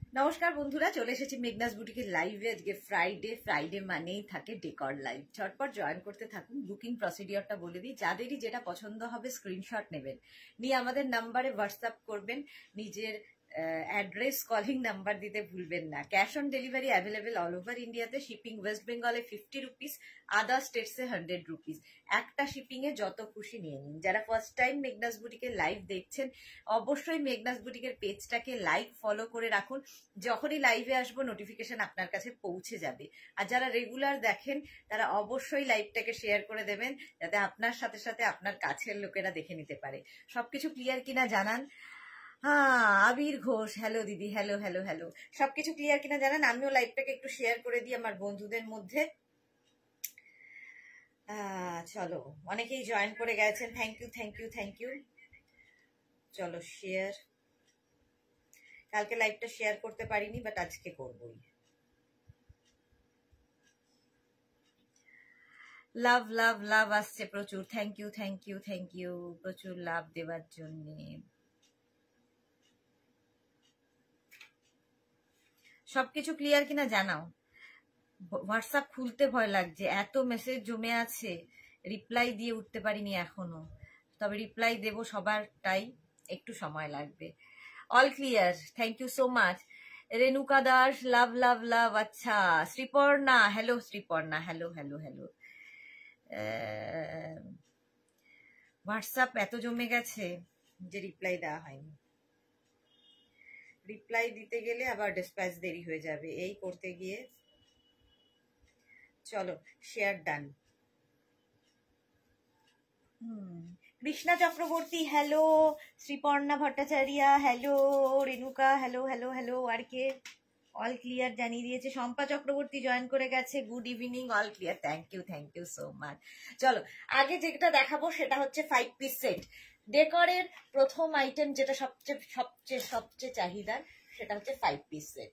নমস্কার বন্ধুরা, চলে এসেছি মেঘনাস বুটিকের লাইভে। আজকে ফ্রাইডে মানেই থাকে ডেকর লাইভ। ঝটপট জয়েন করতে থাকুন। বুকিং প্রসিডিওরটা বলে দিই, যাদেরই যেটা পছন্দ হবে স্ক্রিনশট নেবেন, নিয়ে আমাদের নাম্বারে হোয়াটসঅ্যাপ করবেন। নিজের অ্যাড্রেস, কলিং নাম্বার দিতে ভুলবেন না। Cash on delivery available all over ইন্ডিয়াতে। শিপিং ওয়েস্ট বেঙ্গলে 50 রুপিস, আদার স্টেটসে 100 রুপিস। একটা শিপিং এ যত খুশি নিয়ে নিন। যারা ফার্স্ট টাইম মেঘনাস বুটিকের লাইভ দেখছেন, অবশ্যই মেঘনাস বুটিকের পেজটাকে লাইক ফলো করে রাখুন। যখনই লাইভে আসবো নোটিফিকেশন আপনার কাছে পৌঁছে যাবে। আর যারা রেগুলার দেখেন তারা অবশ্যই লাইভটাকে শেয়ার করে দেবেন, যাতে আপনার সাথে সাথে আপনার কাছের লোকেরা দেখে নিতে পারে। সবকিছু ক্লিয়ার কিনা জানান। হ্যাঁ, আবির ঘোষ, হ্যালো দিদি, হ্যালো হ্যালো হ্যালো। সবকিছু ক্লিয়ার কিনা জানান। আমিও লাইভটাকে একটু শেয়ার করে দিই আমার বন্ধুদের মধ্যে। চলো, অনেকেই জয়েন করে গেছেন। Thank you thank you thank you. চলো শেয়ার। কালকে লাইভটা শেয়ার করতে পারিনি, বাট আজকে করবই। লাভ লাভ লাভ আসছে প্রচুর। Thank you thank you thank you, প্রচুর লাভ দেওয়ার জন্য। সবকিছু ক্লিয়ার কিনা জানাও। হোয়াটসঅ্যাপ খুলতে ভয় লাগছে, এত মেসেজ জমে আছে, রিপ্লাই দিয়ে উঠতে পারিনি এখনো। তবে রিপ্লাই দেব সবারটাই, একটু সময় লাগবে। All clear, thank you so much. Renuka Das, love love love. আচ্ছা, Sriparna, hello Sriparna, hello hello hello. WhatsApp এত জমে গেছে যে রিপ্লাই দেওয়া হয়নি। রিপ্লাই দিতে গেলে আবার ডিসপ্যাচ দেরি হয়ে যাবে, এই করতে গিয়ে। চলো share done. Krishna Chakraborty, hello. Sriparna Bhattacharya, hello. Renuka, hello hello hello. আর কে? অল ক্লিয়ার জানিয়ে দিয়েছে। শম্পা চক্রবর্তী জয়েন করে গেছে। Good evening, all clear. Thank you so much. চলো, আগে যেটা দেখাবো সেটা হচ্ছে 5 পিস সেট। ডেকরের প্রথম আইটেম যেটা সবচেয়ে সবচেয়ে সবচেয়ে চাহিদার, সেটা হচ্ছে 5 পিস সেট।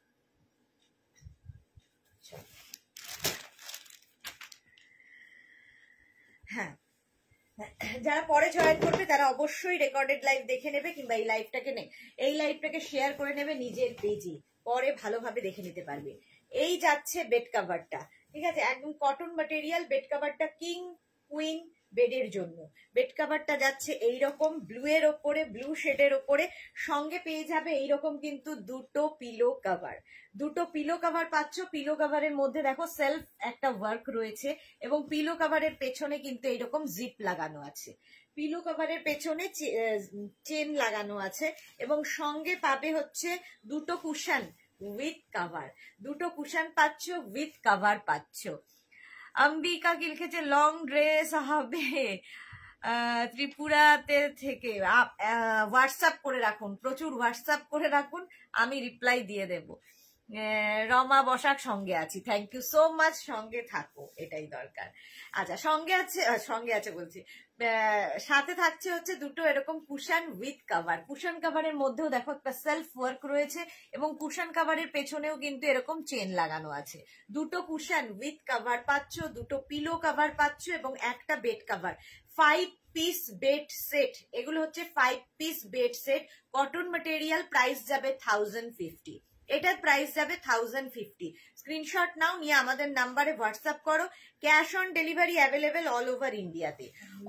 হ্যাঁ, যারা পরে জয়েন করবে তারা অবশ্যই রেকর্ডেড লাইভ দেখে নেবে, কিংবা এই লাইভটাকে শেয়ার করে নেবে নিজের পেজে, পরে ভালোভাবে দেখে নিতে পারবে। এই যাচ্ছে বেড কাভারটা, ঠিক আছে, একদম কটন ম্যাটেরিয়াল। বেড কাভারটা কিং কুইন বেডের জন্য। বেড কাভারটা যাচ্ছে এইরকম ব্লু এর ওপরে, ব্লু শেডের ওপরে। সঙ্গে পেয়ে যাবে এইরকম কিন্তু দুটো পিলো কাভার। দুটো পিলো কাভার পাচ্ছ। পিলো কাভারের মধ্যে দেখো সেলফ একটা ওয়ার্ক রয়েছে, এবং পিলো কাভারের পেছনে কিন্তু এইরকম জিপ লাগানো আছে। পিলো কাভারের পেছনে চেন লাগানো আছে, এবং সঙ্গে পাবে হচ্ছে দুটো কুশন উইথ কাভার। দুটো কুশন পাচ্ছ, উইথ কাভার পাচ্ছ। অম্বিকা কি লিখেছে, লং ড্রেস হবে ত্রিপুরাতে থেকে। হোয়াটসঅ্যাপ করে রাখুন, প্রচুর হোয়াটসঅ্যাপ করে রাখুন, আমি রিপ্লাই দিয়ে দেব। রমা বসাক, সঙ্গে আছি। থ্যাংক ইউ সো মাচ, সঙ্গে থাকো, এটাই দরকার। আচ্ছা, সঙ্গে আছে বলছি, সাথে থাকছে হচ্ছে দুটো এরকম কুশন উইথ কাভার। কুশন কাভারের মধ্যেও দেখো একটা সেলফ ওয়ার্ক রয়েছে, এবং কুশন কাভারের পেছনেও কিন্তু এরকম চেন লাগানো আছে। দুটো কুশন উইথ কাভার পাচ্ছ, দুটো পিলো কাভার পাচ্ছ, এবং একটা bed cover. 5 piece bed set, এগুলো হচ্ছে 5 piece bed set. Cotton material, price যাবে 1050। এটার প্রাইস যাবে 1050। স্ক্রিনশট নাও, নিয়ে আমাদের নাম্বারে হোয়াটসঅ্যাপ করো। Cash on delivery available all over ইন্ডিয়াতে।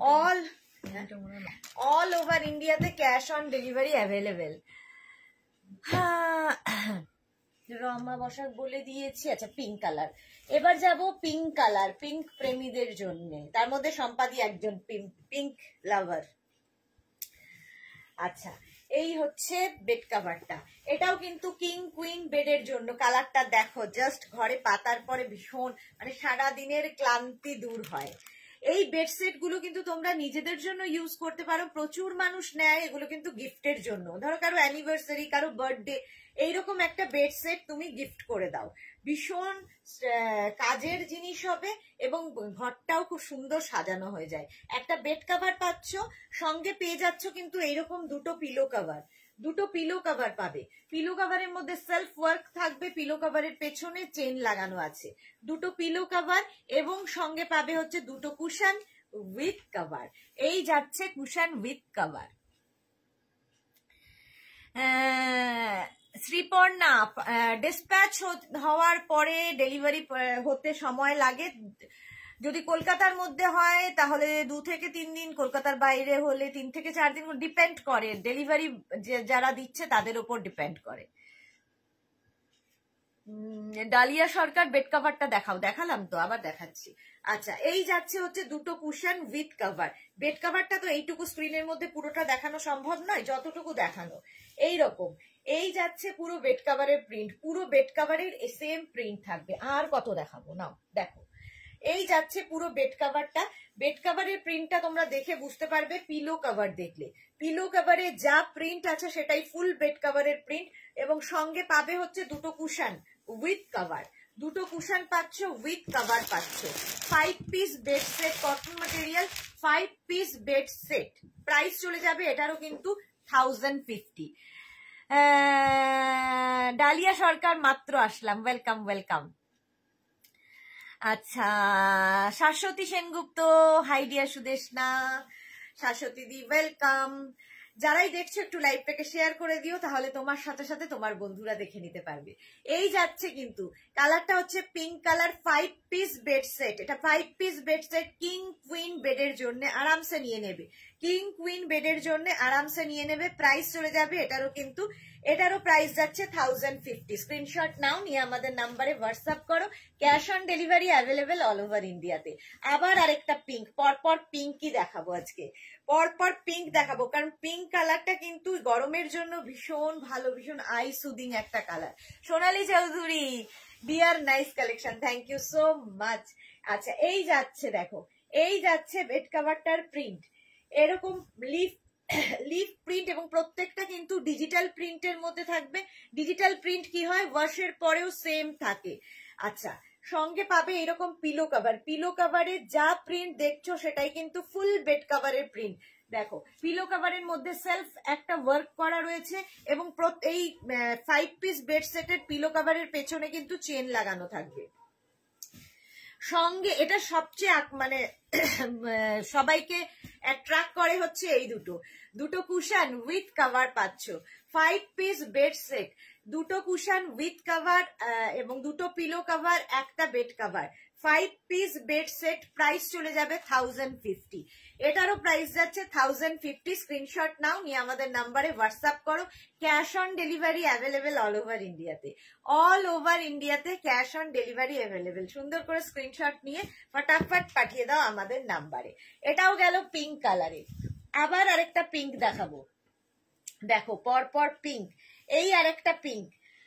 অল ওভার ইন্ডিয়াতে cash on delivery available. Rama Basak বলে দিয়েছি। আচ্ছা, পিঙ্ক কালার। এবার যাব পিঙ্ক কালার, পিঙ্ক প্রেমীদের জন্য। তার মধ্যে সম্পাদি একজন পিঙ্ক লাভার। আচ্ছা, এই হচ্ছে বেড কাভারটা। এটাও কিন্তু কিং কুইন বেডের জন্য। কালারটা দেখো, জাস্ট ঘরে পাতার পরে ভীষণ, মানে সারাদিনের ক্লান্তি দূর হয়। এই বেডসেট গুলো কিন্তু তোমরা নিজেদের জন্য ইউজ করতে পারো। প্রচুর মানুষ নেয় এগুলো কিন্তু গিফটের জন্য। ধরো কারো অ্যানিভার্সারি, কারো বার্থডে, এইরকম একটা বেডসেট তুমি গিফট করে দাও। ভীষণ কাজের জিনিস হবে, এবং ঘরটাও খুব সুন্দর সাজানো হয়ে যায়। একটা বেড কাভার পাচ্ছ, সঙ্গে পেয়ে যাচ্ছ কিন্তু এইরকম দুটো পিলো কাভার। দুটো পিলো কাভার পাবে। পিলো কাভারের মধ্যে সেলফ ওয়ার্ক থাকবে, পিলো কাভারের পেছনে চেন লাগানো আছে। দুটো পিলো কাভার, এবং সঙ্গে পাবে হচ্ছে দুটো কুশন উইথ কাভার। এই যাচ্ছে কুশন উইথ কাভার। শ্রীপর্ণা পর না, ডিসপ্যাচ হওয়ার পরে ডেলিভারি হতে সময় লাগে। যদি কলকাতার মধ্যে হয় তাহলে 2 থেকে 3 দিন, কলকাতার বাইরে হলে 3 থেকে 4 দিন, ডিপেন্ড করে ডেলিভারি যারা দিচ্ছে তাদের উপর ডিপেন্ড করে। ডালিয়া সরকার বেড কাভারটা দেখাও। দেখালাম তো, আবার দেখাচ্ছি। আচ্ছা, এই যাচ্ছে হচ্ছে দুটো কুশন উইথ কাভার। বেড কাভারটা তো এইটুকু স্ক্রিনের মধ্যে পুরোটা দেখানো সম্ভব নয়, যতটুকু দেখানো এইরকম। এই যাচ্ছে পুরো বেড কাভারের প্রিন্ট, পুরো বেড কাভারের সেম প্রিন্ট থাকবে। আর কত দেখাবো, নাও দেখো। এই যাচ্ছে পুরো বেড কাভারটা। বেড কাভারের প্রিন্টটা তোমরা দেখে বুঝতে পারবে পিলো কাভার দেখলে। পিলো কাভারে যা প্রিন্ট আছে সেটাই ফুল বেড কাভারের প্রিন্ট, এবং সঙ্গে পাবে হচ্ছে দুটো কুশন উইথ কাভার। দুটো কুশন পাচ্ছ, উইথ কাভার পাচ্ছ। 5 piece bed set, cotton material, 5 piece bed set. Price চলে যাবে এটারও কিন্তু 1050। ডালিয়া সরকার মাত্র আসলাম, ওয়েলকাম ওয়েলকাম। আচ্ছা, শাশ্বতী সেনগুপ্ত, হাই ডিয়ার সুদেশনা, শাশ্বতী দি ওয়েলকাম। যারাই দেখছো একটু লাইভটাকে শেয়ার করে দিও, তাহলে তোমার সাথে সাথে তোমার বন্ধুরা দেখে নিতে পারবে। এই যাচ্ছে কিন্তু কালারটা হচ্ছে pink colour, 5 piece bed set. এটা 5 piece bed set, king queen বেডের জন্য আরামসে নিয়ে নেবে। কিং কুইন বেডের জন্য আরামসে নিয়ে নেবে। প্রাইস চলে যাবে এটারও প্রাইস যাচ্ছে 1050। স্ক্রিনশট নাও, নিয়ে আমাদের নাম্বারে হোয়াটসঅ্যাপ করো। Cash on delivery available all over ইন্ডিয়াতে। আবার আরেকটা পিঙ্ক, পরপর পিঙ্কই দেখাবো আজকে, পরপর পিঙ্ক দেখাবো, কারণ পিঙ্ক কালারটা কিন্তু গরমের জন্য ভীষণ ভালো, ভীষণ আই সুদিং একটা কালার। Sonali Chowdhury, dear nice collection, thank you so much. আচ্ছা, এই যাচ্ছে দেখো, এই যাচ্ছে বেড কাভারটার প্রিন্ট, এরকম লিফ প্রিন্ট, এবং প্রত্যেকটা কিন্তু ডিজিটাল প্রিন্টের মধ্যে থাকবে। ডিজিটাল প্রিন্ট কি হয়, ওয়াশের পরেও সেম থাকে। আচ্ছা, সঙ্গে পাবে এরকম পিলো কাভার। পিলো কাভারে যা প্রিন্ট দেখছো সেটাই কিন্তু ফুল বেড কাভারের প্রিন্ট। দেখো, পিলো কাভারের মধ্যে সেলফ একটা ওয়ার্ক করা রয়েছে, এবং এই 5 পিস বেড সেটের পিলো কাভারের পেছনে কিন্তু চেন লাগানো থাকবে। সঙ্গে এটা সবচেয়ে মানে সবাইকে অ্যাট্রাক্ট করে হচ্ছে এই দুটো কুশন উইথ কাভার পাচ্ছ। 5 পিস বেড সেট, দুটো কুশন উইথ কাভার এবং দুটো পিলো কাভার, একটা bed cover. 5 piece bed set, price চলে যাবে 1050। এটারও প্রাইস যাচ্ছে 1050। স্ক্রিনশট নাও, নিয়ে আমাদের নাম্বারে হোয়াটসঅ্যাপ করো। Cash on delivery available all over ইন্ডিয়াতে। অল ওভার ইন্ডিয়াতে ক্যাশ অন ডেলিভারি অ্যাভেলেবেল। সুন্দর করে স্ক্রিনশট নিয়ে ফটাফট পাঠিয়ে দাও আমাদের নাম্বারে। এটাও গেল পিঙ্ক কালারে। আবার আরেকটা পিঙ্ক দেখাবো, দেখো পরপর পিঙ্ক। এই আরেকটা পিঙ্ক,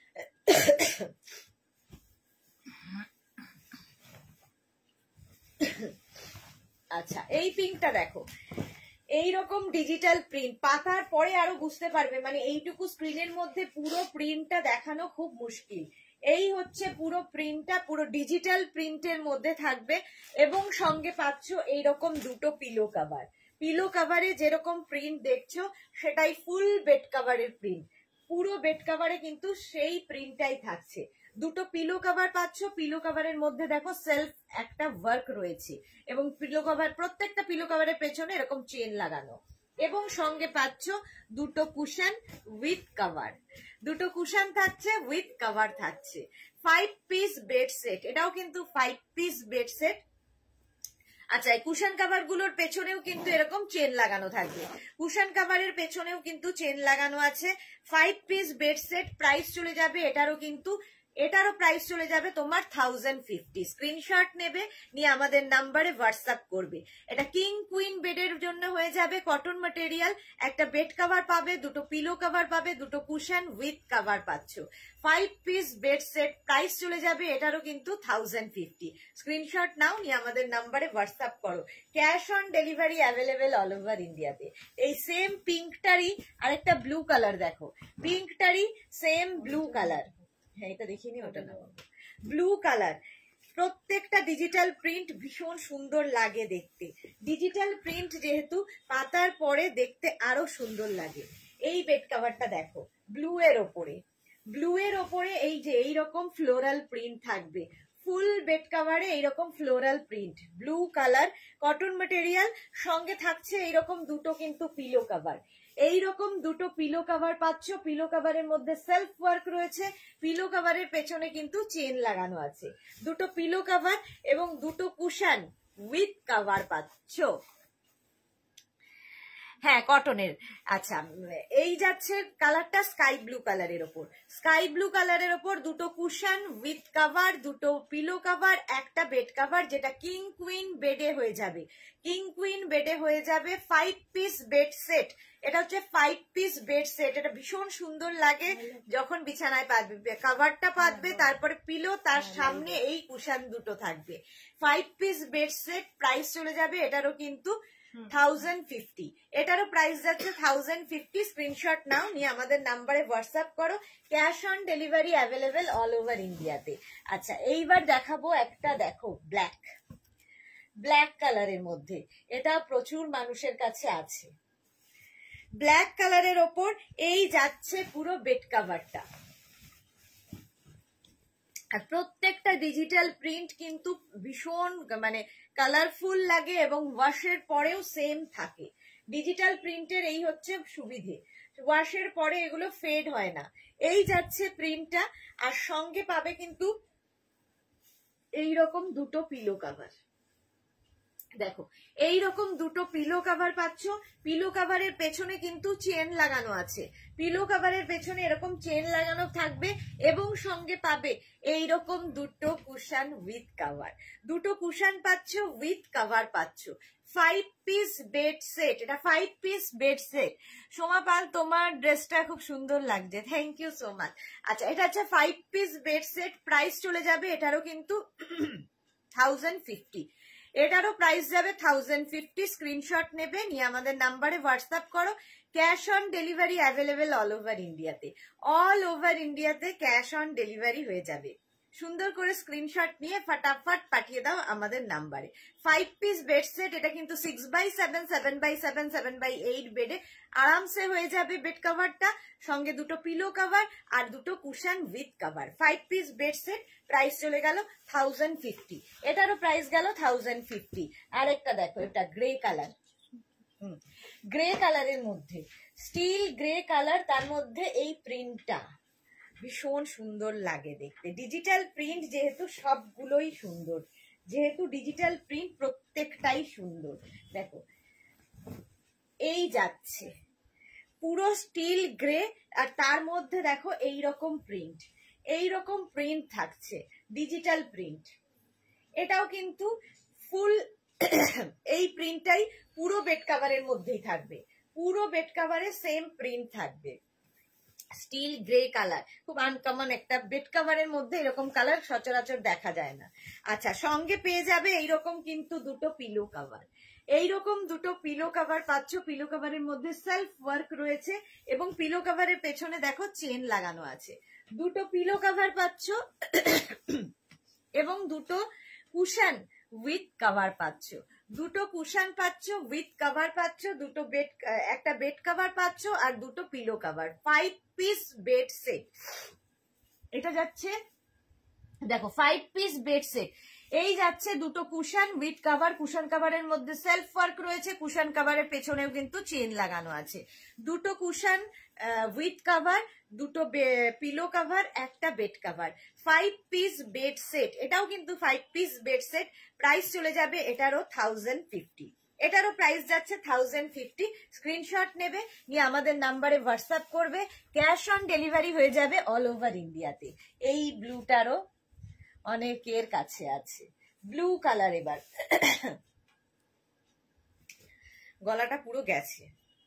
আচ্ছা এই পিঙ্কটা দেখো, এইরকম ডিজিটাল প্রিন্ট। পাতার পরে আরো বুঝতে পারবে, মানে এইটুকু স্ক্রিনের মধ্যে পুরো প্রিন্টটা দেখানো খুব মুশকিল। এই হচ্ছে পুরো প্রিন্টটা, পুরো ডিজিটাল প্রিন্টের মধ্যে থাকবে, এবং সঙ্গে পাচ্ছ এইরকম দুটো পিলো কাভার। পিলো কাভারে যেরকম প্রিন্ট দেখছো সেটাই ফুল বেড কাভারের প্রিন্ট। পুরো বেড কাভারে কিন্তু সেই প্রিন্টটাই থাকছে। দুটো পিলো কাভার পাচ্ছ, পিলো কাভারের মধ্যে দেখো সেলফ একটা ওয়ার্ক রয়েছে, এবং পিলো কাভার, প্রত্যেকটা পিলো কাভারের পেছনে এরকম চেন লাগানো, এবং সঙ্গে পাচ্ছ দুটো কুশন উইথ কাভার। দুটো কুশন থাকছে, উইথ কাভার থাকছে। 5 পিস বেড সেট, এটাও কিন্তু 5 পিস বেড সেট। আচ্ছা, এই কুশন কাভার গুলোর পেছনেও কিন্তু এরকম চেন লাগানো থাকবে। কুশন কাভারের পেছনেও কিন্তু চেন লাগানো আছে। 5 পিস বেড সেট, প্রাইস চলে যাবে এটারও প্রাইস চলে যাবে তোমার 1050। স্ক্রিনশট নেবে, নিয়ে আমাদের নাম্বারে হোয়াটসঅ্যাপ করবে। এটা কিং কুইন বেডের জন্য হয়ে যাবে, কটন ম্যাটেরিয়াল। একটা বেড কাভার পাবে, দুটো পিলো কাভার পাবে, দুটো কুশন উইথ কাভার পাচ্ছ। 5 পিস বেড সেট, প্রাইস চলে যাবে এটারও কিন্তু 1050। স্ক্রিনশট নাও, নিয়ে আমাদের নাম্বারে হোয়াটসঅ্যাপ করো। Cash on delivery available all over ইন্ডিয়াতে। এই সেম পিঙ্কটারই আরেকটা ব্লু কালার দেখো, পিঙ্কটারই সেম ব্লু কালার। হ্যাঁ, এটা দেখিনি, ওটা না, ব্লু কালার। প্রত্যেকটা ডিজিটাল প্রিন্ট ভীষণ সুন্দর লাগে দেখতে। ডিজিটাল প্রিন্ট যেহেতু পাতার পরে দেখতে আরো সুন্দর লাগে। এই বেড কাভারটা দেখো, ব্লু এর ওপরে এই যে এইরকম ফ্লোরাল প্রিন্ট থাকবে। ফুল বেড কাভারে এইরকম floral print, blue colour, cotton material. সঙ্গে থাকছে এইরকম দুটো কিন্তু পিলো কাভার। এইরকম দুটো পিলো কভার পাচ্ছ, পিলো কভারের মধ্যে সেলফ ওয়ার্ক রয়েছে, পিলো কভারের পেছনে কিন্তু চেন লাগানো আছে। দুটো পিলো কভার এবং দুটো কুশন উইথ কভার পাচ্ছ। হ্যাঁ কটনের। আচ্ছা এই যাচ্ছে কালারটা স্কাই ব্লু কালারের ওপর, স্কাই ব্লু কালারের ওপর দুটো কুশন উইথ কভার, দুটো পিলো কভার, একটা বেড কভার, যেটা কিং কুইন বেডে হয়ে যাবে, কিং কুইন বেডে হয়ে যাবে। 5 পিস বেড সেট, এটা হচ্ছে 5 পিস বেড সেট। এটা ভীষণ সুন্দর লাগে যখন বিছানায় পাতবে, কভারটা পাতবে, তারপরে পিলো, তার সামনে এই কুশন দুটো থাকবে। 5 পিস বেড সেট, প্রাইস চলে যাবে এটারও কিন্তু 1050, এটারও প্রাইস যাচ্ছে 1050। স্ক্রিনশট নাও, নিয়ে আমাদের নাম্বারে হোয়াটসঅ্যাপ করো। Cash on delivery available all over ইন্ডিয়াতে। আচ্ছা এইবার দেখাবো একটা, দেখো ব্ল্যাক, ব্ল্যাক কালারের মধ্যে, এটা প্রচুর মানুষের কাছে আছে। ব্ল্যাক কালারের ওপর এই যাচ্ছে পুরো বেড কভারটা, আর প্রত্যেকটা ডিজিটাল প্রিন্ট কিন্তু ভীষণ মানে কালারফুল লাগে এবং ওয়াশের পরেও সেম থাকে। ডিজিটাল প্রিন্টের এই হচ্ছে সুবিধে, ওয়াশের পরে এগুলো ফেড হয় না। এই যাচ্ছে প্রিন্টটা, আর সঙ্গে পাবে কিন্তু এইরকম দুটো পিলো কভার। দেখো এইরকম দুটো পিলো কভার পাচ্ছ, পিলো কভারের পেছনে কিন্তু চেন লাগানো আছে, পিলো কভারের পেছনে এরকম চেন লাগানো থাকবে, এবং সঙ্গে পাবে এইরকম দুটো কুশন উইথ কভার, দুটো কুশন পাচ্ছ উইথ কভার পাচ্ছ। 5 পিস বেড সেট, এটা 5 piece bed set. Soma Pal তোমার ড্রেসটা খুব সুন্দর লাগছে, থ্যাংক ইউ সো মাচ। আচ্ছা এটা হচ্ছে 5 পিস বেড সেট, প্রাইস চলে যাবে এটারও কিন্তু 1050, এটারও প্রাইস যাবে 1050। স্ক্রিনশট নেবে, নিয়ে আমাদের নাম্বারে হোয়াটসঅ্যাপ করো। Cash on delivery available all over ইন্ডিয়াতে, অল ওভার ইন্ডিয়াতে ক্যাশ অন ডেলিভারি হয়ে যাবে। সুন্দর করে স্ক্রিনশট নিয়ে ফটাফট পাঠিয়ে দাও আমাদের নাম্বারে। 5 পিস বেড সেট, এটা কিন্তু 6x7, 7x7, 7x8 বেডে আরামসে হয়ে যাবে বেড কভারটা, সঙ্গে দুটো পিলো কভার আর দুটো cushion with cover. 5 piece bed set, price চলে গেল 1050, এটারও প্রাইস গেল 1050। আরেকটা দেখো, এটা গ্রে কালার, গ্রে কালারের মধ্যে স্টিল গ্রে কালার, তার মধ্যে এই প্রিন্টটা ভীষণ সুন্দর লাগে দেখতে। ডিজিটাল প্রিন্ট যেহেতু সবগুলোই সুন্দর, যেহেতু ডিজিটাল প্রিন্ট প্রত্যেকটাই সুন্দর। দেখো এই যাচ্ছে পুরো স্টিল গ্রে, আর তার মধ্যে দেখো এইরকম প্রিন্ট, এইরকম প্রিন্ট থাকছে, ডিজিটাল প্রিন্ট। এটাও কিন্তু ফুল এই প্রিন্টটাই পুরো বেড কভারের মধ্যেই থাকবে, পুরো বেড কভারে সেম প্রিন্ট থাকবে। স্টিল গ্রে কালার, খুব আনকমন একটা বেড কভারের মধ্যে, এরকম কালার সচরাচর দেখা যায় না। আচ্ছা সঙ্গে পেয়ে যাবে এইরকম কিন্তু দুটো পিলো কভার, এইরকম দুটো পিলো কভার পাচ্ছ। পিলো কভারের মধ্যে সেলফ ওয়ার্ক রয়েছে এবং পিলো কভারের পেছনে দেখো চেন লাগানো আছে। দুটো পিলো কভার পাচ্ছ এবং দুটো কুশন উইথ কভার পাচ্ছ, দুটো কুশন পাচ্ছ উইথ কভার পাচ্ছ, দুটো বেড, একটা বেড কভার পাচ্ছ আর দুটো pillow cover. 5 piece bed set, এটা যাচ্ছে দেখো 5 পিস বেড সেট। এই যাচ্ছে দুটো কুশন উইথ কভার, কুশন কভারের মধ্যে সেলফ ওয়ার্ক রয়েছে, কুশন কভারের পেছনেও কিন্তু চেন লাগানো আছে। দুটো কুশন উইথ কভার, দুটো পিলো কভার, একটা bed cover. 5 piece bed set, এটাও কিন্তু 5 পিস বেড সেট। প্রাইস চলে যাবে এটারও 1050, এটারও প্রাইস যাচ্ছে 1050। স্ক্রিনশট নেবে, নিয়ে আমাদের নাম্বারে হোয়াটসঅ্যাপ করবে। ক্যাশ অন ডেলিভারি হয়ে যাবে অল ওভার ইন্ডিয়াতে। এই ব্লুটারও অনেকের কাছে আছে, ব্লু কালার। এবার গলাটা পুরো গেছে।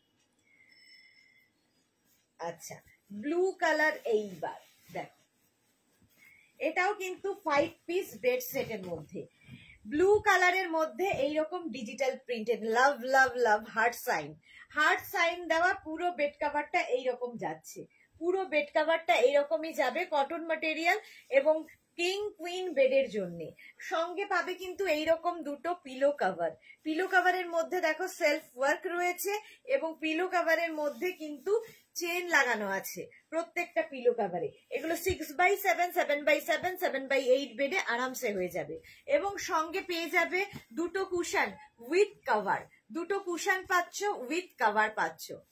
আচ্ছা ব্লু কালার, এইবার দেখো এটাও কিন্তু 5 পিস বেড সেটের মধ্যে, ব্লু কালারের মধ্যে এইরকম digital printed love love love heart sign, heart sign দেওয়া পুরো বেড কভারটা এইরকম যাচ্ছে, পুরো বেড কভারটা এইরকমই যাবে, কটন ম্যাটেরিয়াল এবং কিং কুইন বেডের জন্য। সঙ্গে পাবে কিন্তু এইরকম দুটো পিলো কভার, পিলো কভারের মধ্যে দেখো সেলফ ওয়ার্ক রয়েছে এবং পিলো কভারের মধ্যে কিন্তু চেন লাগানো আছে প্রত্যেকটা পিলো কভারে। এগুলো 6x7, 7x7, 7x8 বেডে আরামসে হয়ে যাবে। এবং সঙ্গে পেয়ে যাবে দুটো কুশন উইথ কভার, দুটো কুশন পাচ্ছ উইথ কভার পাচ্ছ।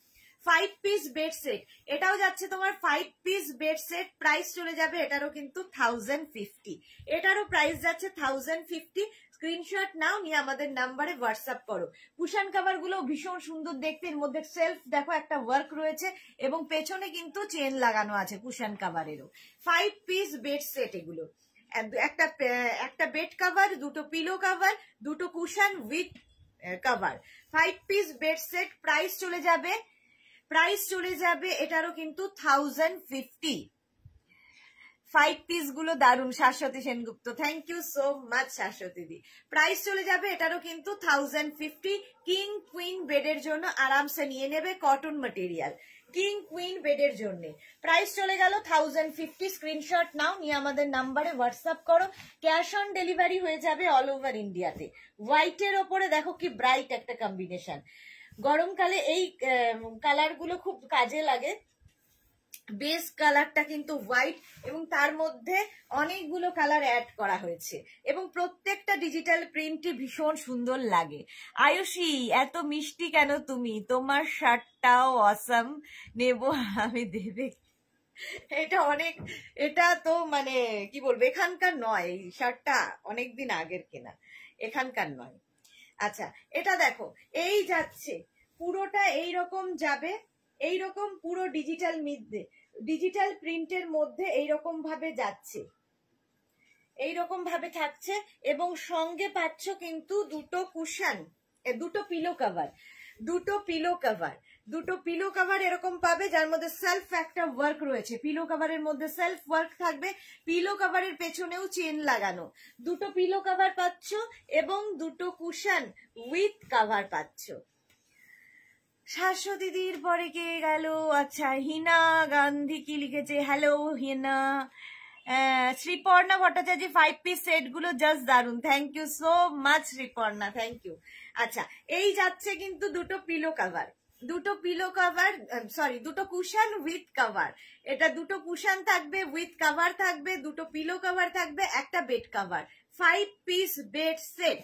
5 পিস বেড সেট, এটাও যাচ্ছে তোমার 5 পিস বেড সেট, প্রাইস চলে যাবে এটারও কিন্তু 1050, এটারও প্রাইস যাচ্ছে 1050। স্ক্রিনশট নাও, নিয়ে আমাদের নাম্বারে হোয়াটসঅ্যাপ করো। কুশন কাভার গুলো ভীষণ সুন্দর দেখতে, এর মধ্যে সেলফ দেখো একটা ওয়ার্ক রয়েছে এবং পেছনে কিন্তু চেন লাগানো আছে কুশন কাভারেরও। 5 পিস বেড সেট এগুলো, একটা বেড কাভার, দুটো পিলো কাভার, দুটো cushion with cover, 5 piece bed set. Price চলে যাবে এটারও কিন্তু 1050। 5 পিস গুলো দারুন। Shashwati Sengupta, thank you so much Shashwati দি। প্রাইস চলে যাবে এটারও কিন্তু 1050। কিং কুইন বেডের জন্য আরামসে নিয়ে নেবে, কটন ম্যাটেরিয়াল, কিং কুইন বেডের জন্য। প্রাইস চলে গেল 1050। স্ক্রিনশট নাও, নিয়ে আমাদের নাম্বারে হোয়াটসঅ্যাপ করো। ক্যাশ অন ডেলিভারি হয়ে যাবে অল ওভার ইন্ডিয়াতে। হোয়াইটের ওপরে দেখো কি ব্রাইট একটা কম্বিনেশন, গরমকালে এই কালার গুলো খুব কাজে লাগে। বেস কালারটা কিন্তু হোয়াইট এবং তার মধ্যে অনেকগুলো কালার অ্যাড করা হয়েছে এবং প্রত্যেকটা ডিজিটাল প্রিন্টই ভীষণ সুন্দর লাগে। আয়ুষী, এত মিষ্টি কেন তুমি? তোমার শার্টটাও অসাম, নেব আমি, দেবে? এটা তো মানে কি বলবো, এখানকার নয়, এই শার্টটা অনেকদিন আগের কেনা, এখানকার নয়। আচ্ছা, এটা দেখো, এই যাচ্ছে পুরোটা এইরকম যাবে, এইরকম পুরো ডিজিটাল প্রিন্টের মধ্যে এইরকম ভাবে যাচ্ছে, এইরকম ভাবে থাকছে এবং সঙ্গে পাচ্ছ কিন্তু দুটো কুশন, দুটো পিলো কাভার এরকম পাবে, যার মধ্যে সেলফ একটা ওয়ার্ক রয়েছে। পিলো কাভারের মধ্যে সেলফ ওয়ার্ক থাকবে, পিলো কাভারের পেছনেও চেন লাগানো। দুটো পিলো কাভার পাচ্ছ এবং দুটো কুশন উইথ কাভার পাচ্ছ। শাশ্বতী দিদির পরে কে গেল? আচ্ছা, হিনা গান্ধী কি লিখেছে? Hello Hina. Sriparna Bhattacharya, 5 piece set গুলো জাস্ট দারুন, thank you so much Sriparna, thank you. আচ্ছা, এই যাচ্ছে কিন্তু দুটো পিলো কাভার, দুটো কুশন উইথ কাভার। এটা দুটো কুশন থাকবে, উইথ কাভার থাকবে, দুটো পিলো কাভার থাকবে, একটা bed cover. 5 piece bed set.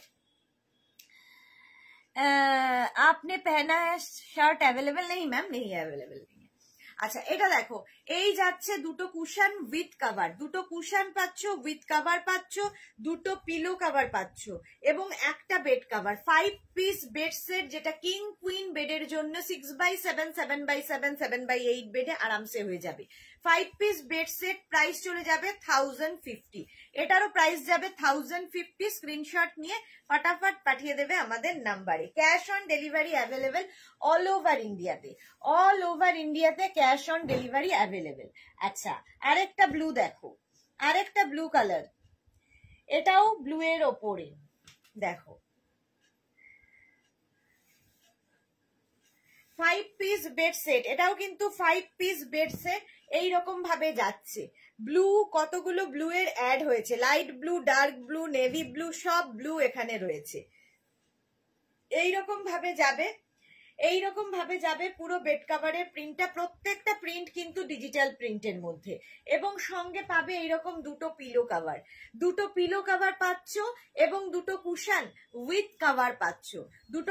आपने पहना है शर्ट अवेलेबल नहीं मैम? नहीं है, अवेलेबल नहीं है। আচ্ছা, এটা দেখো, এই যাচ্ছে দুটো কুশন উইথ কাভার, দুটো কুশন পাচ্ছ, উইথ কাভার পাচ্ছ, দুটো পিলো কাভার পাচ্ছ এবং একটা bed cover. 5 piece bed set, যেটা কিং কুইন বেডের জন্য 6x7, 7x7, 7x8 বেডে আরামসে হয়ে যাবে। 5 পিস বেড সেট, প্রাইস চলে যাবে 1050। এটারও প্রাইস যাবে 1050। স্ক্রিনশট নিয়ে ফটাফট পাঠিয়ে দেবে আমাদের নাম্বারে। Cash on delivery available all over ইন্ডিয়াতে, ক্যাশ অন ডেলিভারি অ্যাভেলেবেল। আচ্ছা, আরেকটা ব্লু দেখো, আরেকটা ব্লু কালার, এটাও ব্লু এর ওপরে দেখো, 5 পিস বেড সেট, এটাও কিন্তু 5 পিস বেড সেট। এইরকম ভাবে যাচ্ছে, ব্লু, কতগুলো ব্লু এর অ্যাড হয়েছে, light blue, dark blue, navy blue, সব ব্লু এখানে রয়েছে। এইরকম ভাবে যাবে পুরো বেড কাভারের প্রিন্টটা। প্রত্যেকটা প্রিন্ট কিন্তু ডিজিটাল প্রিন্টের মধ্যে এবং সঙ্গে পাবে এইরকম দুটো পিলো কাভার পাচ্ছ এবং দুটো কুশন উইথ কাভার পাচ্ছ, দুটো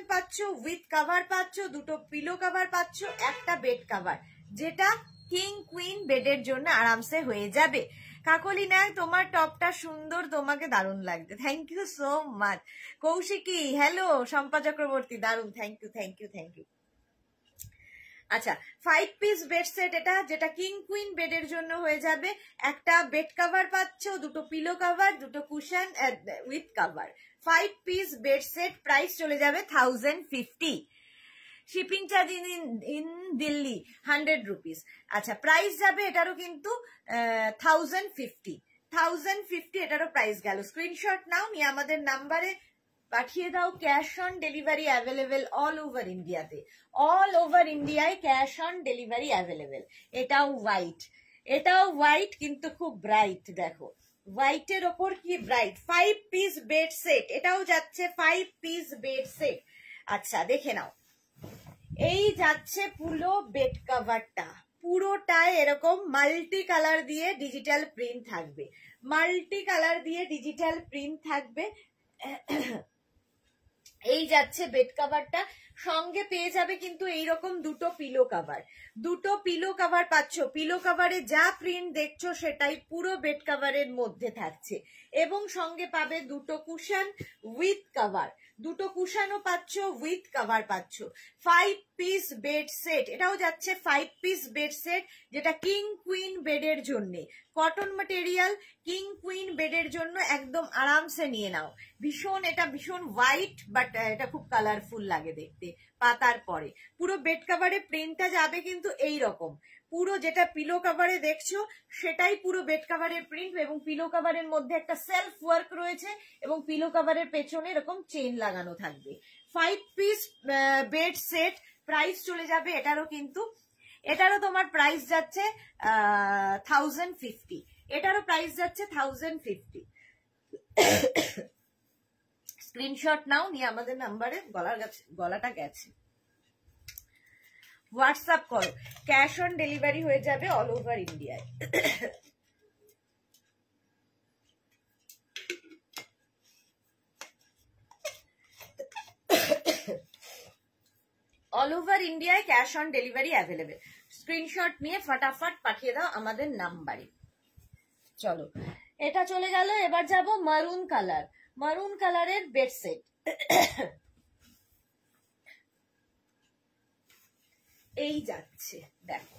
পিলো কাভার পাচ্ছ, একটা বেড কাভার, যেটা কিং কুইন বেডের জন্য আরামসে হয়ে যাবে। কাকলি নায়ক, তোমার টপটা সুন্দর, তোমাকে দারুণ লাগছে, thank you so much. Kaushiki, hello. Shampa Chakraborty, দারুণ, থ্যাংক ইউ। আচ্ছা, 5 পিস বেড সেট এটা, যেটা কিং কুইন বেডের জন্য হয়ে যাবে। একটা বেড কাভার পাচ্ছ, দুটো পিলো কাভার, দুটো cushion with cover. 5 piece bed set, price চলে যাবে 1050। Shipping charge in Delhi 100 rupees. আচ্ছা, প্রাইস যাবে এটারও কিন্তু 1050 এটারও প্রাইস গেল। স্ক্রিনশট নাও, নিয়ে আমাদের নাম্বারে পাঠিয়ে দাও। Cash on delivery available all over ইন্ডিয়াতে, অল ওভার ইন্ডিয়ায় ক্যাশ অন ডেলিভারি অ্যাভেলেবেল। এটাও হোয়াইট কিন্তু খুব ব্রাইট, দেখো হোয়াইটের ওপর কি ব্রাইট। 5 পিস বেড সেট, এটাও যাচ্ছে 5 পিস বেড সেট। আচ্ছা, দেখে নাও, এই যাচ্ছে পুরো বেড কাভারটা, পুরোটায় এরকম মাল্টি কালার দিয়ে ডিজিটাল প্রিন্ট থাকবে, এই যাচ্ছে বেড কাভারটা, সঙ্গে পেয়ে যাবে কিন্তু এইরকম দুটো পিলো কভার, দুটো পিলো কভার পাচ্ছ। পিলো কভারে যা প্রিন্ট দেখছো সেটাই পুরো বেড কভারের মধ্যে থাকছে, এবং সঙ্গে পাবে দুটো কুশন উইথ কভার, দুটো কুশনও পাচ্ছ, উইথ কভার পাচ্ছ। 5 পিস বেড সেট, এটাও যাচ্ছে 5 পিস বেড সেট, যেটা কিং কুইন বেডের জন্য, কটন ম্যাটেরিয়াল, কিং কুইন বেডের জন্য একদম আরামসে নিয়ে নাও। ভীষণ, এটা ভীষণ হোয়াইট, বাট এটা খুব কালারফুল লাগে দেখতে পাতার পরে। পুরো বেড কভারে প্রিন্টটা যাবে কিন্তু এই রকম, পুরো যেটা পিলো কভারে দেখছো সেটাই পুরো বেড কভারের প্রিন্ট, এবং পিলো কভারের মধ্যে একটা সেলফ ওয়ার্ক রয়েছে, এবং পিলো কভারের পেছনে এরকম চেইন লাগানো থাকবে। 5 পিস বেড সেট, প্রাইস চলে যাবে এটারও কিন্তু, এটারও তোমার প্রাইস যাচ্ছে 1050, এটারও প্রাইস যাচ্ছে 1050। স্ক্রিনশট নাও, নিয়ে আমাদের নাম্বারে গলাটা গেছে, হোয়াটসঅ্যাপ করো, ক্যাশ অন ডেলিভারি হয়ে যাবে অল ওভার ইন্ডিয়ায়। অল ওভার ইন্ডিয়ায় cash on delivery available. Screenshot নিয়ে ফটাফট পাঠিয়ে দাও আমাদের নাম্বারে। চলো, এটা চলে গেল, এবার যাব মারুন কালার, মারুন কালারের বেডসেট। এই যাচ্ছে, দেখো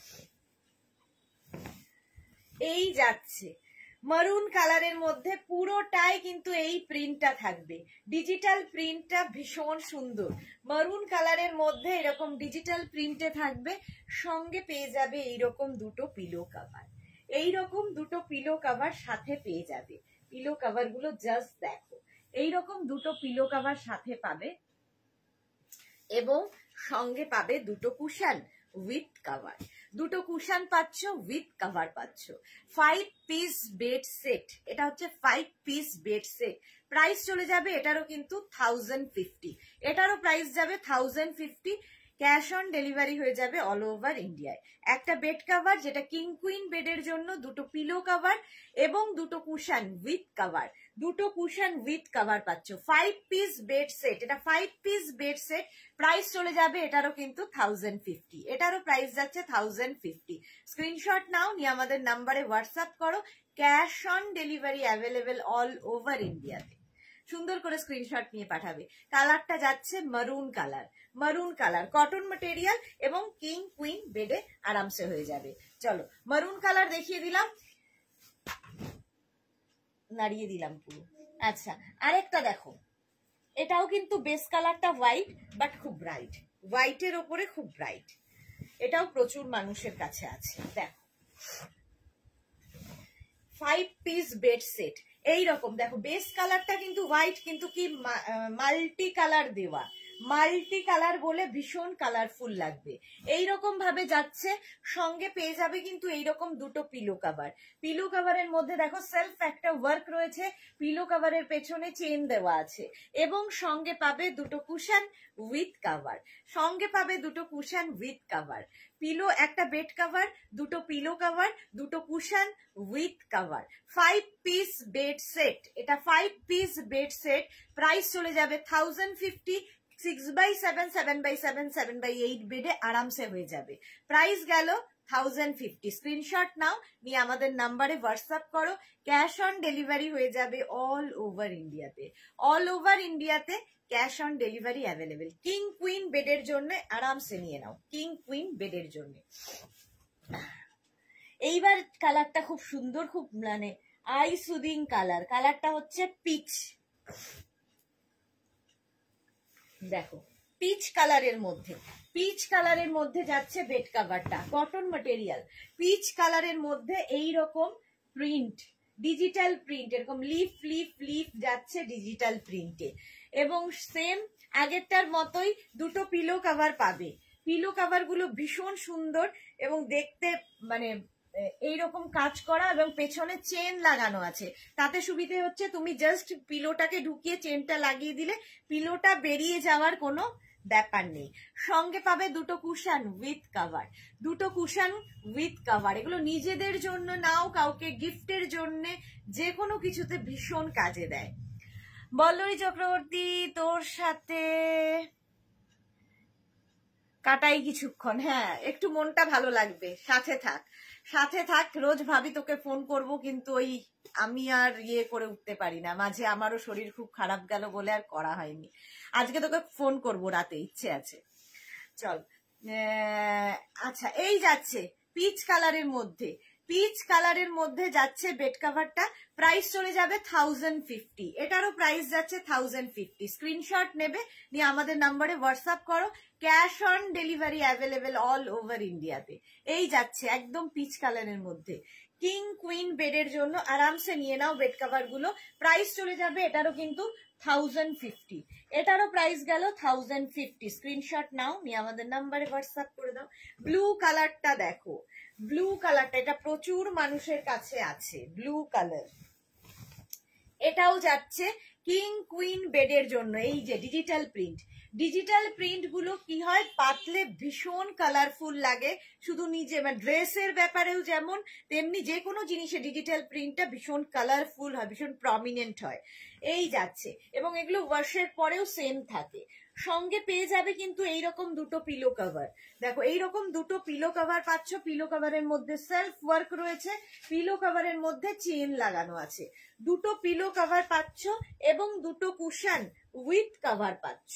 এই যাচ্ছে মারুন কালারের মধ্যে, পুরোটাই কিন্তু এই প্রিন্টটা থাকবে, ডিজিটাল প্রিন্টটা ভীষণ সুন্দর। মারুন কালারের মধ্যে এরকম ডিজিটাল প্রিন্টে থাকবে, সঙ্গে পেয়ে যাবে এইরকম দুটো পিলো কভার, এইরকম দুটো পিলো কভার সাথে পেয়ে যাবে। পিলো কভার গুলো জাস্ট দেখো, এইরকম দুটো পিলো কভার সাথে পাবে, এবং সঙ্গে পাবে দুটো কুশন উইথ কভার, দুটো কুশন পাচ্ছ, উইথ কভার পাচ্ছ। 5 পিস বেড সেট, এটা হচ্ছে 5 পিস বেড সেট, প্রাইস চলে যাবে এটারও কিন্তু 1050, এটারও প্রাইস যাবে 1050। ক্যাশ অন ডেলিভারি হয়ে যাবে অল ওভার ইন্ডিয়ায়। একটা বেড কভার যেটা কিং কুইন বেডের জন্য, দুটো পিলো কভার এবং দুটো কুশন উইথ কভার, দুটো কুশন উইথ কভার পাচ্ছ। 5 পিস বেড সেট, এটা 5 পিস বেড সেট, প্রাইস চলে যাবে এটারও কিন্তু 1050, এটারও প্রাইস যাচ্ছে 1050। স্ক্রিনশট নাও, নিয়ে আমাদের নাম্বারে হোয়াটসঅ্যাপ করো, cash on delivery available all over ইন্ডিয়াতে। সুন্দর করে স্ক্রিনশট নিয়ে পাঠাবে। কালারটা যাচ্ছে maroon colour, maroon colour, cotton material এবং কিং কুইন বেডে আরামসে হয়ে যাবে। চলো, মারুন কালার দেখিয়ে দিলাম, নাড়িয়ে দিলাম পুরো। আচ্ছা, আরেকটা দেখো, এটাও কিন্তু বেস কালারটা হোয়াইট, বাট খুব ব্রাইট, হোয়াইটের ওপরে খুব ব্রাইট, এটাও প্রচুর মানুষের কাছে আছে। দেখো 5 পিস বেড সেট, এইরকম দেখো, বেস কালারটা কিন্তু হোয়াইট, কিন্তু কি মাল্টি কালার দেওয়া, মাল্টি কালার বলে ভীষণ কালারফুল লাগবে। এইরকম ভাবে যাচ্ছে, সঙ্গে পেয়ে যাবে কিন্তু এইরকম দুটো পিলো কভার, পিলো কভারের মধ্যে দেখো সেলফ একটা ওয়ার্ক রয়েছে, পিলো কভারের পেছনে চেন দেওয়া আছে, এবং সঙ্গে পাবে দুটো কুশন উইথ কভার, সঙ্গে পাবে দুটো কুশন উইথ কভার, পিলো, একটা বেড কভার, দুটো পিলো কভার, দুটো cushion with cover. 5 piece bed set, এটা 5 পিস বেড সেট, প্রাইস চলে যাবে 1050। 6x7, 7x7, 7x8 বেডে আরামসে হয়ে যাবে, প্রাইস গেল 1050। স্ক্রিনশট নাও, নিয়ে আমাদের নাম্বারে হোয়াটসঅ্যাপ করো, ক্যাশ অন ডেলিভারি হয়ে যাবে অল ওভার ইন্ডিয়াতে, অল ওভার ইন্ডিয়াতে cash on delivery available. King queen বেডের জন্য আরামসে নিয়ে নাও, কিং কুইন বেডের জন্য। এইবার কালারটা খুব সুন্দর, খুব মানে আই সুদিং কালার, কালারটা হচ্ছে পিচ, দেখো পিচ কালারের মধ্যে, পিচ কালারের মধ্যে যাচ্ছে বেড কভারটা, কটন ম্যাটেরিয়াল, পিচ কালারের মধ্যে এই রকম প্রিন্ট, ডিজিটাল প্রিন্ট, এরকম লিফ লিফ লিফ যাচ্ছে ডিজিটাল প্রিন্টে, এবং সেম আগেরটার মতোই দুটো পিলো কভার পাবে। পিলো কভার গুলো ভীষণ সুন্দর এবং দেখতে মানে এইরকম কাজ করা, এবং পেছনে চেন লাগানো আছে, তাতে সুবিধে হচ্ছে তুমি জাস্ট পিলোটাকে ঢুকিয়ে চেনটা লাগিয়ে দিলে পিলোটা বেরিয়ে যাওয়ার কোনো ব্যাপার নেই। সঙ্গে পাবে দুটো কুশন উইথ কভার, দুটো কুশন উইথ কভার, এগুলো নিজেদের জন্য নাও, কাউকে গিফটের জন্য, যে কোনো কিছুতে ভীষণ কাজে দেয়। বল্লরী চক্রবর্তী, তোর সাথে কাটাই কিছুক্ষণ, হ্যাঁ একটু মনটা ভালো লাগবে। সাথে থাক, সাথে থাক। রোজ ভাবি তোকে ফোন করব, কিন্তু ওই আমি আর করে উঠতে পারি না। মাঝে আমারও শরীর খুব খারাপ গেল বলে আর করা হয়নি। আজকে তোকে ফোন করব রাতে, ইচ্ছে আছে। চল, আচ্ছা এই যাচ্ছে পিচ কালারের মধ্যে, পিচ কালারের মধ্যে যাচ্ছে বেড কাভারটা। প্রাইস চলে যাবে 1050। এটারও প্রাইস যাচ্ছে 1050। স্ক্রিনশট নেবে, নিয়ে আমাদের নাম্বারে হোয়াটসঅ্যাপ করো। Cash on delivery available all over ইন্ডিয়াতে। এই যাচ্ছে একদম পিচ কালারের মধ্যে কিং কুইন বেডের জন্য আরামসে নিয়ে নাও বেড কাভার গুলো। প্রাইস চলে যাবে এটারও কিন্তু 1050। এটারও প্রাইস গেল 1050। স্ক্রিনশট নাও, নিয়ে আমাদের নাম্বারে হোয়াটসঅ্যাপ করে দাও। ব্লু কালারটা দেখো, ব্লু কালারটা এটা প্রচুর মানুষের কাছে আছে, ব্লু কালার। এটাও যাচ্ছে কিং কুইন বেডের জন্য। এই যে ডিজিটাল প্রিন্ট, ডিজিটাল প্রিন্ট গুলো কি হয়, পাতলে ভীষণ কালারফুল লাগে। শুধু নিজে মানে ড্রেসের ব্যাপারেও যেমন, তেমনি যে কোনো জিনিসে ডিজিটাল প্রিন্টটা ভীষণ কালারফুল হয়, ভীষণ প্রমিনেন্ট হয়। এই যাচ্ছে, এবং এগুলো ওয়াশের পরেও সেম থাকে। সঙ্গে পেয়ে যাবে কিন্তু এইরকম দুটো পিলো কভার। দেখো এইরকম দুটো পিলো কভার পাচ্ছ। পিলো কভারের মধ্যে সেলফ ওয়ার্ক রয়েছে, পিলো কভারের মধ্যে চেন লাগানো আছে। দুটো পিলো কভার পাচ্ছ এবং দুটো কুশন উইথ কভার পাচ্ছ।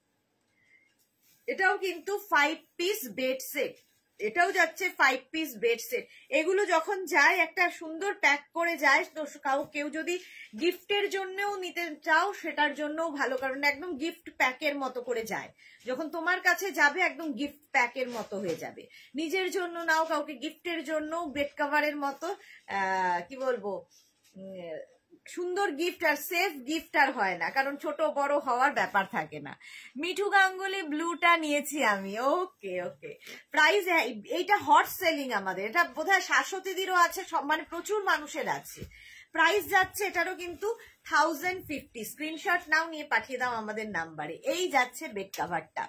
এটাও কিন্তু 5 পিস বেড সেট, এটাও যাচ্ছে 5 পিস বেড সেট। এগুলো যখন যায় একটা সুন্দর প্যাক করে যায়, তো কেউ যদি গিফটের জন্যও নিতে চাও সেটার জন্যও ভালো, কারণ একদম গিফট প্যাকের মতো করে যায়। যখন তোমার কাছে যাবে একদম গিফট প্যাকের মতো হয়ে যাবে। নিজের জন্য নাও, কাউকে গিফটের জন্য বেড কভারের মতো কি বলবো, সুন্দর গিফট আর সেফ গিফট আর হয় না, কারণ ছোট বড় হওয়ার ব্যাপার থাকে না। মিঠু গাঙ্গুলি ব্লুটা নিয়েছি আমি। ওকে ওকে, প্রাইস এইটা হট সেলিং আমাদের, এটা বোধহয় শাশ্বতীদেরও আছে, সব মানে প্রচুর মানুষের আছে। প্রাইস যাচ্ছে এটারও কিন্তু 1050। স্ক্রিনশট নাও, নিয়ে পাঠিয়ে দাও আমাদের নাম্বারে। এই যাচ্ছে বেড কাভারটা।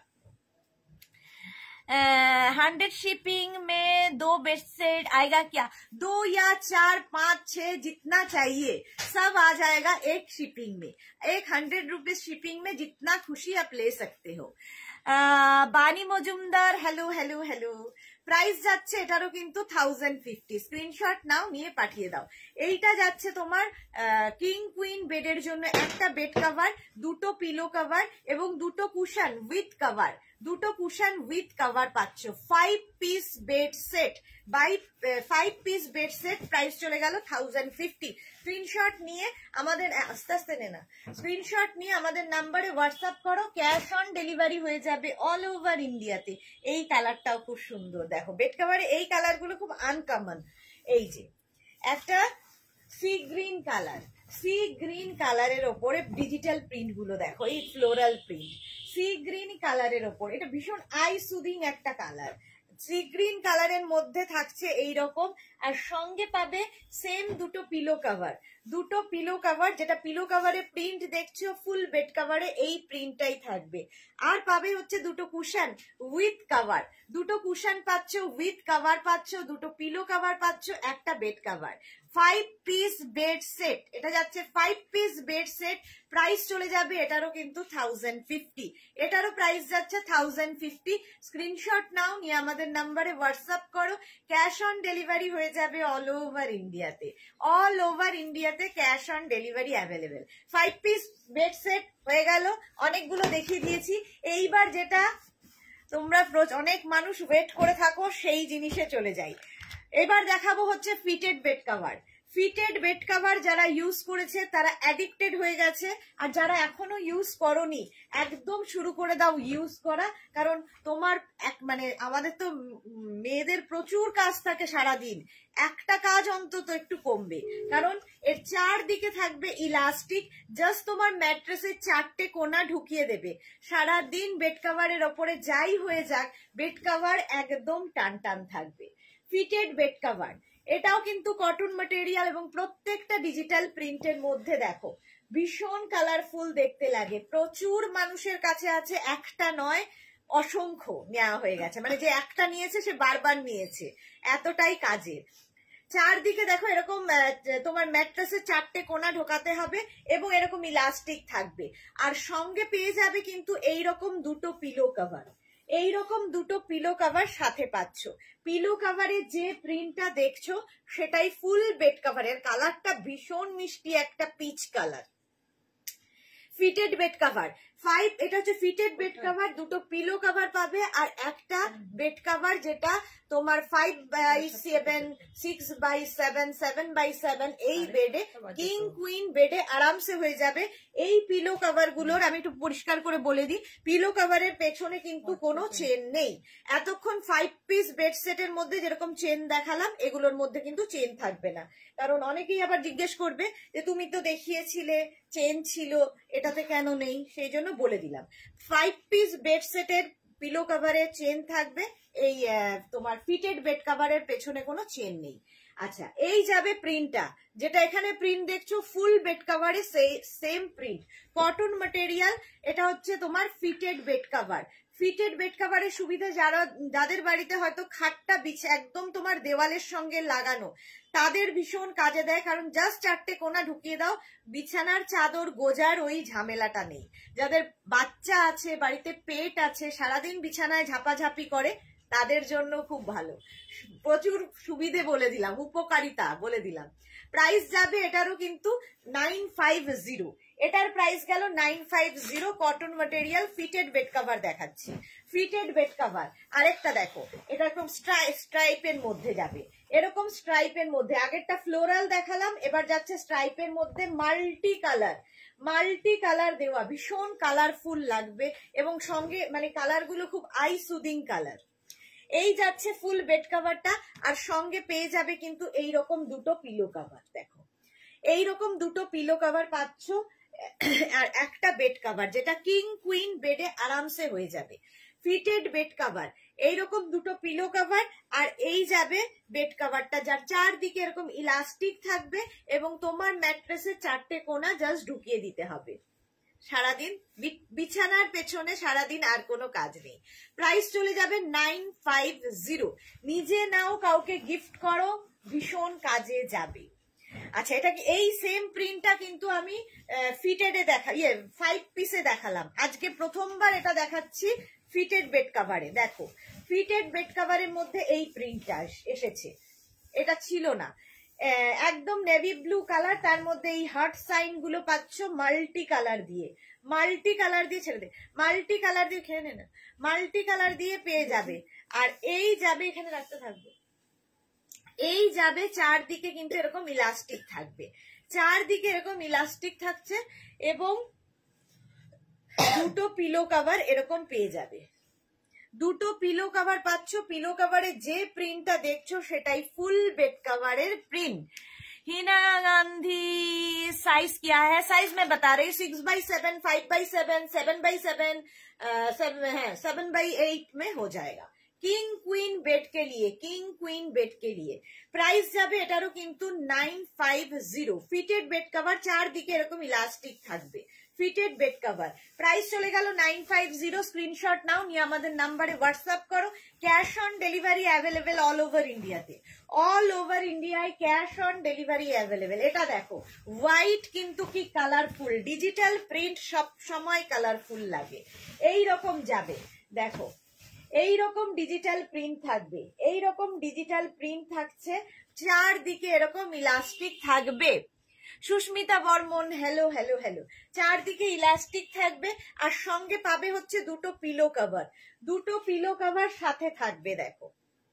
100 शिपिंग में 2 बेड सेट आएगा क्या? 2 या 4 5 6 जितना चाहिए सब आ जाएगा एक शिपिंग में। एक 100 रुपीज शिपिंग में जितना खुशी आप ले सकते हो। Bani Majumdar hello hello hello. Price যাচ্ছে এটারও কিন্তু 1050। স্ক্রিনশট নাও, নিয়ে পাঠিয়ে দাও। এইটা যাচ্ছে তোমার কিং কুইন বেডের জন্য একটা বেড কভার, দুটো পিলো কভার এবং দুটো কুশন উইথ কভার, দুটো কুশন উইথ কভার পাচ্ছ। 5 piece bed set, 5 piece bed set. Price চলে গেল 1050। স্ক্রিনশট নিয়ে আমাদের, আস্তে আস্তে নে না, স্ক্রিনশট নিয়ে আমাদের নাম্বারে হোয়াটসঅ্যাপ করো। ক্যাশ অন ডেলিভারি হয়ে যাবে অল ওভার ইন্ডিয়াতে। এই কালারটাও খুব সুন্দর, দেখো বেড কভারে এই কালার গুলো খুব আনকমন। এই যে একটা sea green colour, sea green কালারের ওপরে ডিজিটাল প্রিন্ট গুলো দেখো, এই ফ্লোরাল প্রিন্ট সি গ্রিন কালারের ওপর। এটা ভীষণ আই সুদিং একটা কালার। সি গ্রিন কালারের মধ্যে থাকছে এইরকম, আর সঙ্গে পাবে সেম দুটো পিলো কভার, দুটো পিলো কভার। যেটা পিলো কভারে প্রিন্ট দেখছো, ফুল বেড কভারে এই প্রিন্টটাই থাকবে। আর পাবে হচ্ছে দুটো কুশন উইথ কভার, দুটো কুশন পাচ্ছ উইথ কভার পাচ্ছ, দুটো পিলো কভার পাচ্ছ, একটা bed cover. 5 piece bed set, এটা যাচ্ছে 5 পিস বেড সেট। প্রাইস চলে যাবে এটারও কিন্তু 1050। এটারও প্রাইস যাচ্ছে 1050। স্ক্রিনশট নাও, নিয়ে আমাদের নাম্বারে হোয়াটসঅ্যাপ করো। ক্যাশ অন ডেলিভারি হয়ে যাবে অল ওভার ইন্ডিয়াতে, অল ওভার ইন্ডিয়াতে cash on delivery available. 5 piece bed set হয়ে গেল, অনেকগুলো দেখিয়ে দিয়েছি। এইবার যেটা তোমরা অনেক মানুষ ওয়েট করে থাকো, সেই জিনিসে চলে যাই। এবার দেখাবো হচ্ছে fitted bed cover. Fitted bed cover যারা ইউজ করেছে তারা অ্যাডিক্টেড হয়ে গেছে, আর যারা এখনো ইউজ করোনি একদম শুরু করে দাও ইউজ করা। কারণ তোমার মানে আমাদের তো মেয়েদের প্রচুর কাজ থাকে সারাদিন, একটা কাজ অন্তত একটু কমবে, কারণ এর চারদিকে থাকবে ইলাস্টিক। জাস্ট তোমার ম্যাট্রেসের 4টে কোনা ঢুকিয়ে দেবে, সারাদিন বেড কভারের ওপরে যাই হয়ে যাক বেড কভার একদম টান টান থাকবে। ফিটেড বেড কভার, এটাও কিন্তু কটন ম্যাটেরিয়াল এবং প্রত্যেকটা ডিজিটাল প্রিন্টের মধ্যে দেখো ভীষণ কালারফুল দেখতে লাগে। প্রচুর মানুষের কাছে আছে, একটা নয় অসংখ্য নেওয়া হয়ে গেছে, মানে যে একটা নিয়েছে সে বারবার নিয়েছে, এতটাই কাজের। চারদিকে দেখো এরকম তোমার ম্যাট্রেসের 4টে কোনা ঢোকাতে হবে এবং এরকম ইলাস্টিক থাকবে, আর সঙ্গে পেয়ে যাবে কিন্তু এইরকম দুটো পিলো কভার। এইরকম দুটো পিলো কভার সাথে পাচ্ছ। পিলো কভারে যে প্রিন্টটা দেখছো সেটাই ফুল বেড কভারের। কালারটা ভীষণ মিষ্টি, একটা peach colour. Fitted bed cover 5, এটা হচ্ছে ফিটেড বেড কভার। দুটো পিলো কভার পাবে আর একটা বেড কভার যেটা তোমার 5x7, 6x7, 7x7 এই বেডে, কিং কুইন বেডে আরামসে হয়ে যাবে। এই পিলো কভার গুলোর আমি একটু পরিষ্কার করে বলে দিই, পিলো কভারের পেছনে কিন্তু কোনো চেন নেই। এতক্ষণ 5 পিস বেড সেটের মধ্যে যেরকম চেন দেখালাম, এগুলোর মধ্যে কিন্তু চেন থাকবে না। কারণ অনেকেই আবার জিজ্ঞেস করবে যে তুমি তো দেখিয়েছিলে চেন ছিল, এটাতে কেন নেই, সেই জন্য বলে দিলাম। 5 পিস বেড সেটের পিলো কভারে চেন থাকবে, এই তোমার ফিটেড বেড কভারের পেছনে কোনো চেন নেই। আচ্ছা, এই যাবে প্রিন্টটা, যেটা এখানে প্রিন্ট দেখছো ফুল বেড কভারে সেম প্রিন্ট, কটন ম্যাটেরিয়াল। এটা হচ্ছে তোমার fitted bed cover. Fitted bed কভারের সুবিধা যাদের বাড়িতে হয়তো খাটটা বিছে একদম তোমার দেওয়ালের সঙ্গে লাগানো, তাদের ভীষণ কাজে দেয়। কারণ জাস্ট 4টে কোণা ঢুকিয়ে দাও, বিছানার চাদর গোজার ওই ঝামেলাটা নেই। যাদের বাচ্চা আছে, বাড়িতে পেট আছে, সারাদিন বিছানায় ঝাপাঝাপি করে, তাদের জন্য খুব ভালো। প্রচুর সুবিধে বলে দিলাম, উপকারিতা বলে দিলাম। প্রাইস যাবে এটারও কিন্তু 950। এটার প্রাইস গেল 950। Cotton material fitted bed cover দেখাচ্ছি। ফিটেড বেড কভার আরেকটা দেখো, এটা এরকম স্ট্রাইপের মধ্যে যাবে, এরকম স্ট্রাইপের মধ্যে। আগেরটা ফ্লোরাল দেখালাম, এবার যাচ্ছে স্ট্রাইপের মধ্যে, মাল্টি কালার দেওয়া, ভীষণ কালারফুল লাগবে এবং সঙ্গে মানে কালারগুলো খুব আই সুদিং কালার। এই যাচ্ছে ফুল বেড কভারটা, আর সঙ্গে পেয়ে যাবে কিন্তু এইরকম দুটো পিলো কভার। দেখো, এইরকম দুটো পিলো কভার পাচ্ছ আর একটা বেড কভার, যেটা কিং কুইন বেডে আরামসে হয়ে যাবে। ফিটেড বেড কভার, এইরকম দুটো পিলো কভার, আর এই যাবে বেড কভারটা, যার চারদিকে এরকম ইলাস্টিক থাকবে এবং তোমার ম্যাট্রেসের 4টে কোণা জাস্ট ঢুকিয়ে দিতে হবে। সারাদিন বিছানার পেছনে সারাদিন আর কোনো কাজ নেই। প্রাইস চলে যাবে 950। নিজে নাও, কাউকে গিফট করো, ভীষণ কাজে যাবে। আচ্ছা, এটা এই সেম প্রিন্টটা কিন্তু আমি ফিটেডে 5 পিসে দেখালাম। আজকে প্রথমবার এটা দেখাচ্ছি ফিটেড বেড কভারে। দেখো, ফিটেড বেড কভারের মধ্যে এই প্রিন্টটা এসেছে, এটা ছিল না। একদম নেভি ব্লু কালার, তার মধ্যে এই হার্ট সাইন গুলো পাচ্ছ মাল্টি কালার দিয়ে ছেড়ে দে, মাল্টি কালার দিয়ে খেয়ে নে না, মাল্টি কালার দিয়ে পেয়ে যাবে। আর এই যাবে, এখানে রাখতে থাকবে, এই যাবে চারদিকে কিন্তু এরকম ইলাস্টিক থাকবে, চারদিকে এরকম ইলাস্টিক থাকছে এবং দুটো পিলো কভার এরকম পেয়ে যাবে। দুটো পিলো কভার পাচ্ছ। পিলো কভারে যে প্রিন্টটা দেখছো সেটাই ফুল বেড कवरेर प्रिंट। हिना गांधी साइज क्या है? साइज मैं बता रही हूँ 6x7, 5x7, 7x7, 7x8 में हो जाएगा। किंग क्वीन बेड के लिए, किंग क्वीन बेड के लिए प्राइस যাবে এটারও কিন্তু 950। ফিটেড বেড কভার, চারদিকে এরকম ইলাস্টিক থাকবে, ফিটেড বেড কভার। প্রাইস চলে গেল 950। স্ক্রিনশট নাও, নিয়ে আমাদের নাম্বারে হোয়াটসঅ্যাপ করো। Cash on delivery available all over ইন্ডিয়াতে, অল ওভার ইন্ডিয়ায় ক্যাশ অন ডেলিভারি অ্যাভেলেবেল। এটা দেখো, হোয়াইট কিন্তু কি কালারফুল, ডিজিটাল প্রিন্ট সব সময় কালারফুল লাগে। এই রকম যাবে, দেখো এইরকম ডিজিটাল প্রিন্ট থাকবে, এইরকম ডিজিটাল প্রিন্ট থাকছে, চারদিকে এরকম ইলাস্টিক থাকবে। Susmita Barman, hello hello hello. চারদিকে ইলাস্টিক থাকবে আর সঙ্গে পাবে হচ্ছে দুটো পিলো কভার, দুটো পিলো কভার সাথে থাকবে। দেখো,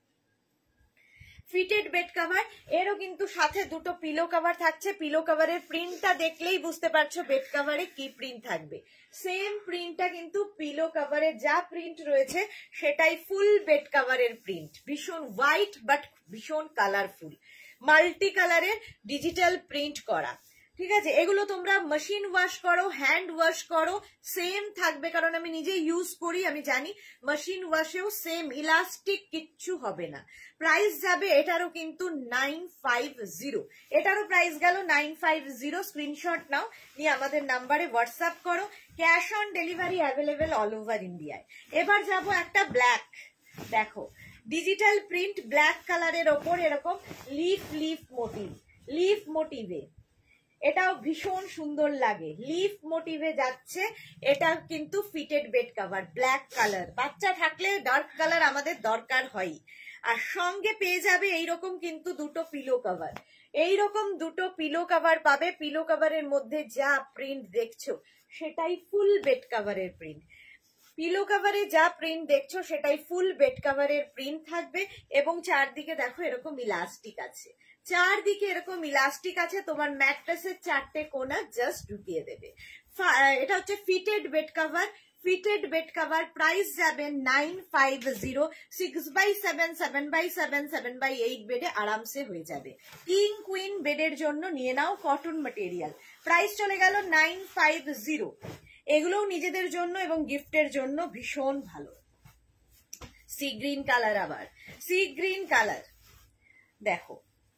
ফিটেড বেড কভার, এরও কিন্তু সাথে দুটো পিলো কভার থাকছে। পিলো কভারের প্রিন্টটা দেখলেই বুঝতে পারছো বেড কভারে কি প্রিন্ট থাকবে। সেম প্রিন্টটা কিন্তু পিলো কভারে যা প্রিন্ট রয়েছে সেটাই ফুল বেড কভারের প্রিন্ট। ভীষণ হোয়াইট বাট ভীষণ কালারফুল, মাল্টি কালারের ডিজিটাল প্রিন্ট করা। ঠিক আছে, এগুলো তোমরা মেশিন ওয়াশ করো, হ্যান্ড ওয়াশ করো, সেম থাকবে। কারণ আমি নিজে ইউজ করি, আমি জানি মেশিন ওয়াশেও সেম, ইলাস্টিক কিচ্ছু হবে না। প্রাইস যাবে এটারও কিন্তু 950। এটারও প্রাইস গেল 950। স্ক্রিনশট নাও, নিয়ে আমাদের নাম্বারে হোয়াটসঅ্যাপ করো। Cash on delivery available all over ইন্ডিয়ায়। এবার যাব একটা ব্ল্যাক, দেখো ডিজিটাল প্রিন্ট ব্ল্যাক কালারের ওপর এরকম লিফ মোটিভে এটাও ভীষণ সুন্দর লাগে, লিফ মোটিভে যাচ্ছে। এটা কিন্তু fitted bed cover, black colour. বাচ্চা থাকলে ডার্ক কালার আমাদের দরকার হয়। আর সঙ্গে পেয়ে যাবে এইরকম কিন্তু দুটো পিলো কভার, এইরকম দুটো পিলো কভার পাবে। পিলো কভারের মধ্যে যা প্রিন্ট দেখছো সেটাই ফুল বেড কভারের প্রিন্ট। পিলো কভারে যা প্রিন্ট দেখছো সেটাই ফুল বেড কভারের প্রিন্ট থাকবে। এবং চারদিকে দেখো এরকম ইলাস্টিক আছে, চারদিকে এরকম ইলাস্টিক আছে। তোমার ম্যাট্রেসের 4টে কোনা জাস্ট ঢুকিয়ে দেবে। এটা হচ্ছে fitted bed cover. Fitted bed cover price যাবে 950। 6x7, 7x7, 7x8 বেডে আরামসে হয়ে যাবে। কিং কুইন বেডের জন্য নিয়ে নাও, কটন ম্যাটেরিয়াল। প্রাইস চলে গেল 950। এগুলোও নিজেদের জন্য এবং গিফটের জন্য ভীষণ ভালো। সি গ্রিন কালার, আবার সি গ্রিন কালার দেখো,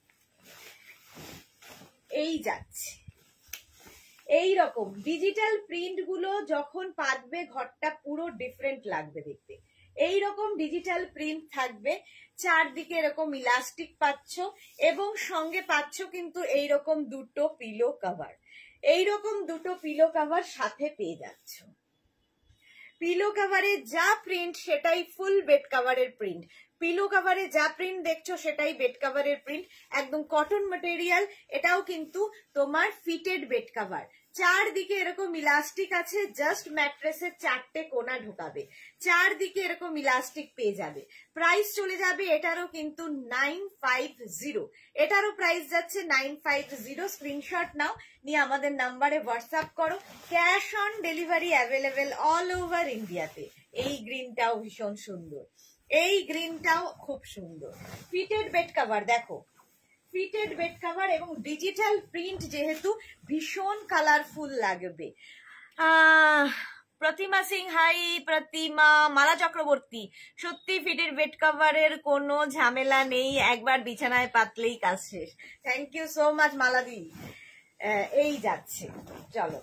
এই যাচ্ছে এই রকম ডিজিটাল প্রিন্ট গুলো যখন পাতবে ঘরটা পুরো ডিফারেন্ট লাগবে দেখতে। এই রকম ডিজিটাল প্রিন্ট থাকবে, চারদিকে এরকম ইলাস্টিক পাচ্ছ এবং সঙ্গে পাচ্ছ কিন্তু এইরকম দুটো পিলো কভার। এইরকম দুটো পিলো কভার সাথে পেয়ে যাচ্ছ। পিলো কভারে যা প্রিন্ট সেটাই ফুল বেড কভারের প্রিন্ট। পিলো কভারে যা প্রিন্ট দেখছো সেটাই বেড কভারের প্রিন্ট, একদম কটন ম্যাটেরিয়াল। এটাও কিন্তু তোমার ফিটেড বেড কভার। চারদিকে এরকম ইলাস্টিক আছে, জাস্ট ম্যাট্রেসের 4টে কোনা ঢোকাবে, চারদিকে এরকম ইলাস্টিক পেয়ে যাবে। প্রাইস চলে যাবে এটারও কিন্তু 950। এটারও প্রাইস যাচ্ছে 950। স্ক্রিনশট নাও, নিয়ে আমাদের নাম্বারে হোয়াটসঅ্যাপ করো। Cash on delivery available all over ইন্ডিয়াতে। এই গ্রিনটাও ভীষণ সুন্দর, এই গ্রিনটাও খুব সুন্দর। ফিটেড বেড কভার দেখো, ফিটেড বেড কভার এবং ডিজিটাল প্রিন্ট যেহেতু ভীষণ কালারফুল লাগবে। প্রতিমা সিং, হাই প্রতিমা। মালা চক্রবর্তী, সত্যি ফিটেড বেড কভারের কোনো ঝামেলা নেই, একবার বিছানায় পাতলেই কাজ শেষ। থ্যাংক ইউ সো মাচ মালাদি। এই যাচ্ছে, চলো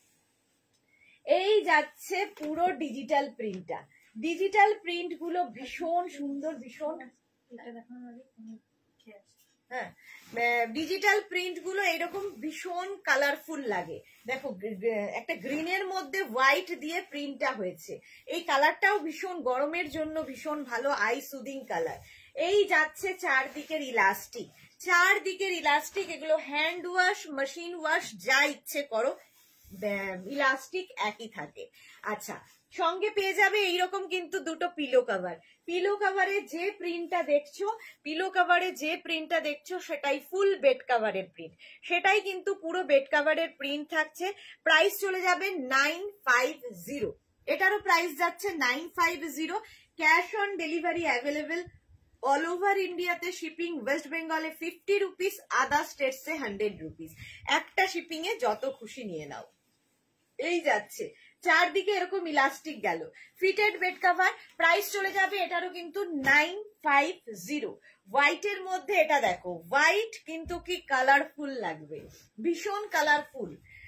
এই যাচ্ছে পুরো ডিজিটাল প্রিন্টটা। ডিজিটাল প্রিন্ট গুলো ভীষণ সুন্দর, ভীষণ হ্যাঁ, ডিজিটাল প্রিন্ট গুলো এইরকম ভীষণ কালারফুল লাগে। দেখো একটা গ্রিনের মধ্যে হোয়াইট দিয়ে প্রিন্টটা হয়েছে, এই কালারটাও ভীষণ গরমের জন্য ভীষণ ভালো, আই সুদিং কালার। এই যাচ্ছে চারদিকের ইলাস্টিক, চারদিকের ইলাস্টিক। এগুলো হ্যান্ড ওয়াশ, মেশিন ওয়াশ, যা ইচ্ছে করো, ইলাস্টিক একই থাকে। আচ্ছা, সঙ্গে পেয়ে যাবে এইরকম কিন্তু দুটো পিলো কভার। পিলো কভারে যে প্রিন্টটা দেখছো, পিলো কভারে যে প্রিন্টটা দেখছো সেটাই ফুল বেড কভারের প্রিন্ট, সেটাই কিন্তু পুরো বেড কভারের প্রিন্ট থাকছে। প্রাইস চলে যাবে 950। এটারও প্রাইস যাচ্ছে 950। Cash on delivery available all over ইন্ডিয়াতে। শিপিং ওয়েস্ট বেঙ্গলে 50 রুপিস, আদার স্টেটসে 100 রুপিস। একটা শিপিং এ যত খুশি নিয়ে নাও। এই যাচ্ছে চারদিকে এরকম ইলাস্টিক গেল। ফিটেড বেড কভার প্রাইস চলে যাবে এটারও কিন্তু 950। হোয়াইটের মধ্যে এটা দেখো, হোয়াইট কিন্তু কি কালারফুল লাগবে, ভীষণ colourful.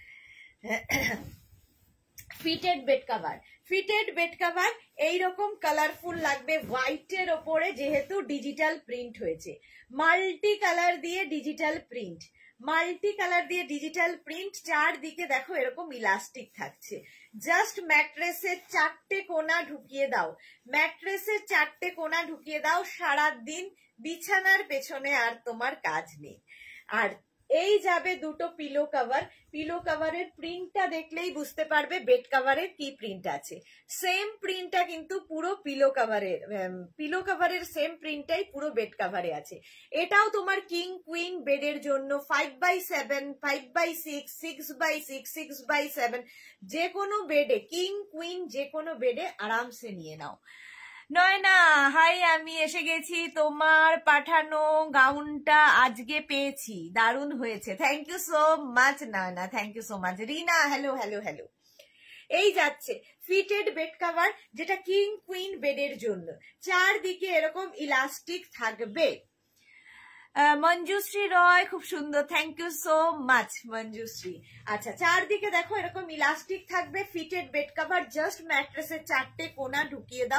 Fitted bed cover, fitted bed cover এইরকম কালারফুল লাগবে হোয়াইটের ওপরে, যেহেতু ডিজিটাল প্রিন্ট হয়েছে। মাল্টি কালার দিয়ে ডিজিটাল প্রিন্ট, মাল্টি কালার দিয়ে ডিজিটাল প্রিন্ট। চারদিকে দেখো এরকম ইলাস্টিক থাকছে। জাস্ট ম্যাট্রেসের 4টে কোনা ঢুকিয়ে দাও, ম্যাট্রেসের 4টে কোনা ঢুকিয়ে দাও, সারাদিন বিছানার পেছনে আর তোমার কাজ নেই। আর এই যাবে দুটো পিলো কভার। পিলো কভারের প্রিন্টটা দেখলেই বুঝতে পারবে বেড কভারের কি প্রিন্ট আছে। সেম প্রিন্টটা কিন্তু পুরো পিলো কভারের, পিলো কভারের সেম প্রিন্টটাই পুরো বেড কভারে আছে। এটাও তোমার কিং কুইন বেডের জন্য 5x7, 5x6, 6x6, 6x7 যে কোনো বেডে, কিং কুইন যে কোনো বেডে আরামসে নিয়ে নাও। নয়না, হাই, আমি এসে গেছি, তোমার পাঠানো গাউনটা আজকে পেয়েছি, দারুণ হয়েছে। Thank you so much Nayana, thank you so much. Rina, hello hello hello. এই যাচ্ছে ফিটেড বেড কভার, যেটা কিং কুইন বেডের জন্য। চারদিকে এরকম ইলাস্টিক থাকবে। মঞ্জুশ্রী রয়, খুব সুন্দর, thank you so much Manjushree. আচ্ছা, চারদিকে দেখো এরকম ইলাস্টিক থাকবে। ফিটেড বেড কভার, জাস্ট ম্যাট্রেসের 4টে কোনা ঢুকিয়ে দাও,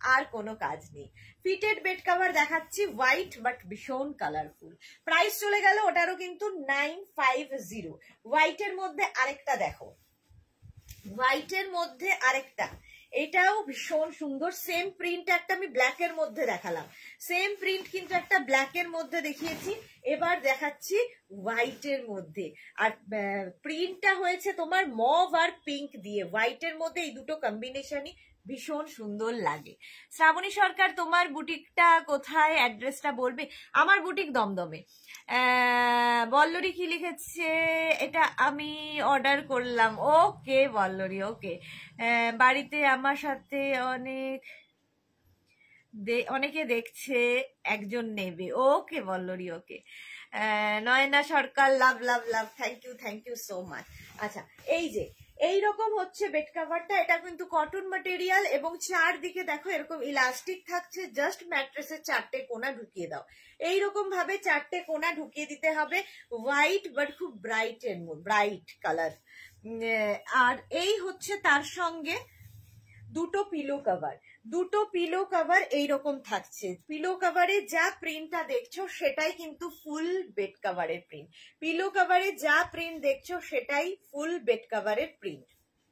আর কোনো কাজ নেই। ফিটেড বেড কভার দেখাচ্ছি, হোয়াইট বাট ভীষণ কালারফুল। প্রাইস চলে গেল ওটারও কিন্তু 950। হোয়াইটের মধ্যে আরেকটা দেখো, হোয়াইটের মধ্যে আরেকটা, এটাও ভীষণ সুন্দর। সেম প্রিন্ট একটা আমি ব্ল্যাকের মধ্যে দেখালাম, সেম প্রিন্ট কিন্তু একটা ব্ল্যাকের মধ্যে দেখিয়েছি, এবার দেখাচ্ছি হোয়াইটের মধ্যে। আর প্রিন্টটা হয়েছে তোমার মভ আর পিঙ্ক দিয়ে, হোয়াইটের মধ্যে এই দুটো কম্বিনেশনই ভীষণ সুন্দর লাগে। শ্রাবণী সরকার তোমার বুটিকটা কোথায়, অ্যাড্রেসটা বলবে? আমার বুটিক দমদমে। বল্লরি কি লিখেছে, এটা আমি অর্ডার করলাম। ওকে বল্লরি, ওকে। বাড়িতে আমার সাথে অনেকে দেখছে, একজন নেবে। Okay Ballari, okay. Nayana Sarkar, love love love, thank you so much. আচ্ছা, এই যে এইরকম হচ্ছে বেড কাভারটা, এটা কিন্তু কটন ম্যাটেরিয়াল এবং চারদিকে দেখো এরকম ইলাস্টিক থাকছে। জাস্ট ম্যাট্রেসের 4টে কোণা ঢুকিয়ে দাও, এইরকম ভাবে 4টে কোণা ঢুকিয়ে দিতে হবে। হোয়াইট বাট খুব ব্রাইট কালার। আর এই হচ্ছে তার সঙ্গে দুটো পিলো কভার, দুটো পিলো কভার এইরকম থাকছে। পিলো কভারে যা প্রিন্টটা দেখছো সেটাই কিন্তু ফুল বেড কভারের প্রিন্ট। পিলো কভারে যা প্রিন্ট দেখছো সেটাই ফুল বেড কভারের প্রিন্ট।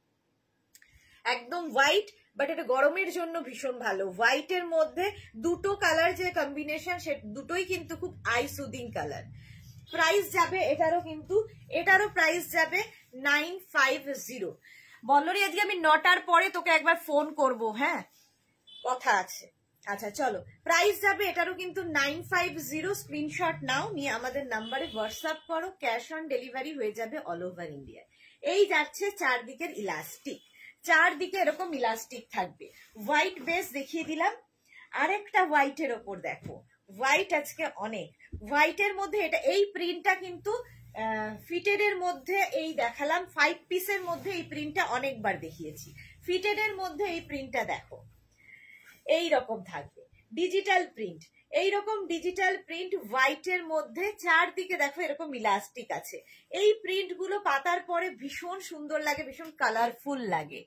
একদম হোয়াইট, বাট এটা গরমের জন্য ভীষণ ভালো। হোয়াইটের মধ্যে দুটো কালার যে কম্বিনেশন, সে দুটোই কিন্তু খুব আই সুদিং কালার। প্রাইস যাবে এটারও প্রাইস যাবে 950। বল্লরি আজকে আমি 9টার পরে তোকে একবার ফোন করব, হ্যাঁ, কথা আছে। আচ্ছা চলো, প্রাইস যাবে এটারও কিন্তু 950। স্ক্রিনশট নাও, নিয়ে আমাদের নাম্বারে হোয়াটসঅ্যাপ করো, ক্যাশ অন ডেলিভারি হয়ে যাবে অল ওভার ইন্ডিয়া। এই যাচ্ছে চারদিকের ইলাস্টিক, চারদিকে এরকম ইলাস্টিক থাকবে। হোয়াইট বেস দেখিয়ে দিলাম, আরেকটা হোয়াইটের ওপর দেখো, হোয়াইট আজকে অনেক। হোয়াইটের মধ্যে এটা, এই প্রিন্টটা কিন্তু ফিটেড এর মধ্যে এই দেখালাম, 5 পিসের মধ্যে এই প্রিন্টটা অনেকবার দেখিয়েছি। ফিটেড এর মধ্যে এই প্রিন্টটা দেখো, এই রকম থাকবে ডিজিটাল প্রিন্ট, এইরকম ডিজিটাল প্রিন্ট হোয়াইটের মধ্যে চারদিকে দেখো এরকম ইলাস্টিক আছে। এই প্রিন্ট গুলো পাতার পরে ভীষণ সুন্দর লাগে, ভীষণ কালারফুল লাগে।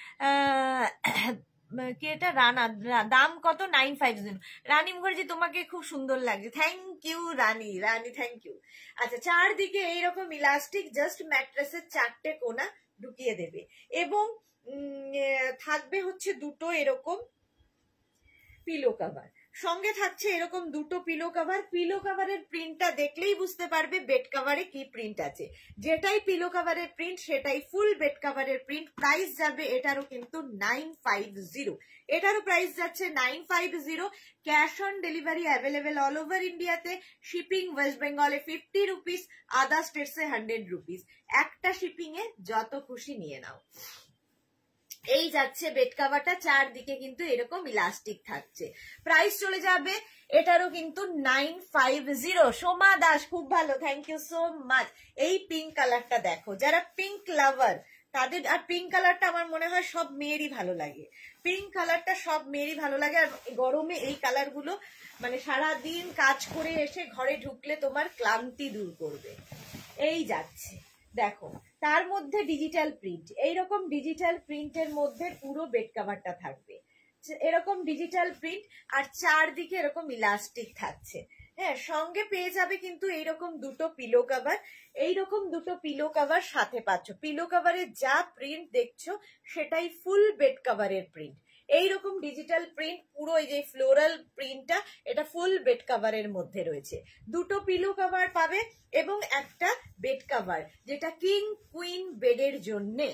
কি এটা রানা, দাম কত? 950। রানী মুখার্জি তোমাকে খুব সুন্দর লাগছে, thank you Rani, thank you. আচ্ছা, চারদিকে এইরকম ইলাস্টিক, জাস্ট ম্যাট্রেসের 4টে কোণা ঢুকিয়ে দেবে এবং থাকবে হচ্ছে দুটো এরকম পিলো কভার, সঙ্গে থাকছে এরকম দুটো পিলো কভার। পিলো কভারের প্রিন্টটা দেখলেই বুঝতে পারবে বেড কভারে কি প্রিন্ট আছে। যেটাই পিলো কভারের প্রিন্ট সেটাই ফুল বেড কভারের প্রিন্ট। প্রাইস যাবে এটারও কিন্তু 950। এটারও প্রাইস যাচ্ছে 950। Cash on delivery available all over ইন্ডিয়াতে। শিপিং ওয়েস্ট বেঙ্গলে 50 রুপিস, আদার স্টেটসে 100 রুপিস। একটা শিপিং এ যত খুশি নিয়ে নাও। এই যাচ্ছে বেড কাভারটা, চারদিকে কিন্তু এরকম ইলাস্টিক থাকছে। প্রাইস চলে যাবে এটারও কিন্তু 950। সোমা দাস, খুব ভালো, থ্যাংক ইউ সো মাচ। এই পিঙ্ক কালারটা দেখো, যারা পিঙ্ক লাভার তাদের, আর পিঙ্ক কালারটা আমার মনে হয় সব মেয়েরই ভালো লাগে। পিঙ্ক কালারটা সব মেয়েরই ভালো লাগে, আর গরমে এই কালার গুলো মানে সারাদিন কাজ করে এসে ঘরে ঢুকলে তোমার ক্লান্তি দূর করবে। এই যাচ্ছে দেখো, তার মধ্যে ডিজিটাল প্রিন্ট, এইরকম ডিজিটাল প্রিন্টের মধ্যে পুরো বেড কভারটা থাকবে, এরকম ডিজিটাল প্রিন্ট, আর চারদিকে এরকম ইলাস্টিক থাকছে। হ্যাঁ, সঙ্গে পেয়ে যাবে কিন্তু এইরকম দুটো পিলো কভার, এইরকম দুটো পিলো কভার সাথে পাচ্ছ। পিলো কভারের যা প্রিন্ট দেখছো সেটাই ফুল বেড কভারের প্রিন্ট। এইরকম ডিজিটাল প্রিন্ট, পুরো এই যে ফ্লোরাল প্রিন্টটা, এটা ফুল বেড কভারের মধ্যে রয়েছে। দুটো পিলো কভার পাবে এবং একটা বেড কভার, যেটা কিং কুইন বেডের জন্যে।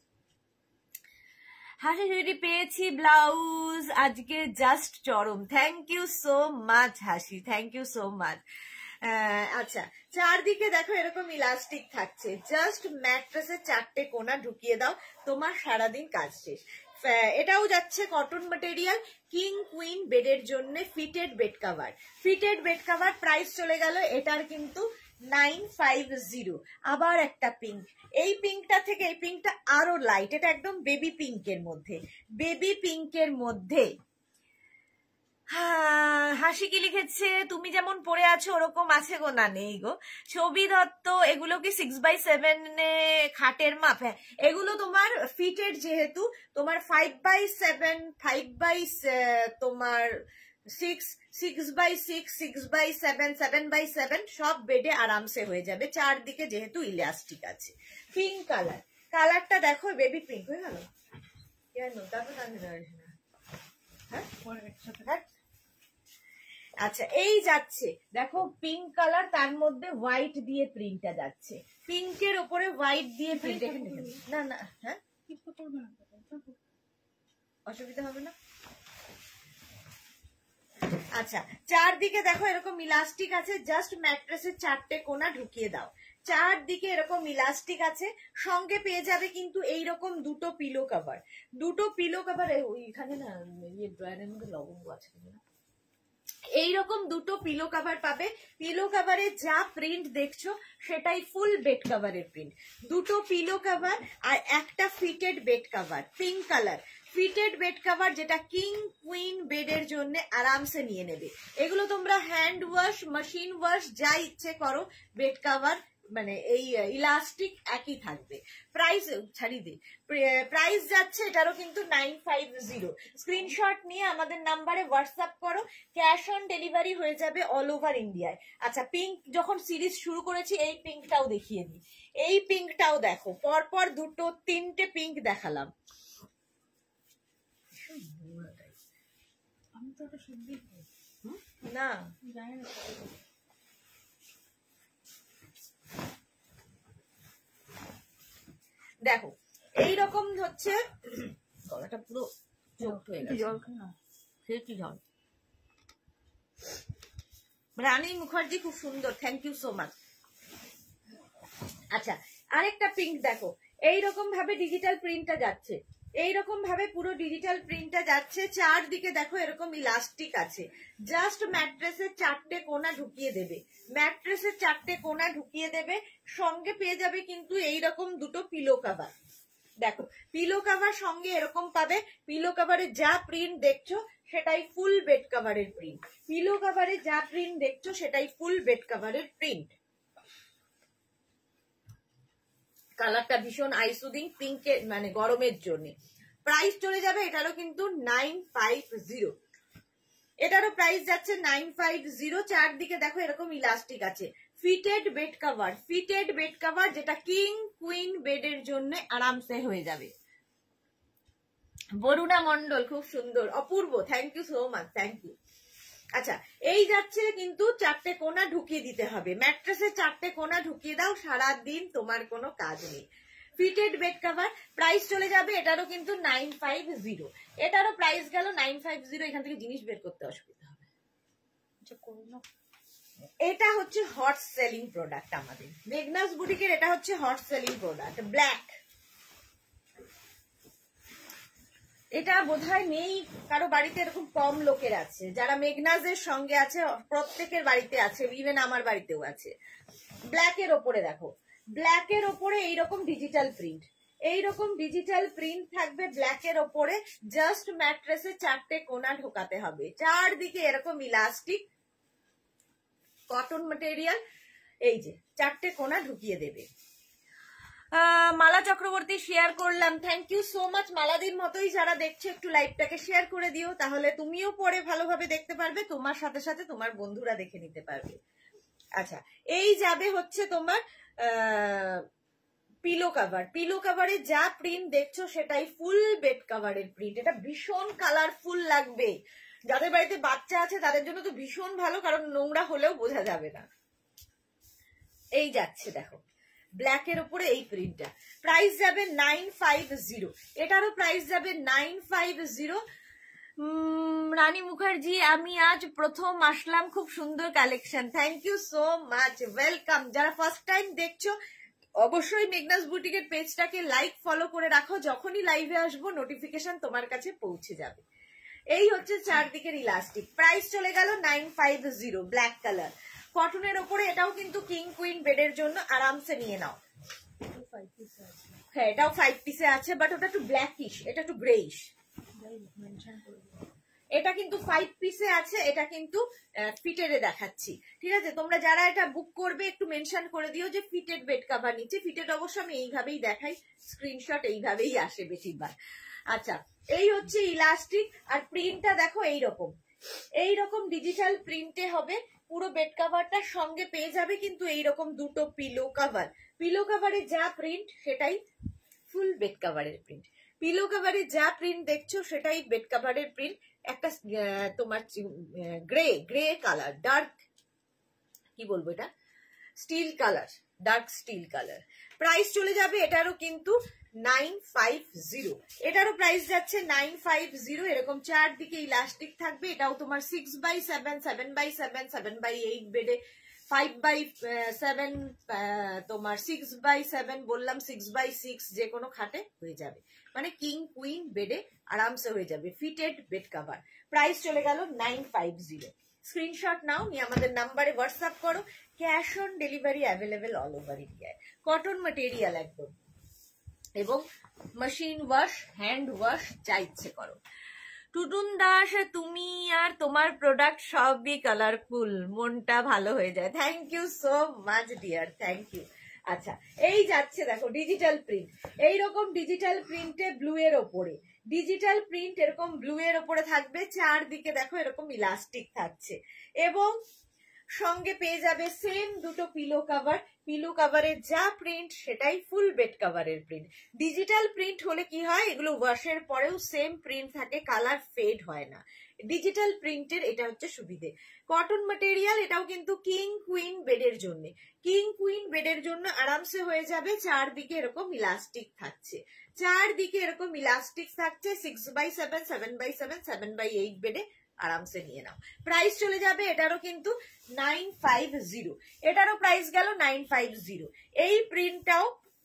হাসি রেডি পেয়েছি ব্লাউজ আজকে, জাস্ট চরম, thank you so much Hasi, thank you so much. আচ্ছা, চারদিকে দেখো এরকম ইলাস্টিক থাকছে, জাস্ট ম্যাট্রেসের 4টে কোণা ঢুকিয়ে দাও, তোমার সারাদিন কাজ শেষ। এটাও যাচ্ছে কটন ম্যাটেরিয়াল, কিং কুইন বেডের জন্য fitted bed cover. Fitted bed cover price চলে গেল এটার কিন্তু 950। আবার একটা পিঙ্ক, এই পিঙ্কটা থেকে এই পিঙ্কটা আরো লাইট, এটা একদম বেবি পিঙ্কের মধ্যে, বেবি পিঙ্কের মধ্যে হাসি কি লিখেছে, তুমি যেমন পড়ে আছো ওরকম আছে গো, না নেই গো। ছবি দত্ত, এগুলো কি 6x7 খাটের মাপ? হ্যাঁ, এগুলো তোমার ফিটের, যেহেতু তোমার 5x7, 5x তোমার 6, 6x7, 7x7 সব বেডে আরামসে হয়ে যাবে, চারদিকে যেহেতু ইলাস্টিক আছে। পিঙ্ক কালার, কালারটা দেখো, বেবি পিঙ্ক হয়ে গেল কেন? তারপর হ্যাঁ, আচ্ছা এই যাচ্ছে দেখো পিঙ্ক কালার, তার মধ্যে হোয়াইট দিয়ে প্রিন্টটা যাচ্ছে, পিঙ্কের উপরে হোয়াইট দিয়ে প্রিন্ট। না না, হ্যাঁ অসুবিধা হবে না। আচ্ছা, চারদিকে দেখো এরকম ইলাস্টিক আছে, জাস্ট ম্যাট্রেসের 4টে কোণা ঢুকিয়ে দাও, চারদিকে এরকম ইলাস্টিক আছে, সঙ্গে পেয়ে যাবে কিন্তু এইরকম দুটো পিলো কভার। দুটো পিলো কভার, ওইখানে না ড্রয়ারের মধ্যে লবঙ্গ আছে না, এইরকম দুটো পিলো কভার পাবে। পিলো কভারে যা প্রিন্ট দেখছো সেটাই ফুল বেড কভারের প্রিন্ট। দুটো পিলো কভার আর একটা fitted bed cover, pink colour fitted bed cover, যেটা কিং কুইন বেডের জন্য আরামসে নিয়ে নেবে। এগুলো তোমরা হ্যান্ড ওয়াশ, মেশিন ওয়াশ যা ইচ্ছে করো, বেড কভার মানে এই ইলাস্টিক একই থাকবে। প্রাইস ছাড়িয়ে দিই, প্রাইস যাচ্ছে এটারও কিন্তু 950। স্ক্রিনশট নিয়ে আমাদের নাম্বারে হোয়াটসঅ্যাপ করো, ক্যাশ অন ডেলিভারি হয়ে যাবে অল ওভার ইন্ডিয়ায়। আচ্ছা, পিঙ্ক যখন সিরিজ শুরু করেছি, এই পিঙ্কটাও দেখিয়ে দিই, এই পিঙ্কটাও দেখো, পরপর দুটো তিনটে পিঙ্ক দেখালাম। না দেখো এইরকম হচ্ছে, গলাটা পুরো চোখ হয়ে গেছে, জল। রানী মুখার্জি খুব সুন্দর, থ্যাংক ইউ সো মাচ। আচ্ছা, আরেকটা পিঙ্ক দেখো, এইরকম ভাবে ডিজিটাল প্রিন্টটা যাচ্ছে, এইরকম ভাবে পুরো ডিজিটাল প্রিন্টটা যাচ্ছে, চারদিকে দেখো এরকম ইলাস্টিক আছে, জাস্ট ম্যাট্রেসের 4টে কোণা ঢুকিয়ে দেবে, ম্যাট্রেসের 4টে কোণা ঢুকিয়ে দেবে, সঙ্গে পেয়ে যাবে কিন্তু এইরকম দুটো পিলো কভার। দেখো পিলো কভার সঙ্গে এরকম পাবে, পিলো কভারে যা প্রিন্ট দেখছো সেটাই ফুল বেড কভারের প্রিন্ট, পিলো কভারে যা প্রিন্ট দেখছো সেটাই ফুল বেড কভারের প্রিন্ট। কালারটা ভীষণ আইসুদিং, পিঙ্কের মানে গরমের জন্য। প্রাইস চলে যাবে এটারও কিন্তু 950, এটারও প্রাইস যাচ্ছে 950। চারদিকে দেখো এরকম ইলাস্টিক আছে, fitted bed cover, fitted bed cover যেটা কিং কুইন বেডের জন্য আরামসে হয়ে যাবে। বরুণা মন্ডল খুব সুন্দর, অপূর্ব, thank you so much, thank you. আচ্ছা, এই যাচ্ছে কিন্তু 4টে কোণা ঢুকিয়ে দিতে হবে, ম্যাট্রেসের 4টে কোণা ঢুকিয়ে দাও, সারাদিন তোমার কোনো কাজ নেই। ফিটেড বেড কভার, প্রাইস চলে যাবে এটারও কিন্তু 950, এটারও প্রাইস গেল 950। এখান থেকে জিনিস বের করতে অসুবিধা হবে। এটা হচ্ছে হট সেলিং প্রোডাক্ট আমাদের মেঘনাস বুটিকের, এটা হচ্ছে হট সেলিং প্রোডাক্ট, ব্ল্যাক। এটা বোধহয় নেই কারো বাড়িতে, এরকম কম লোকের আছে যারা মেঘনাজের সঙ্গে আছে, প্রত্যেকের বাড়িতে আছে, ইভেন আমার বাড়িতেও আছে। ব্ল্যাকের ওপরে দেখো, ব্ল্যাকের ওপরে এইরকম ডিজিটাল প্রিন্ট, এইরকম ডিজিটাল প্রিন্ট থাকবে ব্ল্যাকের ওপরে, জাস্ট ম্যাট্রেসে 4টে কোণা ঢোকাতে হবে, চারদিকে এরকম ইলাস্টিক কটন ম্যাটেরিয়াল, এই যে 4টে কোণা ঢুকিয়ে দেবে। মালা চক্রবর্তী শেয়ার করলাম, থ্যাংক ইউ সো মাচ। মালাদির মতোই যারা দেখছে একটু লাইভটাকে শেয়ার করে দিও, তাহলে তুমিও পরে ভালোভাবে দেখতে পারবে, তোমার সাথে সাথে তোমার বন্ধুরা দেখে নিতে পারবে। আচ্ছা, এই যাবে হচ্ছে তোমার পিলো কভার, পিলো কভারে যা প্রিন্ট দেখছো সেটাই ফুল বেড কভারের প্রিন্ট। এটা ভীষণ কালারফুল লাগবে, যাদের বাড়িতে বাচ্চা আছে তাদের জন্য তো ভীষণ ভালো, কারণ নোংরা হলেও বোঝা যাবে না। এই যাচ্ছে দেখো ব্ল্যাকের উপরে এই প্রিন্টটা, প্রাইস যাবে 950, এটারও প্রাইস যাবে 950। রানী মুখার্জি, আমি আজ প্রথম আসলাম, খুব সুন্দর collection, thank you so much, welcome. যারা ফার্স্ট টাইম দেখছো অবশ্যই মেঘনাস বুটিকের পেজটাকে লাইক ফলো করে রাখো, যখনই লাইভে আসবো নোটিফিকেশন তোমার কাছে পৌঁছে যাবে। এই হচ্ছে চারদিকের ইলাস্টিক, প্রাইস চলে গেল 950, ব্ল্যাক কালার কটনের ওপরে, এটাও কিন্তু কিং কুইন বেডের জন্য আরামসে নিয়ে নাও। হ্যাঁ, এটাও 5 পিসে আছে, বাট ওটা একটু ব্ল্যাকিশ, এটা একটু গ্রেইশ। এটা কিন্তু 5 পিসে আছে, এটা কিন্তু ফিটেডে দেখাচ্ছি, ঠিক আছে? তোমরা যারা এটা বুক করবে একটু মেনশন করে দিও যে ফিটেড বেড কভার নিচ্ছে। ফিটেড অবশ্য আমি এইভাবেই দেখাই, স্ক্রিনশট এইভাবেই আসে বেশিরভাগ। আচ্ছা, এই হচ্ছে ইলাস্টিক, আর প্রিন্টটা দেখো এইরকম ডিজিটাল প্রিন্টে হবে। পুরো বেড কভারটার সঙ্গে পেয়ে যাবে কিন্তু এইরকম দুটো পিলো কভার। পিলো কভারে যা প্রিন্ট সেটাই ফুল বেড কভারের প্রিন্ট। পিলো কভারে যা প্রিন্ট দেখছো সেটাই বেড কভারের প্রিন্ট। একটা তোমার গ্রে কালার, ডার্ক কি বলবো এটা, steel colour, dark steel colour. Price চলে যাবে এটারও কিন্তু 950, এটারও প্রাইস যাচ্ছে 950। এরকম চারদিকে ইলাস্টিক থাকবে। এটাও তোমার 6x7, 7x7, 7x8 বেডে, 5x7, তোমার 6x7 বললাম, 6x6 যে কোনো খাটে হয়ে যাবে, মানে কিং কুইন বেডে আরামসে হয়ে যাবে। ফিটেড বেড কভার, প্রাইস চলে গেল 950। স্ক্রিনশট নাও, নিয়ে আমাদের নাম্বারে হোয়াটসঅ্যাপ করো। Cash on delivery available all over ইন্ডিয়ায়। কটন ম্যাটেরিয়াল একদম, এবং মেশিন ওয়াশ, হ্যান্ড ওয়াশ, যা ইচ্ছে করো। টুটুন দাস, তুমি আর তোমার প্রোডাক্ট সবই কালারফুল, মনটা ভালো হয়ে যায়। Thank you so much dear, thank you. আচ্ছা, এই যাচ্ছে দেখো ডিজিটাল প্রিন্ট, এইরকম ডিজিটাল প্রিন্টে ব্লু এর ওপরে, ডিজিটাল প্রিন্ট এরকম ব্লু এর ওপরে থাকবে। চারদিকে দেখো এরকম ইলাস্টিক থাকছে, এবং সঙ্গে পেয়ে যাবে সেম দুটো পিলো কভার। পিলো কভারের যা প্রিন্ট সেটাই ফুল বেড কভারের প্রিন্ট। ডিজিটাল প্রিন্ট হলে কি হয়, এগুলো ওয়াশের পরেও সেম প্রিন্ট থাকে, কালার ফেড হয় না। ডিজিটাল প্রিন্টের এটা হচ্ছে সুবিধে। কটন ম্যাটেরিয়াল, এটাও কিন্তু কিং কুইন বেডের জন্য, কিং কুইন বেডের জন্য আরামসে হয়ে যাবে। চারদিকে এরকম ইলাস্টিক থাকছে, চারদিকে এরকম ইলাস্টিক থাকছে। 6x7, 7x7, 7x8 বেডে আরামসে নিয়ে নাও। প্রাইস চলে যাবে এটারও কিন্তু 950, এটারও প্রাইস গেল 950। এই প্রিন্টটাও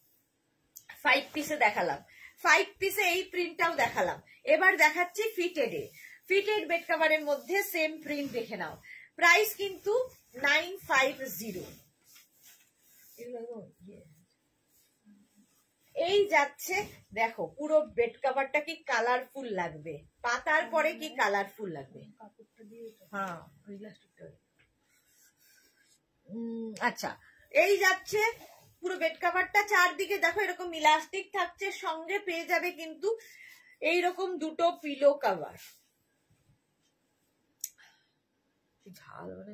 5 পিসে দেখালাম, 5 পিসে এই প্রিন্টটাও দেখালাম। এবার দেখাচ্ছি ফিটেডে। ফিটেড বেড কভারের মধ্যে সেম প্রিন্ট দেখে নাও, প্রাইস কিন্তু 950। এই যাচ্ছে দেখো, পুরো বেড কভারটা কি কালারফুল লাগবে, পাতার পরে কি কালারফুল লাগবে। হ্যাঁ, আচ্ছা, এই যাচ্ছে পুরো বেড কভারটা। চারদিকে দেখো এরকম ইলাস্টিক থাকছে, সঙ্গে পেয়ে যাবে কিন্তু এইরকম দুটো পিলো কভার। ঝাল মানে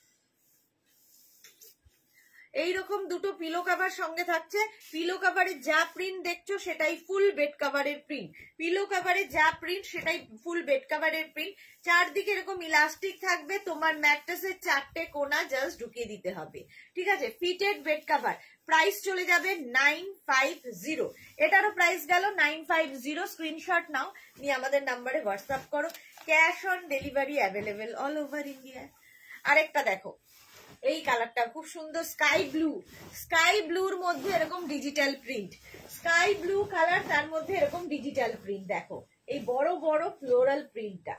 এইরকম দুটো পিলো কভার সঙ্গে থাকছে। পিলো কভারে যা প্রিন্ট দেখছো সেটাই ফুল বেড কভারের প্রিন্ট। পিলো কভারে যা প্রিন্ট সেটাই ফুল বেড কভারের প্রিন্ট। চারদিকে এরকম ইলাস্টিক থাকবে, তোমার ম্যাট্রেসের চারটে কোনা জাস্ট ঢুকিয়ে দিতে হবে, ঠিক আছে? ফিটেড বেড কভার, প্রাইস চলে যাবে 950। এটারও প্রাইস গেল 950। স্ক্রিনশট নাও, নিয়ে আমাদের নাম্বারে হোয়াটসঅ্যাপ করো। Cash on delivery available all over India. আরেকটা দেখো, এই কালারটা খুব সুন্দর, স্কাই ব্লু। স্কাই ব্লুর মধ্যে এরকম digital print, sky blue colour, তার মধ্যে এরকম ডিজিটাল প্রিন্ট। দেখো এই বড় বড় ফ্লোরাল প্রিন্টটা,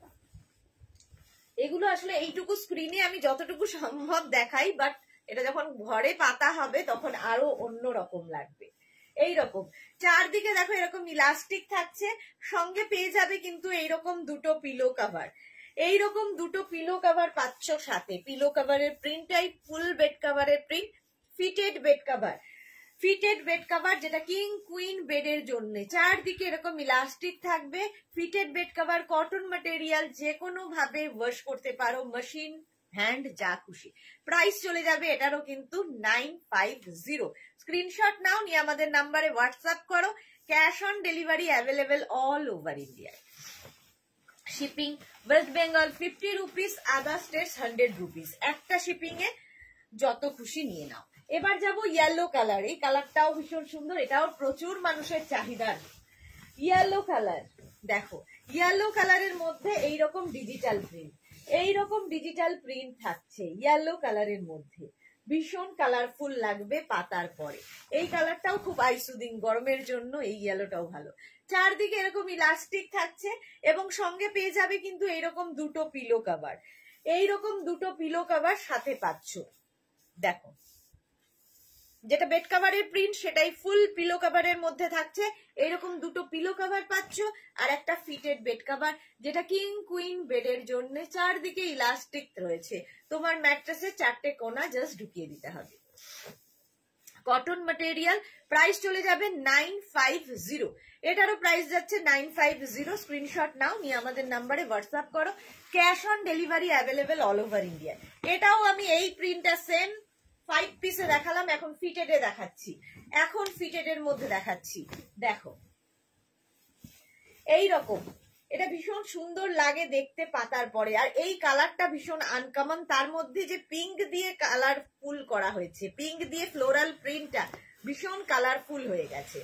এগুলো আসলে এইটুকু স্ক্রিনে আমি যতটুকু সম্ভব দেখাই, বাট এটা যখন ঘরে পাতা হবে তখন আরো অন্য রকম লাগবে। এইরকম চারদিকে দেখো এরকম ইলাস্টিক থাকছে, সঙ্গে পেয়ে যাবে কিন্তু এইরকম দুটো পিলো কভার। এইরকম দুটো পিলো কভার পাচ্ছ সাথে। পিলো কভারের প্রিন্টটাই ফুল বেড কভারের প্রিন্ট। Fitted bed cover, fitted bed cover যেটা কিং কুইন বেডের জন্য। চারদিকে এরকম ইলাস্টিক থাকবে। Fitted bed cover, cotton material, যে কোনো ভাবে ওয়াশ করতে পারো, মেশিন, হ্যান্ড, যা খুশি। প্রাইস চলে যাবে এটারও কিন্তু 950। স্ক্রিনশট নাও, নিয়ে আমাদের নাম্বারে হোয়াটসঅ্যাপ করো। Cash on delivery available all over ইন্ডিয়ায়। Shipping West Bengal 50 rupees, other states 100 rupees. একটা শিপিং এ যত খুশি নিয়ে নাও। এবার যাব ইয়েলো কালার। এই কালারটাও ভীষণ সুন্দর, এটাও প্রচুর মানুষের চাহিদা। ইয়েলো কালার দেখো, ইয়েলো কালারের মধ্যে এইরকম ডিজিটাল প্রিন্ট, এইরকম ডিজিটাল প্রিন্ট থাকছে ইয়েলো কালারের মধ্যে। ভীষণ কালারফুল লাগবে পাতার পরে। এই কালারটাও খুব আইসুদিং, গরমের জন্য এই ইয়েলোটাও ভালো। চারদিকে এরকম ইলাস্টিক থাকছে, এবং সঙ্গে পেয়ে যাবে কিন্তু এইরকম দুটো পিলো কভার। এইরকম দুটো পিলো কভার সাথে পাচ্ছ। দেখো যেটা বেড কাভারের প্রিন্ট সেটাই ফুল পিলো কাভারের মধ্যে থাকছে। এরকম দুটো পিলো কাভার পাচ্ছ আর একটা ফিটেড বেড কাভার, যেটা কিং কুইন বেডের জন্য চারদিকে ইলাস্টিক রয়েছে। তোমার ম্যাট্রেসে 4টে কোনা জাস্ট ঢুকিয়ে দিতে হবে। কটন ম্যাটেরিয়াল, প্রাইস চলে যাবে 950। এটারও প্রাইস যাচ্ছে 950। স্ক্রিনশট নাও, নিয়ে আমাদের নাম্বারে হোয়াটসঅ্যাপ করো। Cash on delivery available all over India. এটাও আমি এই প্রিন্টটা সেম 5 পিসে দেখালাম, এখন ফিটেডে দেখাচ্ছি। এখন ফিটেডের মধ্যে দেখাচ্ছি, দেখো এই রকম। এটা ভীষণ সুন্দর লাগে দেখতে পাতার পরে, আর এই কালারটা ভীষণ আনকমন। তার মধ্যে যে পিঙ্ক দিয়ে কালারফুল করা হয়েছে, পিঙ্ক দিয়ে ফ্লোরাল প্রিন্টটা ভীষণ কালারফুল হয়ে গেছে।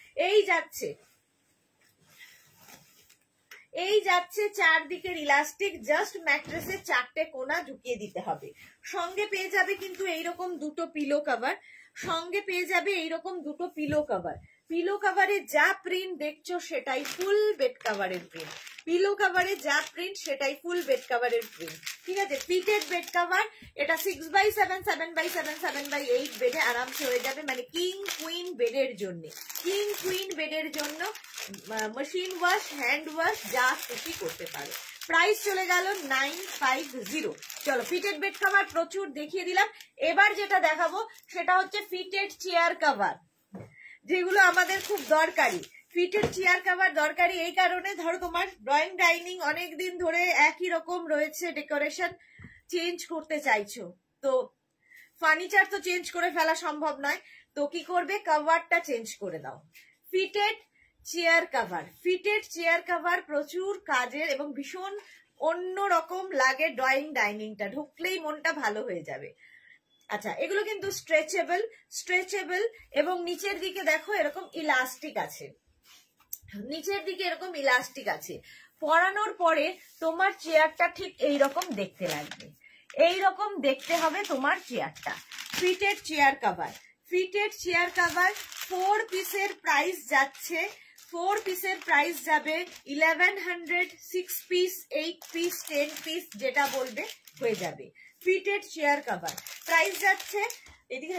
এই যাচ্ছে চারদিকের ইলাস্টিক, জাস্ট ম্যাট্রেসে 4টে কোনা ঢুকিয়ে দিতে হবে। সঙ্গে পেয়ে যাবে কিন্তু এইরকম দুটো পিলো কভার, সঙ্গে পেয়ে যাবে এইরকম দুটো পিলো কভার। পিলো কাভারে যা প্রিন্ট দেখছো সেটাই ফুল বেড কাভারের প্রিন্ট। পিলো কাভারে যা প্রিন্ট সেটাই ফুল বেড কাভারের প্রিন্ট, ঠিক আছে। ফিটেড বেড কাভার, এটা 6x7, 7x7, 7x8 বেডে আরামসে হয়ে যাবে, মানে কিং কুইন বেডের জন্য। কিং কুইন বেডের জন্য মেশিন ওয়াশ, হ্যান্ড ওয়াশ যা খুশি করতে পারো। প্রাইস চলে গেল 950। চলো, ফিটেড বেড কাভার প্রচুর দেখিয়ে দিলাম। এবার যেটা দেখাবো সেটা হচ্ছে ফিটেড চেয়ার কাভার, যেগুলো আমাদের খুব দরকারি। ফিটেড চেয়ার কাভার দরকারি এই কারণে, ধরো তোমার ড্রয়িং ডাইনিং অনেকদিন ধরে একই রকম রয়েছে, ডেকোরেশন চেঞ্জ করতে চাইছো, তো ফার্নিচার তো চেঞ্জ করে ফেলা সম্ভব নয়, তো কি করবে, কাভারটা চেঞ্জ করে দাও। Fitted chair cover, fitted chair cover প্রচুর কাজের এবং ভীষণ অন্যরকম লাগে। ড্রয়িং ডাইনিংটা ঢুকলেই মনটা ভালো হয়ে যাবে। আচ্ছা, এগুলো কিন্তু স্ট্রেচেবল এবং নিচের দিকে দেখো এরকম ইলাস্টিক আছে, নিচের দিকে এরকম ইলাস্টিক আছে। পরানোর পরে তোমার চেয়ারটা ঠিক এইরকম দেখতে লাগবে, এইরকম দেখতে হবে তোমার চেয়ারটা। Fitted chair cover, fitted chair cover 4 পিসের প্রাইস যাচ্ছে, 4 পিসের প্রাইস যাবে 1100। 6 পিস, 8 পিস, 10 পিস যেটা বলবে হয়ে যাবে। ফিটেড চেয়ার কাভার প্রাইস যাচ্ছে, এদিকে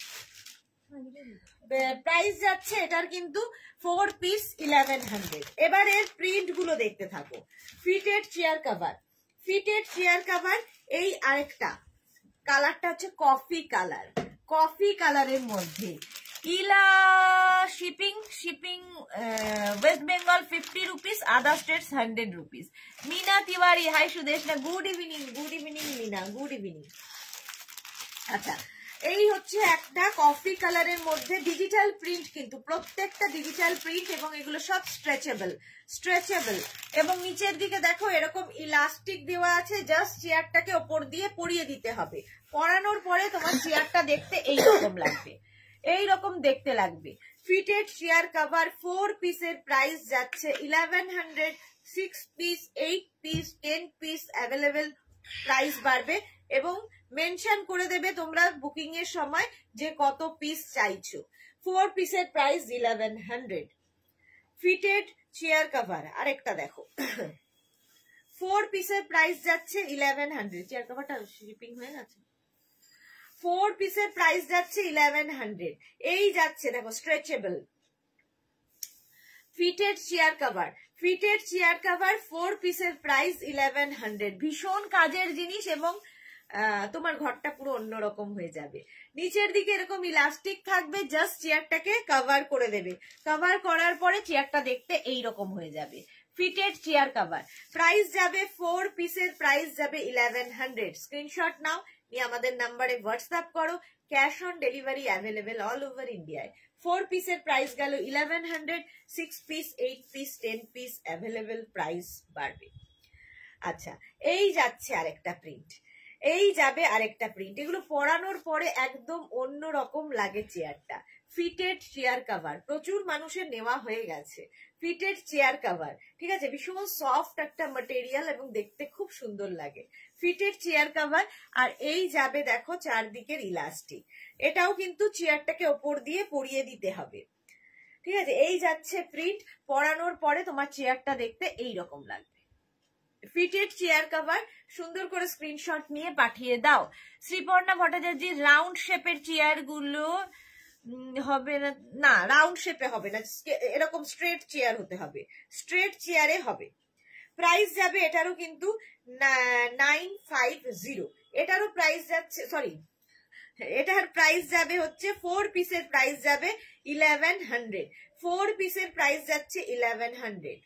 প্রাইস যাচ্ছে এটার কিন্তু 4 পিস 1100। এবার এর প্রিন্ট গুলো দেখতে থাকো। Fitted chair cover, fitted chair cover এই আরেকটা কালারটা হচ্ছে কফি কালার, কফি কালারের মধ্যে ইলা shipping West Bengal 50 rupees, other states 100 rupees. Mina Tiwari, hi Sudeshna, good evening Mina, good evening. আচ্ছা, এই হচ্ছে একটা কফি কালারের মধ্যে ডিজিটাল প্রিন্ট, কিন্তু প্রত্যেকটা ডিজিটাল প্রিন্ট এবং এগুলো সব স্ট্রেচেবল এবং নিচের দিকে দেখো এরকম ইলাস্টিক দেওয়া আছে, জাস্ট চেয়ারটাকে ওপর দিয়ে পরিয়ে দিতে হবে। পরানোর পরে তোমার চেয়ারটা দেখতে এইরকম লাগবে, এইরকম দেখতে লাগবে। ফিটেড চেয়ার কাভার 4 পিসের প্রাইস যাচ্ছে 1100। 6 piece, 8 piece, 10 piece available price বাড়বে এবং মেনশন করে দেবে তোমরা বুকিং এর সময় যে কত পিস চাইছো। 4 পিসের প্রাইস 1100। ফিটেড চেয়ার কাভার আরেকটা দেখো, 4 পিসের প্রাইস যাচ্ছে 1100। চেয়ার কাভারটা শিপিং হয়ে গেছে। 4 পিসের প্রাইস যাচ্ছে 1100। এই যাচ্ছে দেখো stretchable fitted chair cover, fitted chair cover 4 পিসের প্রাইস 1100। ভীষণ কাজের জিনিস এবং তোমার ঘরটা পুরো অন্যরকম হয়ে যাবে। নিচের দিকে এরকম ইলাস্টিক থাকবে, জাস্ট চেয়ারটাকে কভার করে দেবে, কভার করার পরে চেয়ারটা দেখতে এইরকম হয়ে যাবে। ফিটেড চেয়ার কভার প্রাইস যাবে 4 পিসের প্রাইস যাবে 1100। স্ক্রিনশট নাও, নিয়ে আমাদের নাম্বারে হোয়াটসঅ্যাপ করো। Cash on delivery available all over ইন্ডিয়ায়। 4 পিসের প্রাইস গেল 1100, 6 piece, 8 piece, 10 piece available price বাড়বে। আচ্ছা, এই যাচ্ছে আরেকটা প্রিন্ট, এই যাবে আরেকটা প্রিন্ট। এগুলো পরানোর পরে একদম অন্য রকম লাগে চেয়ারটা। ফিটেড চেয়ার কভার প্রচুর মানুষের নেওয়া হয়ে গেছে। ফিটেড চেয়ার কভার, ঠিক আছে, ভীষণ সফট একটা ম্যাটেরিয়াল এবং দেখতে খুব সুন্দর লাগে। ফিটেড চেয়ার কভার আর এই যাবে দেখো চারদিকের ইলাস্টিক, এটাও কিন্তু চেয়ারটাকে ওপর দিয়ে পরিয়ে দিতে হবে, ঠিক আছে। এই যাচ্ছে প্রিন্ট, পরানোর পরে তোমার চেয়ারটা দেখতে এই রকম লাগবে। ফিটেড চেয়ার কভার সুন্দর করে স্ক্রিনশট নিয়ে পাঠিয়ে দাও। শ্রীপর্ণা ভট্টাচার্য, রাউন্ড শেপের চেয়ার গুলো হবে না, না রাউন্ড শেপে হবে না, এরকম স্ট্রেট চেয়ার হতে হবে, স্ট্রেট চেয়ারে হবে। প্রাইস যাবে এটারও কিন্তু 950, এটারও প্রাইস যাচ্ছে, সরি এটার প্রাইস যাবে হচ্ছে 4 পিসের প্রাইস যাবে 1100, 4 পিসের প্রাইস যাচ্ছে 1100,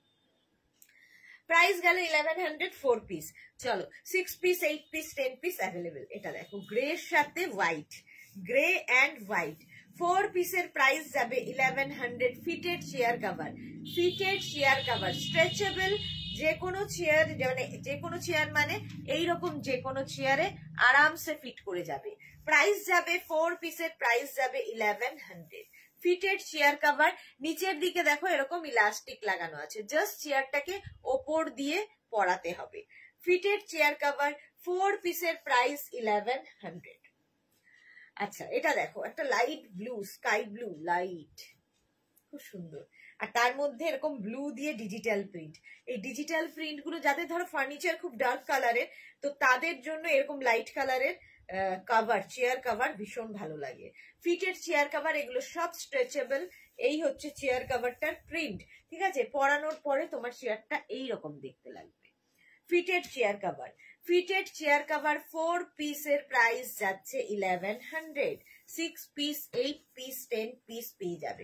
প্রাইস গেল 1100, 4 পিস। চলো 6 পিস, 8 পিস, 10 পিস অ্যাভেলেবেল। এটা দেখো গ্রে এর সাথে হোয়াইট, গ্রে অ্যান্ড হোয়াইট, 4 পিসের প্রাইস যাবে 1100। Fitted chair cover, fitted chair cover stretchable, যে কোনো চেয়ার, মানে যে কোনো চেয়ার মানে এইরকম যে কোনো চেয়ারে আরামসে ফিট করে যাবে। প্রাইস যাবে 4 পিসের প্রাইস যাবে 1100। ফিটেড চেয়ার কভার, নিচের দিকে দেখো এরকম ইলাস্টিক লাগানো আছে, জাস্ট চেয়ারটাকে ওপর দিয়ে পরাতে হবে। ফিটেড চেয়ার কভার 4 পিসের প্রাইস 1100। আচ্ছা এটা দেখো একটা light blue, sky blue light, খুব সুন্দর, আর তার মধ্যে এরকম ব্লু দিয়ে ডিজিটাল প্রিন্ট। এই ডিজিটাল প্রিন্ট গুলো যাদের ধরো ফার্নিচার খুব ডার্ক কালারের, তো তাদের জন্য এরকম লাইট কালারের কভার, চেয়ার কভার ভীষণ ভালো লাগে। ফিটেড চেয়ার কভার, এগুলো সব স্ট্রেচেবল। এই হচ্ছে চেয়ার কভারটার প্রিন্ট, ঠিক আছে? পরানোর পরে তোমার চেয়ারটা এইরকম দেখতে লাগবে। Fitted chair cover, fitted chair cover 4 পিসের প্রাইস যাচ্ছে 1100, 6 পিস, 8 পিস, 10 পিস পেয়ে যাবে।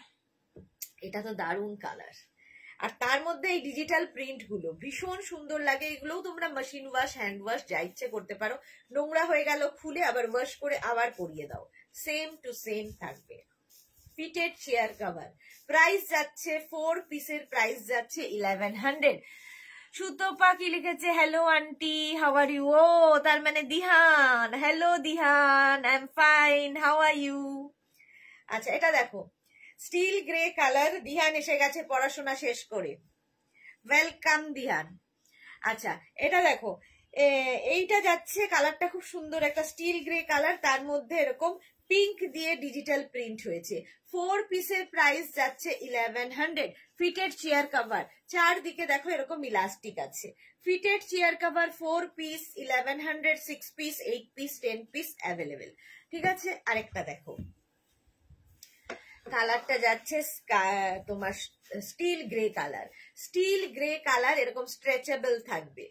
এটা তো দারুণ কালার, আর তার মধ্যে এই ডিজিটাল প্রিন্ট গুলো ভীষণ সুন্দর লাগে। এগুলোও তোমরা মেশিন ওয়াশ, হ্যান্ড ওয়াশ যা ইচ্ছে করতে পারো, নোংরা হয়ে গেল খুলে আবার ওয়াশ করে আবার পরিয়ে দাও, সেম টু সেম থাকবে। ফিটেড চেয়ার কভার প্রাইস যাচ্ছে 4 পিসের প্রাইস যাচ্ছে 1100। সুতপা কি লিখেছে, hello aunty, how are you? ও তার মানে Dihan, hello Dihan, I am fine, how are you? আচ্ছা এটা দেখো স্টিল গ্রে কালার, দিহান এসে গেছে পড়াশোনা শেষ করে, ওয়েলকাম দিহান। আচ্ছা এটা দেখো এইটা যাচ্ছে, কালারটা খুব সুন্দর, একটা স্টিল গ্রে কালার, তার মধ্যে এরকম পিঙ্ক দিয়ে ডিজিটাল প্রিন্ট হয়েছে। 4 পিসের প্রাইস যাচ্ছে 1100। ফিটেড চেয়ার কভার, চারদিকে দেখো এরকম ইলাস্টিক আছে। Fitted chair cover 4 piece 1100, 6 piece, 8 piece, 10 piece available, ঠিক আছে? আরেকটা দেখো, কালারটা যাচ্ছে তোমার steel grey colour, steel grey colour এরকম স্ট্রেচেবল থাকবে।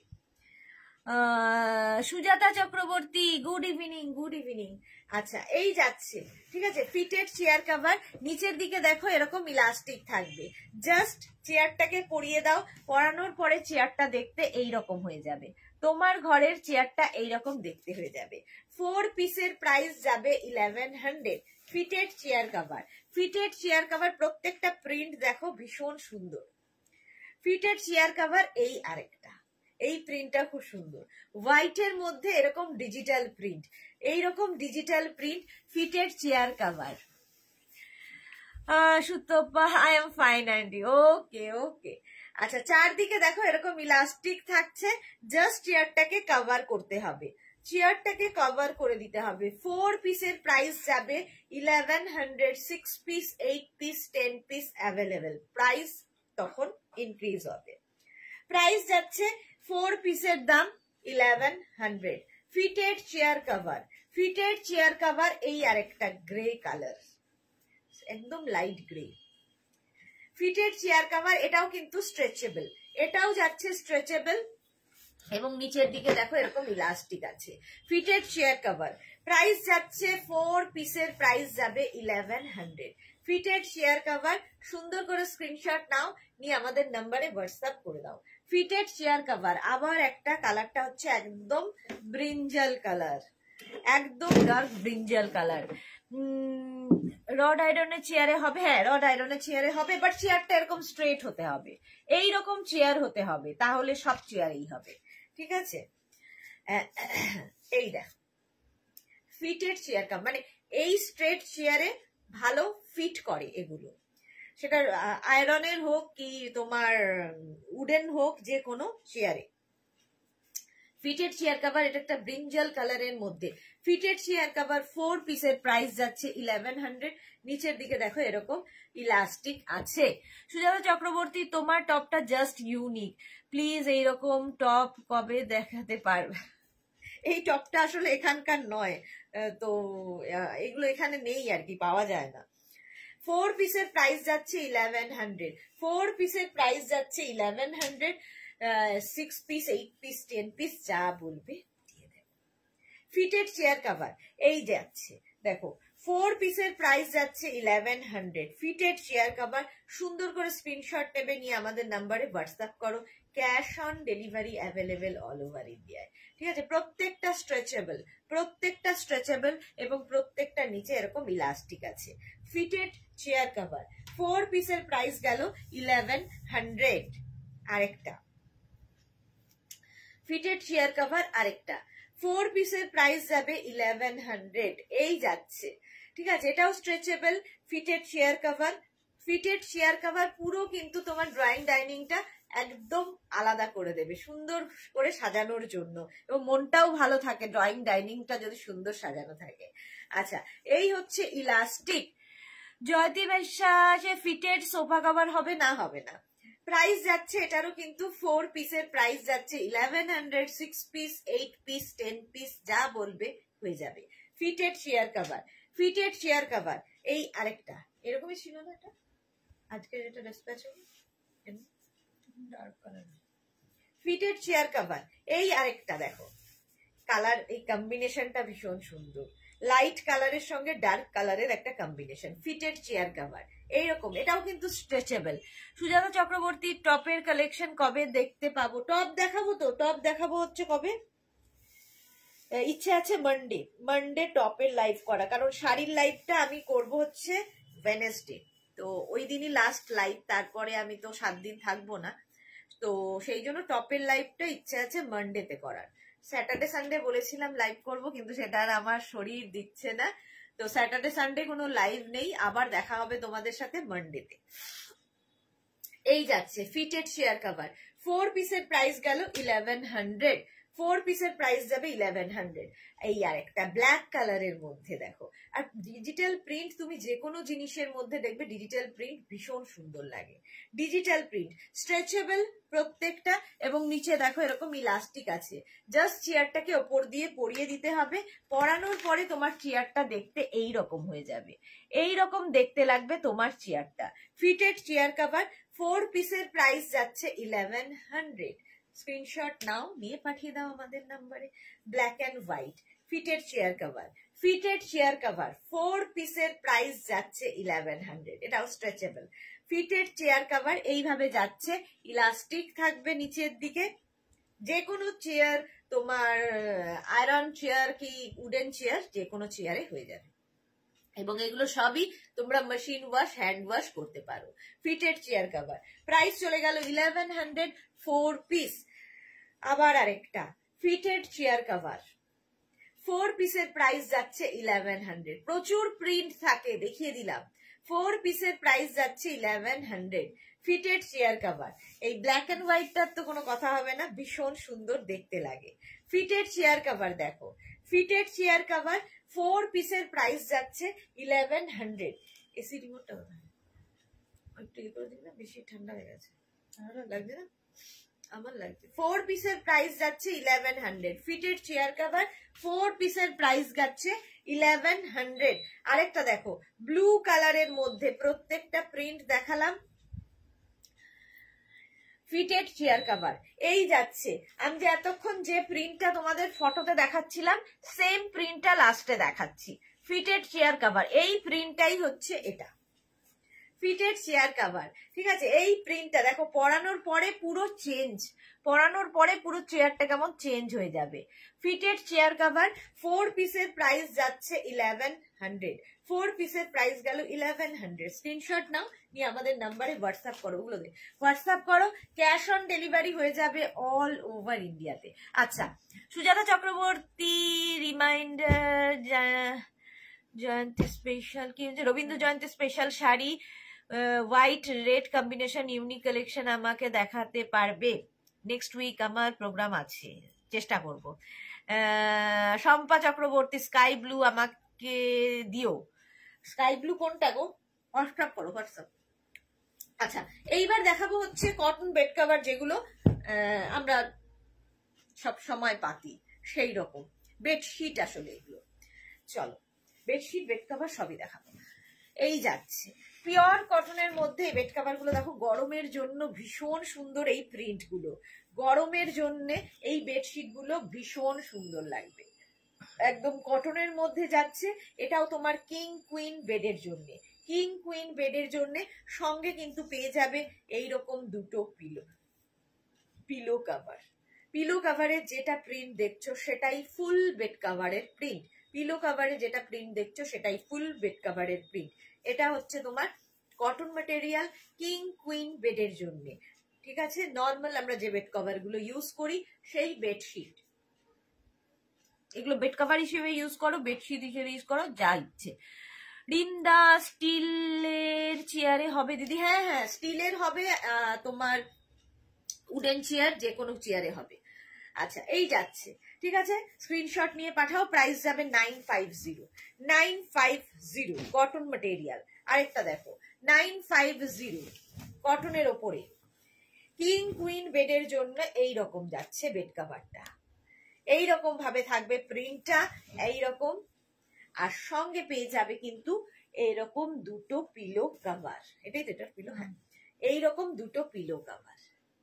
Sujata Chakraborty, good evening, good evening. আচ্ছা এই যাচ্ছে, ঠিক আছে? ফিটেড চেয়ার কভার, নিচের দিকে দেখো এরকম ইলাস্টিক থাকবে, জাস্ট চেয়ারটাকে পরিয়ে দাও, পরানোর পরে চেয়ারটা দেখতে এইরকম হয়ে যাবে, তোমার ঘরের চেয়ারটা এইরকম দেখতে হয়ে যাবে। 4 পিসের প্রাইস যাবে 1100। Fitted chair cover, fitted chair cover প্রত্যেকটা প্রিন্ট দেখো ভীষণ সুন্দর। ফিটেড চেয়ার কভার, এই আরেকটা, এই প্রিন্টটা খুব সুন্দর, হোয়াইটের মধ্যে এরকম ডিজিটাল প্রিন্ট, এইরকম digital print fitted chair cover. Sutapa, I am fine aunty, okay okay. আচ্ছা চারদিকে দেখো এরকম ইলাস্টিক থাকছে, জাস্ট চেয়ারটাকে কভার করতে হবে, চেয়ারটাকে কভার করে দিতে হবে। 4 পিসের প্রাইস যাবে 1100, 6 piece, 8 piece, 10 piece available, price তখন ইনক্রিজ হবে। প্রাইস যাচ্ছে 4 পিসের দাম 1100। Fitted chair cover, fitted chair cover, এই আরেকটা গ্রে কালার, একদম light grey. Fitted chair cover, এটাও কিন্তু স্ট্রেচেবল, এটাও যাচ্ছে স্ট্রেচেবল, এবং নিচের দিকে দেখো এরকম ইলাস্টিক আছে। ফিটেড চেয়ার কভার প্রাইস যাচ্ছে 4 পিসের প্রাইস যাবে 1100। ফিটেড চেয়ার কভার, সুন্দর করে স্ক্রিনশট নাও, নিয়ে আমাদের নাম্বারে হোয়াটসঅ্যাপ করে দাও। ফিটেড চেয়ার কভার, আবার একটা কালারটা হচ্ছে একদম ব্রিঞ্জাল কালার, একদম ডার্ক ব্রিঞ্জাল কালার। রড আয়রনের চেয়ারে হবে, হ্যাঁ রড আয়রনের চেয়ারে হবে, বাট চেয়ারটা এরকম স্ট্রেট হতে হবে, এইরকম চেয়ার হতে হবে, তাহলে সব চেয়ারেই হবে, ঠিক আছে? এই দেখ ফিটেড চেয়ার কভার, মানে এই স্ট্রেট চেয়ারে ভালো ফিট করে এগুলো, সেটা আয়রনের হোক কি তোমার উডেন হোক, যে কোনো চেয়ারে। ফিটেড চেয়ার কভার, এটা একটা ব্রিঞ্জাল কালারের মধ্যে ফিটেড চেয়ার কভার 4 পিসের প্রাইস যাচ্ছে 1100। নিচের দিকে দেখো এরকম ইলাস্টিক আছে। সুজাতা চক্রবর্তী, তোমার টপটা জাস্ট ইউনিক, প্লিজ এইরকম টপ কবে দেখাতে পারবে? এই টপটা আসলে এখানকার নয়, তো এগুলো এখানে নেই আর কি, পাওয়া যায় না। 4 পিসের প্রাইস যাচ্ছে 1100, 4 পিসের প্রাইস যাচ্ছে 1100, 6 পিস, 8 পিস, 10 পিস যা বলবে দিয়ে দেব। ফিটেড চেয়ার কভার এই যাচ্ছে দেখো, 4 পিসের প্রাইস যাচ্ছে 1100, ফিটেড চেয়ার কভার। সুন্দর করে স্ক্রিনশট নেবে, নিয়ে আমাদের নাম্বারে হোয়াটসঅ্যাপ করো। Cash on delivery available all over ইন্ডিয়ায়, ঠিক আছে। প্রত্যেকটা স্ট্রেচেবল এবং প্রত্যেকটা নিচে এরকম ইলাস্টিক আছে। ফিটেড চেয়ার কভার 4 পিসের প্রাইস গেল 1100। আরেকটা ফিটেড চেয়ার কভার, আরেকটা 4 পিসের প্রাইস যাবে 1100, এই যাচ্ছে, ঠিক আছে। এটাও stretchable fitted chair cover. Fitted chair cover পুরো কিন্তু তোমার ড্রয়িং ডাইনিংটা একদম আলাদা করে দেবে, সুন্দর করে সাজানোর জন্য, এবং মনটাও ভালো থাকে ড্রয়িং ডাইনিংটা যদি সুন্দর সাজানো থাকে। আচ্ছা, এই হচ্ছে ইলাস্টিক। জয়দীপ বিশ্বাসে ফিটেড সোফা কভার হবে না? হবে না। প্রাইস যাচ্ছে এটারও কিন্তু 4 পিসের প্রাইস যাচ্ছে 1100, 6 পিস, 8 পিস, 10 পিস যা বলবে হয়ে যাবে। Fitted chair cover, fitted chair cover. এই আরেকটা এরকমই ছিল না, এটা আজকে যেটা ডিসপ্যাচ হবে dark colour, fitted chair cover. এই আরেকটা দেখো, কালার এই কম্বিনেশনটা ভীষণ সুন্দর, লাইট কালারের সঙ্গে ডার্ক কালারের একটা কম্বিনেশন, ফিটেড চেয়ার কভার এইরকম। এটাও কিন্তু স্ট্রেচেবল। সুজাতা চক্রবর্তী টপের কালেকশন কবে দেখতে পাবো? টপ দেখাবো তো, টপ দেখাবো হচ্ছে কবে, ইচ্ছে আছে মানডে টপের লাইভ করা, কারণ শাড়ির লাইভটা আমি করব হচ্ছে ওয়েডনেসডে, তো ওই দিনই লাস্ট লাইভ, তারপরে আমি তো 7 দিন থাকবো না, তো সেই জন্য টপের লাইভটা ইচ্ছে আছে মানডেতে করার। স্যাটারডে সানডে বলেছিলাম লাইভ করব, কিন্তু সেটা আর আমার শরীর দিচ্ছে না, তো স্যাটারডে সানডে কোনো লাইভ নেই, আবার দেখা হবে তোমাদের সাথে মানডেতে। এই যাচ্ছে ফিটেড চেয়ার কভার, 4 পিসের প্রাইস গেল 1100, 4 পিসের প্রাইস যাবে 1100। এই আর একটা ব্ল্যাক কালারের মধ্যে দেখো, আর ডিজিটাল প্রিন্ট, তুমি যে কোনো জিনিসের মধ্যে দেখবে ডিজিটাল প্রিন্ট ভীষণ সুন্দর লাগে। ডিজিটাল প্রিন্ট স্ট্রেচেবল প্রত্যেকটা, এবং নিচে দেখো এরকম ইলাস্টিক আছে, জাস্ট চেয়ারটাকে ওপর দিয়ে পরিয়ে দিতে হবে, পরানোর পরে তোমার চেয়ারটা দেখতে এই রকম হয়ে যাবে, এই রকম দেখতে লাগবে তোমার চেয়ারটা। ফিটেড চেয়ার কভার 4 পিসের প্রাইস যাচ্ছে 1100। স্ক্রিনশট নাও, নিয়ে পাঠিয়ে দাও আমাদের নাম্বারে। Black and white fitted chair cover, fitted chair cover 4 পিসের প্রাইস যাচ্ছে 1100, এটাও স্ট্রেচেবল। ফিটেড চেয়ার কভার এইভাবে যাচ্ছে, ইলাস্টিক থাকবে নিচের দিকে। যে কোনো চেয়ার, তোমার আয়রন চেয়ার কি উডেন চেয়ার, যে কোনো চেয়ারে হয়ে যাবে, এবং এগুলো সবই তোমরা মেশিন ওয়াশ, হ্যান্ড ওয়াশ করতে পারো। ফিটেড চেয়ার কভার প্রাইস চলে গেল 1100, 4 পিস। আবার আরেকটা ফিটেড চেয়ার কভার 4 পিসের প্রাইস যাচ্ছে 1100, প্রচুর প্রিন্ট থাকে, দেখিয়ে দিলাম। 4 পিসের প্রাইস যাচ্ছে 1100, ফিটেড চেয়ার কভার। এই ব্ল্যাক অ্যান্ড হোয়াইটটার তো কোনো কথা হবে না, ভীষণ সুন্দর দেখতে লাগে। ফিটেড চেয়ার কভার দেখো, ফিটেড চেয়ার কভার 4 পিসের প্রাইস যাচ্ছে 1100। এসি রিমোটটা একটু ইয়ে করে দিন না, বেশি ঠান্ডা হয়ে গেছে, লাগছে না? আমার লাগছে। 4 পিসের প্রাইস যাচ্ছে 1100, ফিটেড চেয়ার কভার 4 পিসের প্রাইস যাচ্ছে 1100। আরেকটা দেখো ব্লু কালারের মধ্যে, প্রত্যেকটা প্রিন্ট দেখালাম, ফিটেড চেয়ার কভার এই যাচ্ছে। আমি যে এতক্ষণ যে প্রিন্টটা তোমাদের ফটোতে দেখাচ্ছিলাম, সেম প্রিন্টটা লাস্টে দেখাচ্ছি। ফিটেড চেয়ার কভার এই প্রিন্টটাই হচ্ছে এটা, ফিটেড চেয়ার কভার, ঠিক আছে। এই প্রিন্টটা দেখো, পরানোর পরে পুরো চেঞ্জ, পরানোর পরে পুরো চেয়ারটা কেমন চেঞ্জ হয়ে যাবে। ফিটেড চেয়ার কভার 4 পিসের প্রাইস যাচ্ছে 1100, 4 পিসের প্রাইস গেল 1100। স্ক্রিনশট নাও, নিয়ে আমাদের নাম্বারে হোয়াটসঅ্যাপ করো, ওগুলো হোয়াটসঅ্যাপ করো। ক্যাশ অন ডেলিভারি হয়ে যাবে অল ওভার ইন্ডিয়াতে। আচ্ছা, সুজাতা চক্রবর্তী রিমাইন্ডার, জয়ন্তী স্পেশাল কি Rabindra Jayanti special sari white red combination unique collection আমাকে দেখাতে পারবে? নেক্সট উইক আমার প্রোগ্রাম আছে, চেষ্টা করব। শম্পা চক্রবর্তী স্কাই ব্লু আমাকে দিও। স্কাই ব্লু কোনটা গো? হোয়াটসঅ্যাপ করো, হোয়াটসঅ্যাপ। আচ্ছা, এইবার দেখাবো হচ্ছে কটন বেড কভার, যেগুলো আমরা সব সময় পাতি, সেই রকম বেডশিট আসলে এগুলো। চলো বেডশিট বেড কভার সবই দেখাবো। এই যাচ্ছে পিওর কটনের মধ্যে বেড কভার গুলো দেখো, গরমের জন্য ভীষণ সুন্দর এই প্রিন্ট গুলো, গরমের জন্য এই বেডশিট গুলো ভীষণ সুন্দর লাগবে, একদম কটনের মধ্যে যাচ্ছে। এটাও তোমার কিং কুইন বেডের জন্য, কিং কুইন বেডের জন্য সঙ্গে কিন্তু পেয়ে যাবে এইরকম দুটো পিলো কভার। পিলো কভারের যেটা প্রিন্ট দেখছো সেটাই ফুল বেড কভারের প্রিন্ট, পিলো কভারে যেটা প্রিন্ট দেখছো সেটাই ফুল বেড কভারের প্রিন্ট। এটা হচ্ছে তোমার কটন ম্যাটেরিয়াল কিং কুইন বেডের জন্য, ঠিক আছে। নর্মাল আমরা যে বেড কভার গুলো ইউজ করি সেই বেডশিট, এগুলো বেড কভার হিসেবে ইউজ করো, বেডশিট হিসেবে ইউজ করো, যা ইচ্ছে। রিন্দা স্টিলের চেয়ারে হবে দিদি? হ্যাঁ হ্যাঁ স্টিলের হবে, তোমার উডেন চেয়ার যে কোনো চেয়ারে হবে। আচ্ছা এই যাচ্ছে, ঠিক আছে, স্ক্রিনশট নিয়ে পাঠাও। প্রাইস যাবে 950, 950 কটন ম্যাটেরিয়াল। আরেকটা দেখো 950 কটনের ওপরে কিং কুইন বেডের জন্য এই রকম যাচ্ছে বেড কভারটা, এইরকম ভাবে থাকবে প্রিন্টটা এইরকম, আর সঙ্গে পেয়ে যাবে কিন্তু এইরকম দুটো পিলো কভার। এটাই তো এটার পিলো, হ্যাঁ এইরকম দুটো পিলো কভার,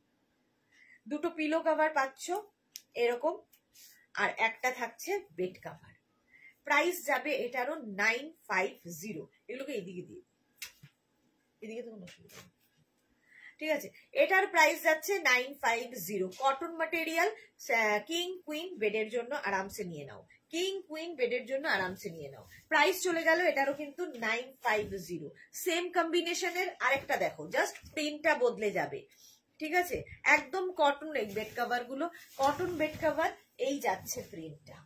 দুটো পিলো কভার পাচ্ছ এরকম, আর একটা থাকছে বেড কভার। প্রাইস যাবে এটারও 950। এগুলোকে এদিকে দিয়ে, এদিকে তো কোনো অসুবিধা নেই, ঠিক আছে। এটার প্রাইস যাচ্ছে 950 কটন ম্যাটেরিয়াল কিং কুইন বেডের জন্য আরামসে নিয়ে নাও, কিং কুইন বেডের জন্য আরামসে নিয়ে নাও। প্রাইস চলে গেল এটারও কিন্তু 950, সেম কম্বিনেশনের। আরেকটা দেখো, জাস্ট প্রিন্টটা বদলে যাবে, ঠিক আছে। একদম কটন এই বেড কভার গুলো, কটন বেড কভার। এই যাচ্ছে প্রিন্টটা,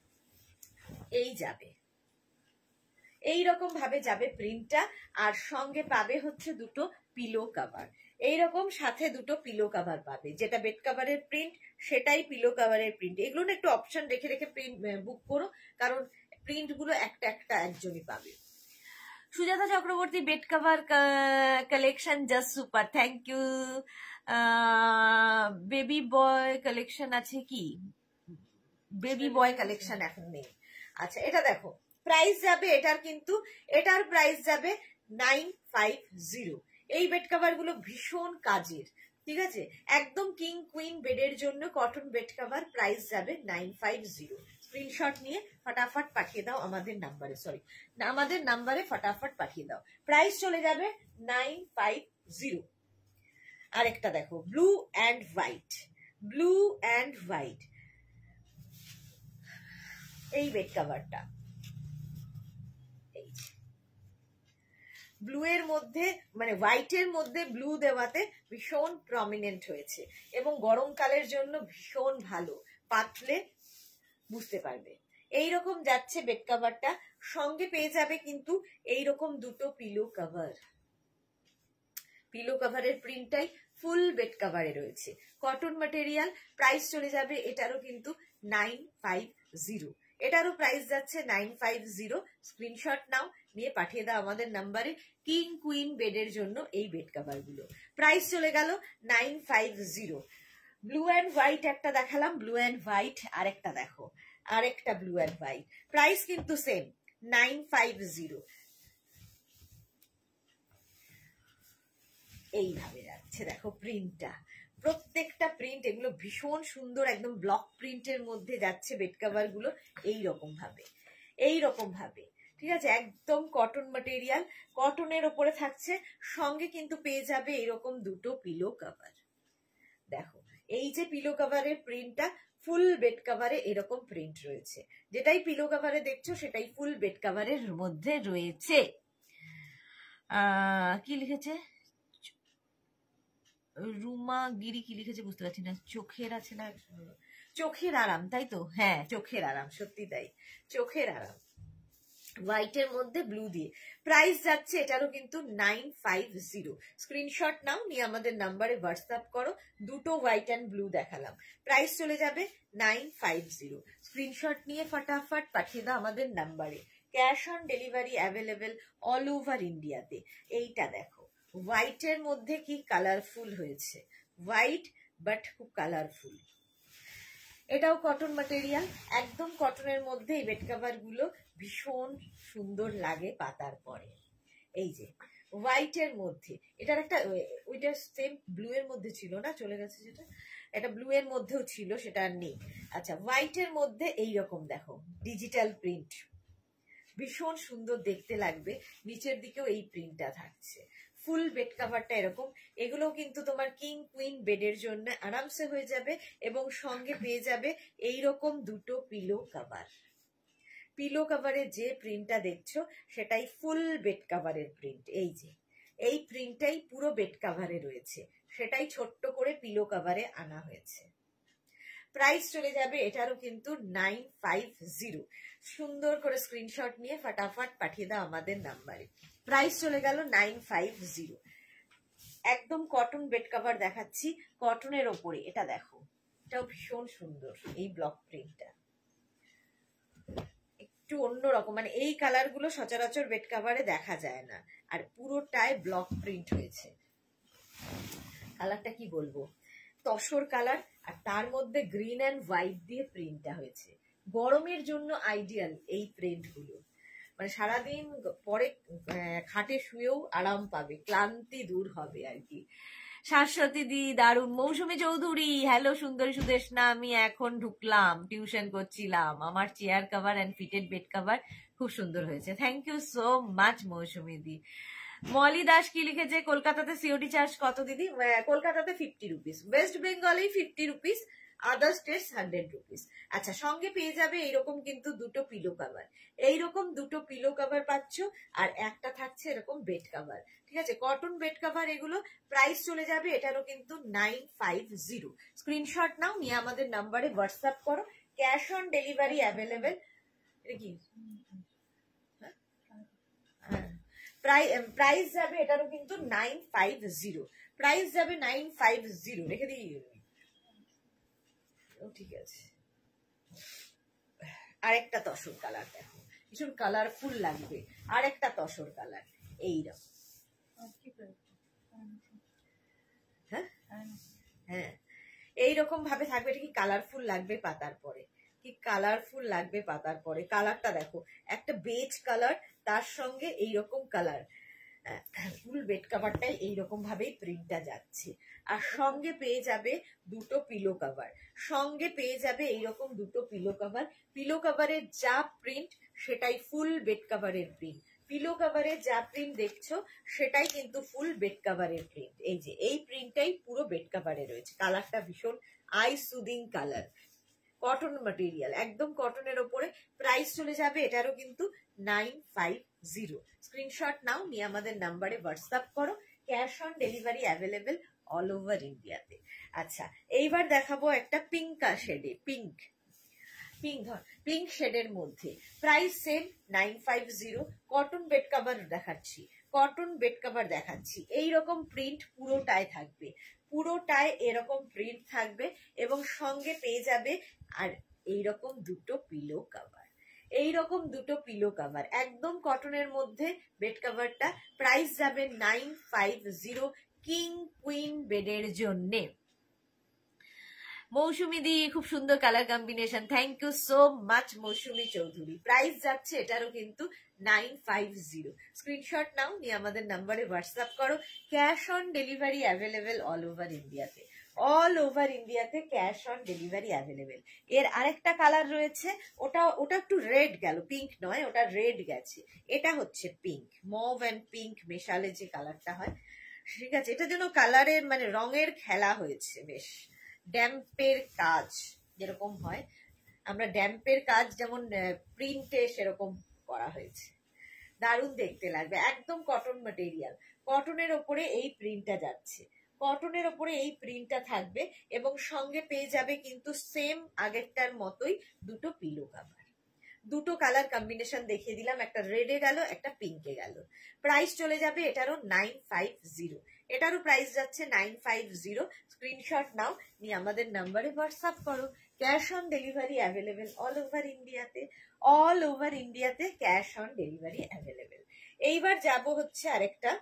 এই যাবে এইরকম ভাবে যাবে প্রিন্টটা, আর সঙ্গে পাবে হচ্ছে দুটো পিলো কভার, এইরকম সাথে দুটো পিলো কভার পাবে। যেটা বেড কভারের প্রিন্ট সেটাই পিলো কভারের প্রিন্ট। এগুলো না একটু অপশন রেখে রেখে প্রিন্ট বুক করো, কারণ প্রিন্ট গুলো একটা একটা একজনই পাবে। Sujata Chakraborty bed cover collection just super, thank you. Baby boy collection আছে কি? বেবি বয় কালেকশন এখন নেই। আচ্ছা এটা দেখো, প্রাইস যাবে এটার কিন্তু, এটার প্রাইস যাবে 950। এই বেড কভার গুলো ভীষণ কাজের, ঠিক আছে, একদম কিং কুইন বেডের জন্য কটন বেড কভার। প্রাইস যাবে 950। স্ক্রিনশট নিয়ে ফটাফট পাঠিয়ে দাও আমাদের নাম্বারে, সরি আমাদের নাম্বারে ফটাফট পাঠিয়ে দাও। প্রাইস চলে যাবে 950। আরেকটা দেখো blue and white, blue and white এই বেড কভারটা, ব্লু এর মধ্যে মানে হোয়াইটের মধ্যে ব্লু দেওয়াতে ভীষণ প্রমিনেন্ট হয়েছে, এবং গরমকালের জন্য ভীষণ ভালো, পাতলে বুঝতে পারবে। এইরকম যাচ্ছে বেড কভারটা, সঙ্গে পেয়ে যাবে কিন্তু এইরকম দুটো পিলো কভার। পিলো কভারের প্রিন্টটাই ফুল বেড কভারে রয়েছে, কটন ম্যাটেরিয়াল। প্রাইস চলে যাবে এটারও কিন্তু 950, এটারও প্রাইস যাচ্ছে 950। স্ক্রিনশট নাও, নিয়ে পাঠিয়ে দাও আমাদের নাম্বারে। কিং কুইন বেডের জন্য এই বেড কভার গুলো প্রাইস চলে গেল 950। ব্লু অ্যান্ড হোয়াইট একটা দেখালাম, ব্লু অ্যান্ড হোয়াইট। আরেকটা দেখো, আরেকটা ব্লু অ্যান্ড হোয়াইট, প্রাইস কিন্তু সেম 950। এইভাবে যাচ্ছে দেখো প্রিন্টটা, প্রত্যেকটা প্রিন্ট এগুলো ভীষণ সুন্দর, একদম ব্লক প্রিন্টের মধ্যে যাচ্ছে বেড কভার গুলো এইরকম ভাবে, এইরকম ভাবে, ঠিক আছে। একদম কটন ম্যাটেরিয়াল, কটনের ওপরে থাকছে, সঙ্গে কিন্তু পেয়ে যাবে এরকম দুটো পিলো কভার। দেখো এই যে পিলো কভারের প্রিন্টটা, ফুল বেড কভারে এরকম প্রিন্ট রয়েছে, যেটাই পিলো কভারে দেখছো সেটাই ফুল বেড কভারের মধ্যে রয়েছে। কি লিখেছে রুমা গিরি, কি লিখেছে বুঝতে পারছি না। চোখের আছে না, চোখের আরাম, তাই তো? হ্যাঁ চোখের আরাম, সত্যি তাই, চোখের আরাম, হোয়াইটের মধ্যে ব্লু দিয়ে। প্রাইস যাচ্ছে এটারও কিন্তু 950। স্ক্রিনশট নাও, নিয়ে আমাদের নাম্বারে হোয়াটসঅ্যাপ করো। দুটো হোয়াইট অ্যান্ড ব্লু দেখালাম, প্রাইস চলে যাবে 950। স্ক্রিনশট নিয়ে ফটাফট পাঠিয়ে দাও আমাদের নাম্বারে। Cash on delivery available all over ইন্ডিয়াতে। এইটা দেখো হোয়াইটের মধ্যে কি কালারফুল হয়েছে, হোয়াইট বাট খুব কালারফুল। এটাও কটন ম্যাটেরিয়াল, একদম কটনের মধ্যে এই বেড কভার গুলো ভীষণ সুন্দর লাগে পাতার পরে। এই যে হোয়াইটের মধ্যে, এটার একটা ওইটা সেম ব্লু এর মধ্যে ছিল না, চলে গেছে যেটা, এটা ব্লু এর মধ্যেও ছিল, সেটা আর নেই। আচ্ছা, হোয়াইটের মধ্যে এইরকম দেখো ডিজিটাল প্রিন্ট, ভীষণ সুন্দর দেখতে লাগবে। নিচের দিকেও এই প্রিন্টটা থাকছে, ফুল বেড কাভারটা এরকম। এগুলো কিন্তু তোমার কিং কুইন বেডের জন্য আরামসে হয়ে যাবে, এবং সঙ্গে পেয়ে যাবে এইরকম দুটো পিলো কাভার। পিলো কাভারের যে প্রিন্টটা দেখছো সেটাই ফুল বেড কাভারের প্রিন্ট। এই যে এই প্রিন্টটাই পুরো বেড কাভারে রয়েছে, সেটাই ছোট্ট করে পিলো কাভারে আনা হয়েছে। প্রাইস চলে যাবে এটারও কিন্তু 950। সুন্দর করে স্ক্রিনশট নিয়ে ফটাফট পাঠিয়ে দাও আমাদের নাম্বারে। প্রাইস চলে গেল 950। একদম কটন বেড কভার দেখাচ্ছি, কটনের ওপরে। এটা দেখো, এটাও ভীষণ সুন্দর, এই ব্লক প্রিন্টটা একটু অন্যরকম, মানে এই কালার গুলো সচরাচর বেড কভারে দেখা যায় না, আর পুরোটাই ব্লক প্রিন্ট হয়েছে। কালারটা কি বলবো, তসর কালার, আর তার মধ্যে গ্রিন অ্যান্ড হোয়াইট দিয়ে প্রিন্টটা হয়েছে। গরমের জন্য আইডিয়াল এই প্রিন্ট গুলো, মানে সারাদিন পরে খাটে শুয়েও আরাম পাবে, ক্লান্তি দূর হবে আর কি। শাশ্বতী দি দারুণ। মৌসুমী চৌধুরী, হ্যালো সুন্দরী সুদেশনা, আমি এখন ঢুকলাম, টিউশন করছিলাম, আমার chair cover and fitted bed cover খুব সুন্দর হয়েছে। Thank you so much Mousumi di. Moli Das কি লিখেছে, কলকাতাতে সিওডি চার্জ কত দিদি? কলকাতাতে 50 রুপিস, ওয়েস্ট বেঙ্গলেই 50 রুপিস, আদার স্টেটস 100 রুপিস। আচ্ছা, সঙ্গে পেয়ে যাবে এইরকম কিন্তু দুটো পিলো কভার, এইরকম দুটো পিলো কভার পাচ্ছ, আর একটা থাকছে এরকম বেড কভার। ঠিক আছে, কটন বেড কভার এগুলো। প্রাইস চলে যাবে এটারও কিন্তু 950। স্ক্রিনশট নাও, নিয়ে আমাদের নাম্বারে হোয়াটসঅ্যাপ করো। Cash on delivery available. এটা কি প্রাইস যাবে এটারও কিন্তু 950। প্রাইস যাবে 950, রেখে দিই। ঠিক আছে, আরেকটা তসর কালার দেখো, ভীষণ কালারফুল লাগবে। আরেকটা তসর কালার এইরকম, হ্যাঁ হ্যাঁ এইরকম ভাবে থাকবে। এটা কি কালারফুল লাগবে পাতার পরে, কি কালারফুল লাগবে পাতার পরে। কালারটা দেখো, একটা বেজ কালার, তার সঙ্গে এইরকম কালার, ফুল বেড কাভারটাই এইরকম ভাবেই প্রিন্টটা যাচ্ছে। আর সঙ্গে পেয়ে যাবে দুটো পিলো কাভার, সঙ্গে পেয়ে যাবে এইরকম দুটো পিলো কাভার। পিলো কাভারের যা প্রিন্ট সেটাই ফুল বেড কাভারের প্রিন্ট। পিলো কাভারে যা প্রিন্ট দেখছো সেটাই কিন্তু ফুল বেড কাভারের প্রিন্ট। এই যে এই প্রিন্টটাই পুরো বেড কাভারে রয়েছে। কালারটা ভীষণ eye soothing colour, cotton material, একদম কটনের ওপরে। প্রাইস চলে যাবে এটারও কিন্তু 950। স্ক্রিনশট নাও, নিয়ে আমাদের নাম্বারে হোয়াটসঅ্যাপ করো। Cash on delivery available all over ইন্ডিয়াতে। আচ্ছা, এইবার দেখাবো একটা পিঙ্ক শেডে, পিঙ্ক শেডের মধ্যে। Price same 950। Cotton bed cover দেখাচ্ছি, কটন বেড কভার দেখাচ্ছি। এইরকম প্রিন্ট পুরোটায় থাকবে, পুরোটায় এরকম প্রিন্ট থাকবে, এবং সঙ্গে পেয়ে যাবে আর এইরকম দুটো পিলো কভার, এইরকম দুটো পিলো কভার, একদম কটনের মধ্যে বেড কভারটা। প্রাইস যাবে 950 কিং কুইন বেডের জন্যে। মৌসুমী দি, খুব সুন্দর colour combination, thank you so much Mousumi Chowdhury. Price যাচ্ছে এটারও কিন্তু 950। স্ক্রিনশট নাও, নিয়ে আমাদের নাম্বারে হোয়াটসঅ্যাপ করো। Cash on delivery available all over ইন্ডিয়াতে, অল ওভার ইন্ডিয়াতে ক্যাশ অন ডেলিভারি অ্যাভেলেবেল। এর আরেকটা কালার রয়েছে, ওটা একটু রেড গেল, পিঙ্ক নয়, ওটা রেড গেছে। এটা হচ্ছে পিঙ্ক, মভ অ্যান্ড পিঙ্ক মেশালে যে কালারটা হয়, ঠিক আছে। এটা যেন কালারের মানে রঙের খেলা হয়েছে, বেশ ড্যাম্পের কাজ যেরকম হয়, আমরা ড্যাম্পের কাজ যেমন প্রিন্টে সেরকম করা হয়েছে, দারুণ দেখতে লাগবে। একদম কটন ম্যাটেরিয়াল, কটনের ওপরে এই প্রিন্টটা যাচ্ছে, কটনের ওপরে এই প্রিন্টটা থাকবে, এবং সঙ্গে পেয়ে যাবে কিন্তু সেম আগেরটার মতোই দুটো পিলো কভার। দুটো কালার কম্বিনেশন দেখিয়ে দিলাম, একটা রেডে গেল, একটা পিঙ্কে গেল। প্রাইস চলে যাবে এটারও 950। এটারও প্রাইস যাচ্ছে 950। স্ক্রিনশট নাও, নিয়ে আমাদের নাম্বারে হোয়াটসঅ্যাপ করো। Cash on delivery available all over ইন্ডিয়াতে, অল ওভার ইন্ডিয়াতে ক্যাশ অন ডেলিভারি অ্যাভেলেবেল। এইবার যাব হচ্ছে আরেকটা,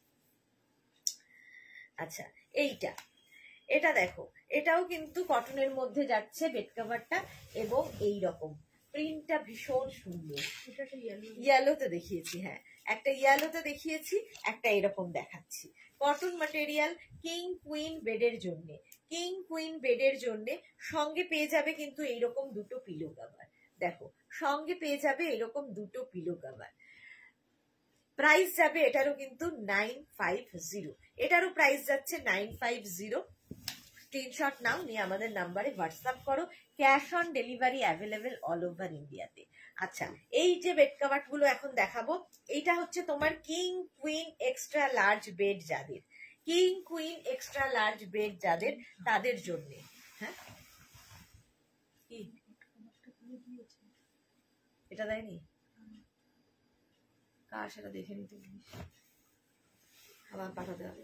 আচ্ছা এইটা, এটা দেখো, এটাও কিন্তু কটনের মধ্যে যাচ্ছে বেড কভারটা, এবং এই রকম প্রিন্টটা ভীষণ সুন্দর। ইয়েলোতে দেখিয়েছি, হ্যাঁ একটা ইয়েলোতে দেখিয়েছি, একটা এরকম দেখাচ্ছি। কটন ম্যাটেরিয়াল, কিং কুইন বেডের জন্য, কিং কুইন বেডের জন্য সঙ্গে পেয়ে যাবে কিন্তু এইরকম দুটো পিলো কভার। দেখো সঙ্গে পেয়ে যাবে এরকম দুটো পিলো কভার। প্রাইস যাবে এটারও কিন্তু 950, এটারও প্রাইস যাচ্ছে 950। স্ক্রিনশট নাও, নিয়ে আমাদের নাম্বারে হোয়াটসঅ্যাপ করো। Cash on delivery available all over ইন্ডিয়াতে। আচ্ছা, এই যে বেড কভার গুলো এখন দেখাবো, এইটা হচ্ছে তোমার king queen extra large bed যাদের, king queen extra large bed যাদের, তাদের জন্য। হ্যাঁ কি এটা দেয়নি? কার সেটা দেখে নিতে বলিস, আবার পাঠাতে হবে।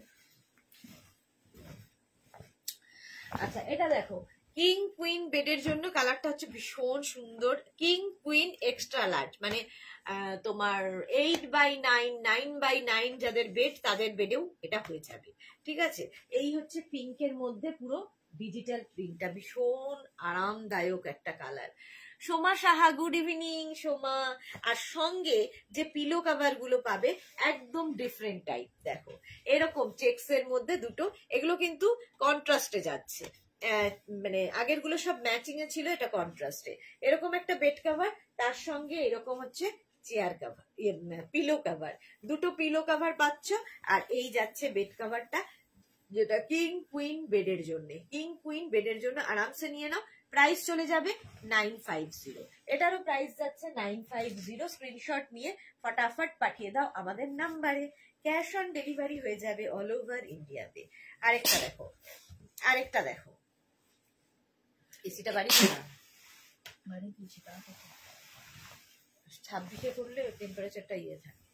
আচ্ছা এটা দেখো, কিং কুইন বেডের জন্য কালারটা হচ্ছে ভীষণ সুন্দর। কিং কুইন এক্সট্রা লার্জ মানে তোমার 8x9, 9x9 যাদের বেড তাদের বেডেও এটা হয়ে যাবে। ঠিক আছে, এই হচ্ছে পিঙ্কের মধ্যে পুরো ডিজিটাল প্রিন্টটা, ভীষণ আরামদায়ক একটা colour. Soma Saha, good evening Soma. আর সঙ্গে যে পিলো কভার গুলো পাবে একদম ডিফারেন্ট টাইপ। দেখো এরকম চেক্স এর মধ্যে দুটো, এগুলো কিন্তু কন্ট্রাস্টে যাচ্ছে, মানে আগের গুলো সব ম্যাচিং এ ছিল, এটা কন্ট্রাস্টে। এরকম একটা বেড কভার, তার সঙ্গে এরকম হচ্ছে চেয়ার কভার, পিলো কভার, দুটো পিলো কভার পাচ্ছ। আর এই যাচ্ছে বেড কভারটা, যেটা কিং কুইন বেডের জন্য, কিং কুইন বেডের জন্য আরামসে নিয়ে নাও। প্রাইস চলে যাবে 950, এটারও প্রাইস যাচ্ছে 950। স্ক্রিনশট নিয়ে ফটাফট পাঠিয়ে দাও আমাদের নাম্বারে, ক্যাশ অন ডেলিভারি হয়ে যাবে অল ওভার ইন্ডিয়াতে। আরেকটা দেখো, আরেকটা দেখো, এসিটা বাড়ি বাড়ি দিচ্ছি, 26-এ করলে টেম্পারেচারটা ইয়ে থাকে,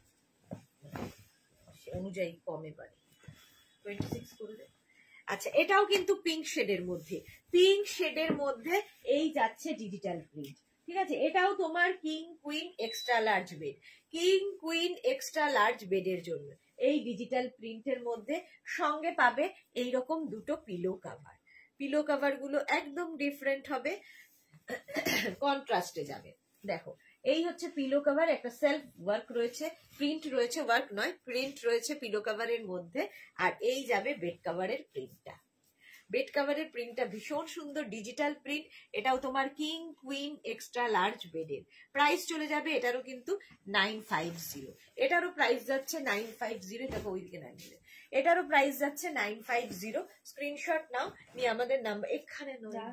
অনুযায়ী কমে বাড়ে, 26 করলে। আচ্ছা এটাও কিন্তু পিঙ্ক শেডের মধ্যে, পিঙ্ক শেডের মধ্যে এই যাচ্ছে ডিজিটাল প্রিন্ট। ঠিক আছে, এটাও তোমার king queen extra large bed, king queen extra large বেডের জন্য এই ডিজিটাল প্রিন্টের মধ্যে সঙ্গে পাবে এইরকম দুটো পিলো কভার। পিলো কভার গুলো একদম ডিফারেন্ট হবে, কন্ট্রাস্টে যাবে। দেখো এই হচ্ছে পিলো কভার, একটা সেলফ ওয়ার্ক রয়েছে, প্রিন্ট রয়েছে, ওয়ার্ক নয় প্রিন্ট রয়েছে পিলো কভারের মধ্যে। আর এই যাবে বেড কভারের প্রিন্টটা, বেড কভারের প্রিন্টটা ভীষণ সুন্দর ডিজিটাল প্রিন্ট। এটাও তোমার কিং কুইন এক্সট্রা লার্জ বেডের। প্রাইস চলে যাবে এটারও কিন্তু 950, এটারও প্রাইস যাচ্ছে 950। এটাকে ওইদিকে না নিলে, এটারও প্রাইস যাচ্ছে 950। স্ক্রিনশট নাও, নিয়ে আমাদের নাম্বার এখানে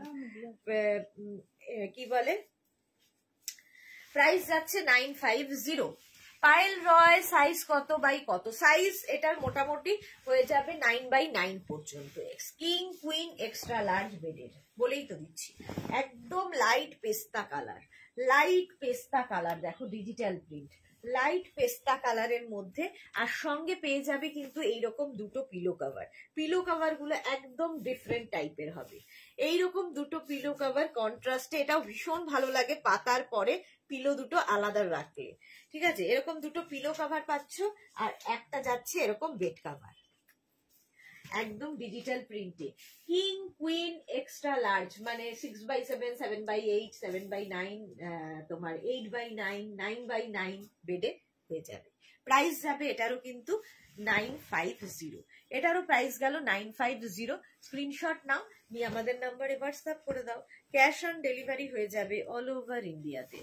কি বলে, প্রাইস যাচ্ছে 950। পায়েল রয়, সাইজ কত বাই কত? সাইজ এটার মোটামুটি হয়ে যাবে 9x9 পর্যন্ত। কিং কুইন এক্সট্রা লার্জ বেডের বলেই তো দিচ্ছি, একদম লাইট পেস্তা কালার, লাইট পেস্তা কালার। দেখো ডিজিটাল প্রিন্ট, লাইট পেস্তা কালারের মধ্যে। আর সঙ্গে পেয়ে যাবে কিন্তু এইরকম দুটো পিলো কভার, পিলো কভার গুলো একদম ডিফারেন্ট টাইপের হবে। এইরকম দুটো পিলো কভার কন্ট্রাস্টে, এটাও ভীষণ ভালো লাগে পাতার পরে পিলো দুটো আলাদা রাখলে। ঠিক আছে, এরকম দুটো পিলো কভার পাচ্ছ, আর একটা যাচ্ছে এরকম বেড কভার, একদম ডিজিটাল প্রিন্টে। কিং কুইন এক্সট্রা লার্জ মানে 6x7, 7x8, 7x9, তোমার 8x9, 9x9 বেডে হয়ে যাবে। প্রাইস যাবে এটারও কিন্তু 950, এটারও প্রাইস গেল 950। স্ক্রিনশট নাও, নিয়ে আমাদের নাম্বারে হোয়াটসঅ্যাপ করে দাও। ক্যাশ অন ডেলিভারি হয়ে যাবে অল ওভার ইন্ডিয়াতে।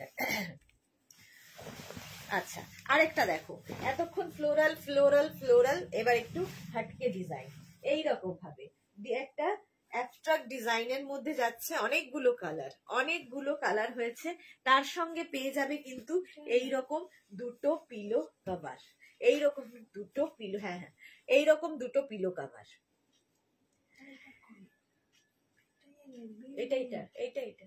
আচ্ছা আরেকটা দেখো, এতক্ষণ ফ্লোরাল ফ্লোরাল ফ্লোরাল, এবার একটু হাটকে ডিজাইন। এইরকম ভাবে একটা অ্যাবস্ট্রাক্ট ডিজাইনের মধ্যে যাচ্ছে, অনেকগুলো কালার, অনেকগুলো কালার হয়েছে। তার সঙ্গে পেয়ে যাবে কিন্তু এইরকম দুটো পিলো কভার, এইরকম দুটো পিলো, হ্যাঁ হ্যাঁ এইরকম দুটো পিলো কভার। এটা এটা এইটা এটা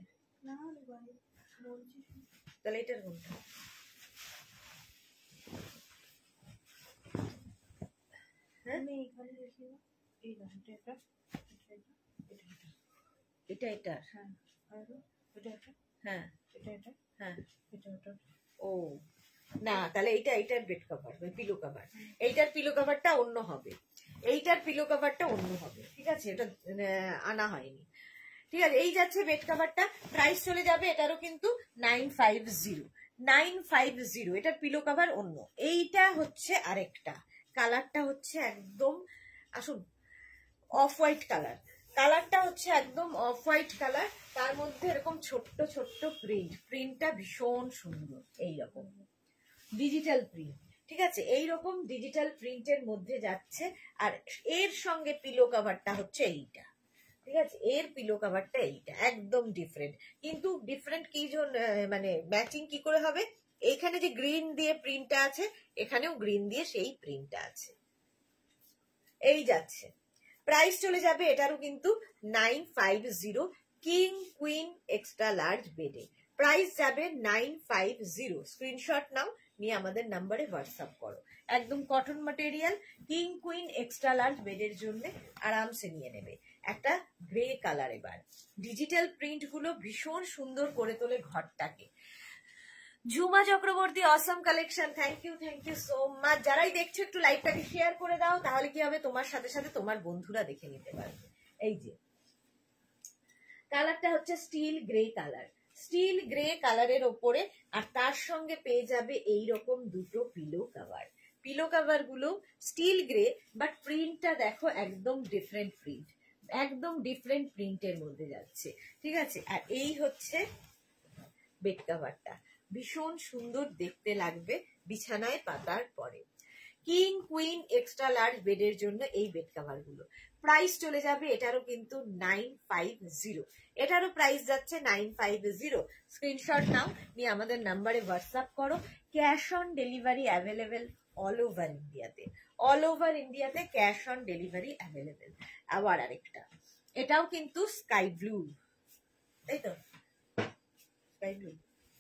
তাহলে এটার কোনটা? এটা এটা হ্যাঁ হ্যাঁ, ও না তাহলে এইটা এইটার বেড কভার পিলো কভার, এইটার পিলো কভারটা অন্য হবে, এইটার পিলো কভারটা অন্য হবে। ঠিক আছে, এটা আনা হয়নি। ঠিক আছে, এই যাচ্ছে বেড কাভারটা, প্রাইস চলে যাবে এটারও কিন্তু 950, 950। এটার পিলো কাভার অন্য, এইটা হচ্ছে আরেকটা কালারটা হচ্ছে একদম, আসুন, অফ হোয়াইট কালার, কালারটা হচ্ছে একদম অফ হোয়াইট কালার, তার মধ্যে এরকম ছোট্ট ছোট্ট প্রিন্ট, প্রিন্টটা ভীষণ সুন্দর, এইরকম ডিজিটাল প্রিন্ট। ঠিক আছে, এইরকম ডিজিটাল প্রিন্টের মধ্যে যাচ্ছে, আর এর সঙ্গে পিলো কাভারটা হচ্ছে এইটা। ঠিক আছে, এর পিলো কাভারটা এইটা, একদম ডিফারেন্ট। কিন্তু ডিফারেন্ট কি জন্য, মানে ম্যাচিং কি করে হবে, এইখানে যে গ্রিন দিয়ে প্রিন্টটা আছে, এখানেও গ্রিন দিয়ে সেই প্রিন্টটা আছে। এই যাচ্ছে, প্রাইস চলে যাবে এটারও কিন্তু 950, কিং কুইন এক্সট্রা লার্জ বেডে প্রাইস যাবে 950। স্ক্রিনশট নাও, নিয়ে আমাদের নাম্বারে হোয়াটসঅ্যাপ করো। একদম cotton material, king queen extra large বেডের জন্য আরামসে নিয়ে নেবে। একটা গ্রে কালার, এবার ডিজিটাল প্রিন্ট গুলো ভীষণ সুন্দর করে তোলে ঘরটাকে। Jhuma Chakraborty, Assam collection, thank you so much. যারাই দেখছো একটু লাইভটাকে শেয়ার করে দাও, তাহলে কি হবে, তোমার সাথে সাথে তোমার বন্ধুরা দেখে নিতে পারবে। এই যে কালারটা হচ্ছে steel grey colour, steel grey কালারের ওপরে, আর তার সঙ্গে পেয়ে যাবে এইরকম দুটো পিলো কাভার। পিলো কাভার গুলো স্টিল গ্রে, বাট প্রিন্টটা দেখো একদম ডিফারেন্ট প্রিন্ট, একদম ডিফারেন্ট প্রিন্টের মধ্যে যাচ্ছে। ঠিক আছে, আর এই হচ্ছে বেড কাভারটা, ভীষণ সুন্দর দেখতে লাগবে বিছানায় পাতার পরে। কিং কুইন এক্সট্রা লার্জ বেডের জন্য এই বেড কাভার গুলো প্রাইস চলে যাবে এটারও কিন্তু 950, এটারও প্রাইস যাচ্ছে 950। স্ক্রিনশট নাও, নিয়ে আমাদের নাম্বারে হোয়াটসঅ্যাপ করো। Cash on delivery available all over ইন্ডিয়াতে, অল ওভার ইন্ডিয়াতে ক্যাশ অন ডেলিভারি অ্যাভেলেবেল। আবার আরেকটা, এটাও কিন্তু স্কাই ব্লু, তাই তো, স্কাই ব্লু।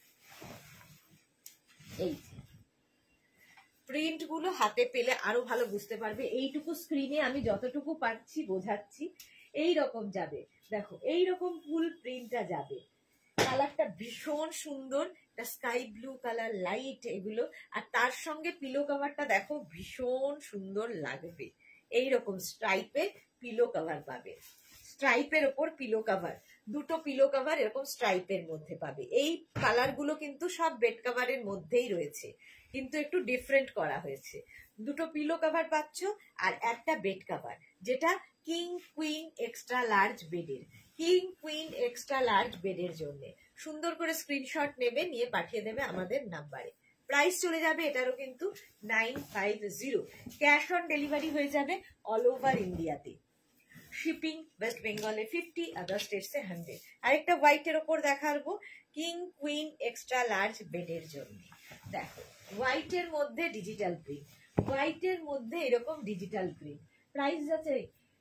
এই প্রিন্ট গুলো হাতে পেলে আরো ভালো বুঝতে পারবে। এইটুকু স্ক্রিনে আমি যতটুকু পারছি বোঝাচ্ছি, এই রকম যাবে, দেখো এইরকম ফুল প্রিন্টটা যাবে। কালারটা ভীষণ সুন্দর, স্কাই ব্লু কালার, লাইট এগুলো, আর তার সঙ্গে পিলো কাভারটা দেখো ভীষণ সুন্দর লাগবে। এইরকম স্ট্রাইপের পিলো কাভার পাবে, স্ট্রাইপের ওপর পিলো কাভার, দুটো পিলো কাভার এরকম স্ট্রাইপের মধ্যে পাবে। এই কালার গুলো কিন্তু সব বেড কাভারের মধ্যেই রয়েছে, কিন্তু একটু ডিফারেন্ট করা হয়েছে। দুটো পিলো কাভার পাচ্ছ আর একটা বেড কাভার, যেটা কিং কুইন এক্সট্রা লার্জ বেডের, কিং কুইন এক্সট্রা লার্জ বেডের জন্য। সুন্দর করে স্ক্রিনশট নেবে, নিয়ে পাঠিয়ে দেবে আমাদের নাম্বারে। প্রাইস চলে যাবে এটারও কিন্তু 950, ক্যাশ অন ডেলিভারি হয়ে যাবে অল ওভার ইন্ডিয়াতে। শিপিং ওয়েস্ট বেঙ্গলে 50, আদার স্টেটসে 100। আরেকটা হোয়াইটের ওপর দেখাবো, কিং কুইন এক্সট্রা লার্জ বেডের জন্য। দেখো হোয়াইটের মধ্যে ডিজিটাল প্রিন্ট, হোয়াইটের মধ্যে এরকম ডিজিটাল প্রিন্ট, প্রাইস যাচ্ছে,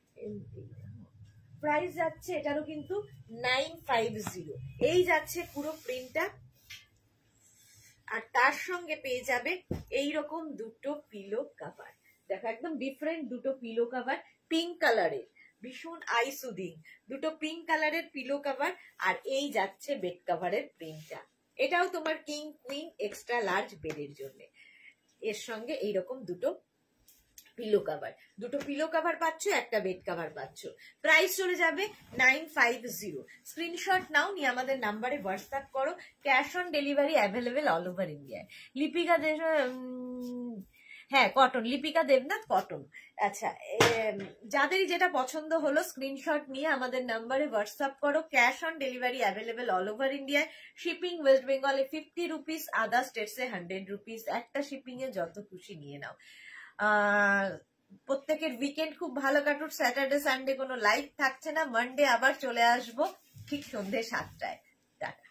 প্রাইস যাচ্ছে এটারও কিন্তু 950। এই যাচ্ছে পুরো প্রিন্টটা, আর তার সঙ্গে পেয়ে যাবে এইরকম দুটো পিলো কাভার। দেখো একদম ডিফারেন্ট দুটো পিলো কাভার, পিঙ্ক কালারের, ভীষণ আই সুদিং দুটো পিঙ্ক কালারের পিলো কাভার, আর এই যাচ্ছে বেড কাভারের প্রিন্টটা। এটাও তোমার কিং কুইন এক্সট্রা লার্জ বেডের জন্য। এর সঙ্গে এইরকম দুটো পিলো কাভার, দুটো পিলো কাভার পাচ্ছ, একটা বেড কাভার পাচ্ছ। প্রাইস চলে যাবে 950। স্ক্রিনশট নাও, নিয়ে আমাদের নাম্বারে হোয়াটসঅ্যাপ করো। Cash on delivery available all over ইন্ডিয়ায়। লিপিকা হ্যাঁ কটন, লিপিকা দেবনাথ কটন। আচ্ছা, যাদেরই যেটা পছন্দ হলো স্ক্রিনশট নিয়ে আমাদের নাম্বারে হোয়াটসঅ্যাপ করো। Cash on delivery available all over ইন্ডিয়ায়। শিপিং ওয়েস্ট বেঙ্গলে 50 রুপিস, আদার স্টেটসে 100 রুপিস। একটা শিপিং এ যত খুশি নিয়ে নাও। প্রত্যেকের উইকেন্ড খুব ভালো কাটুক। স্যাটারডে সানডে কোনো লাইভ থাকছে না, মানডে আবার চলে আসবো ঠিক সন্ধ্যে 7টায়। টাটা।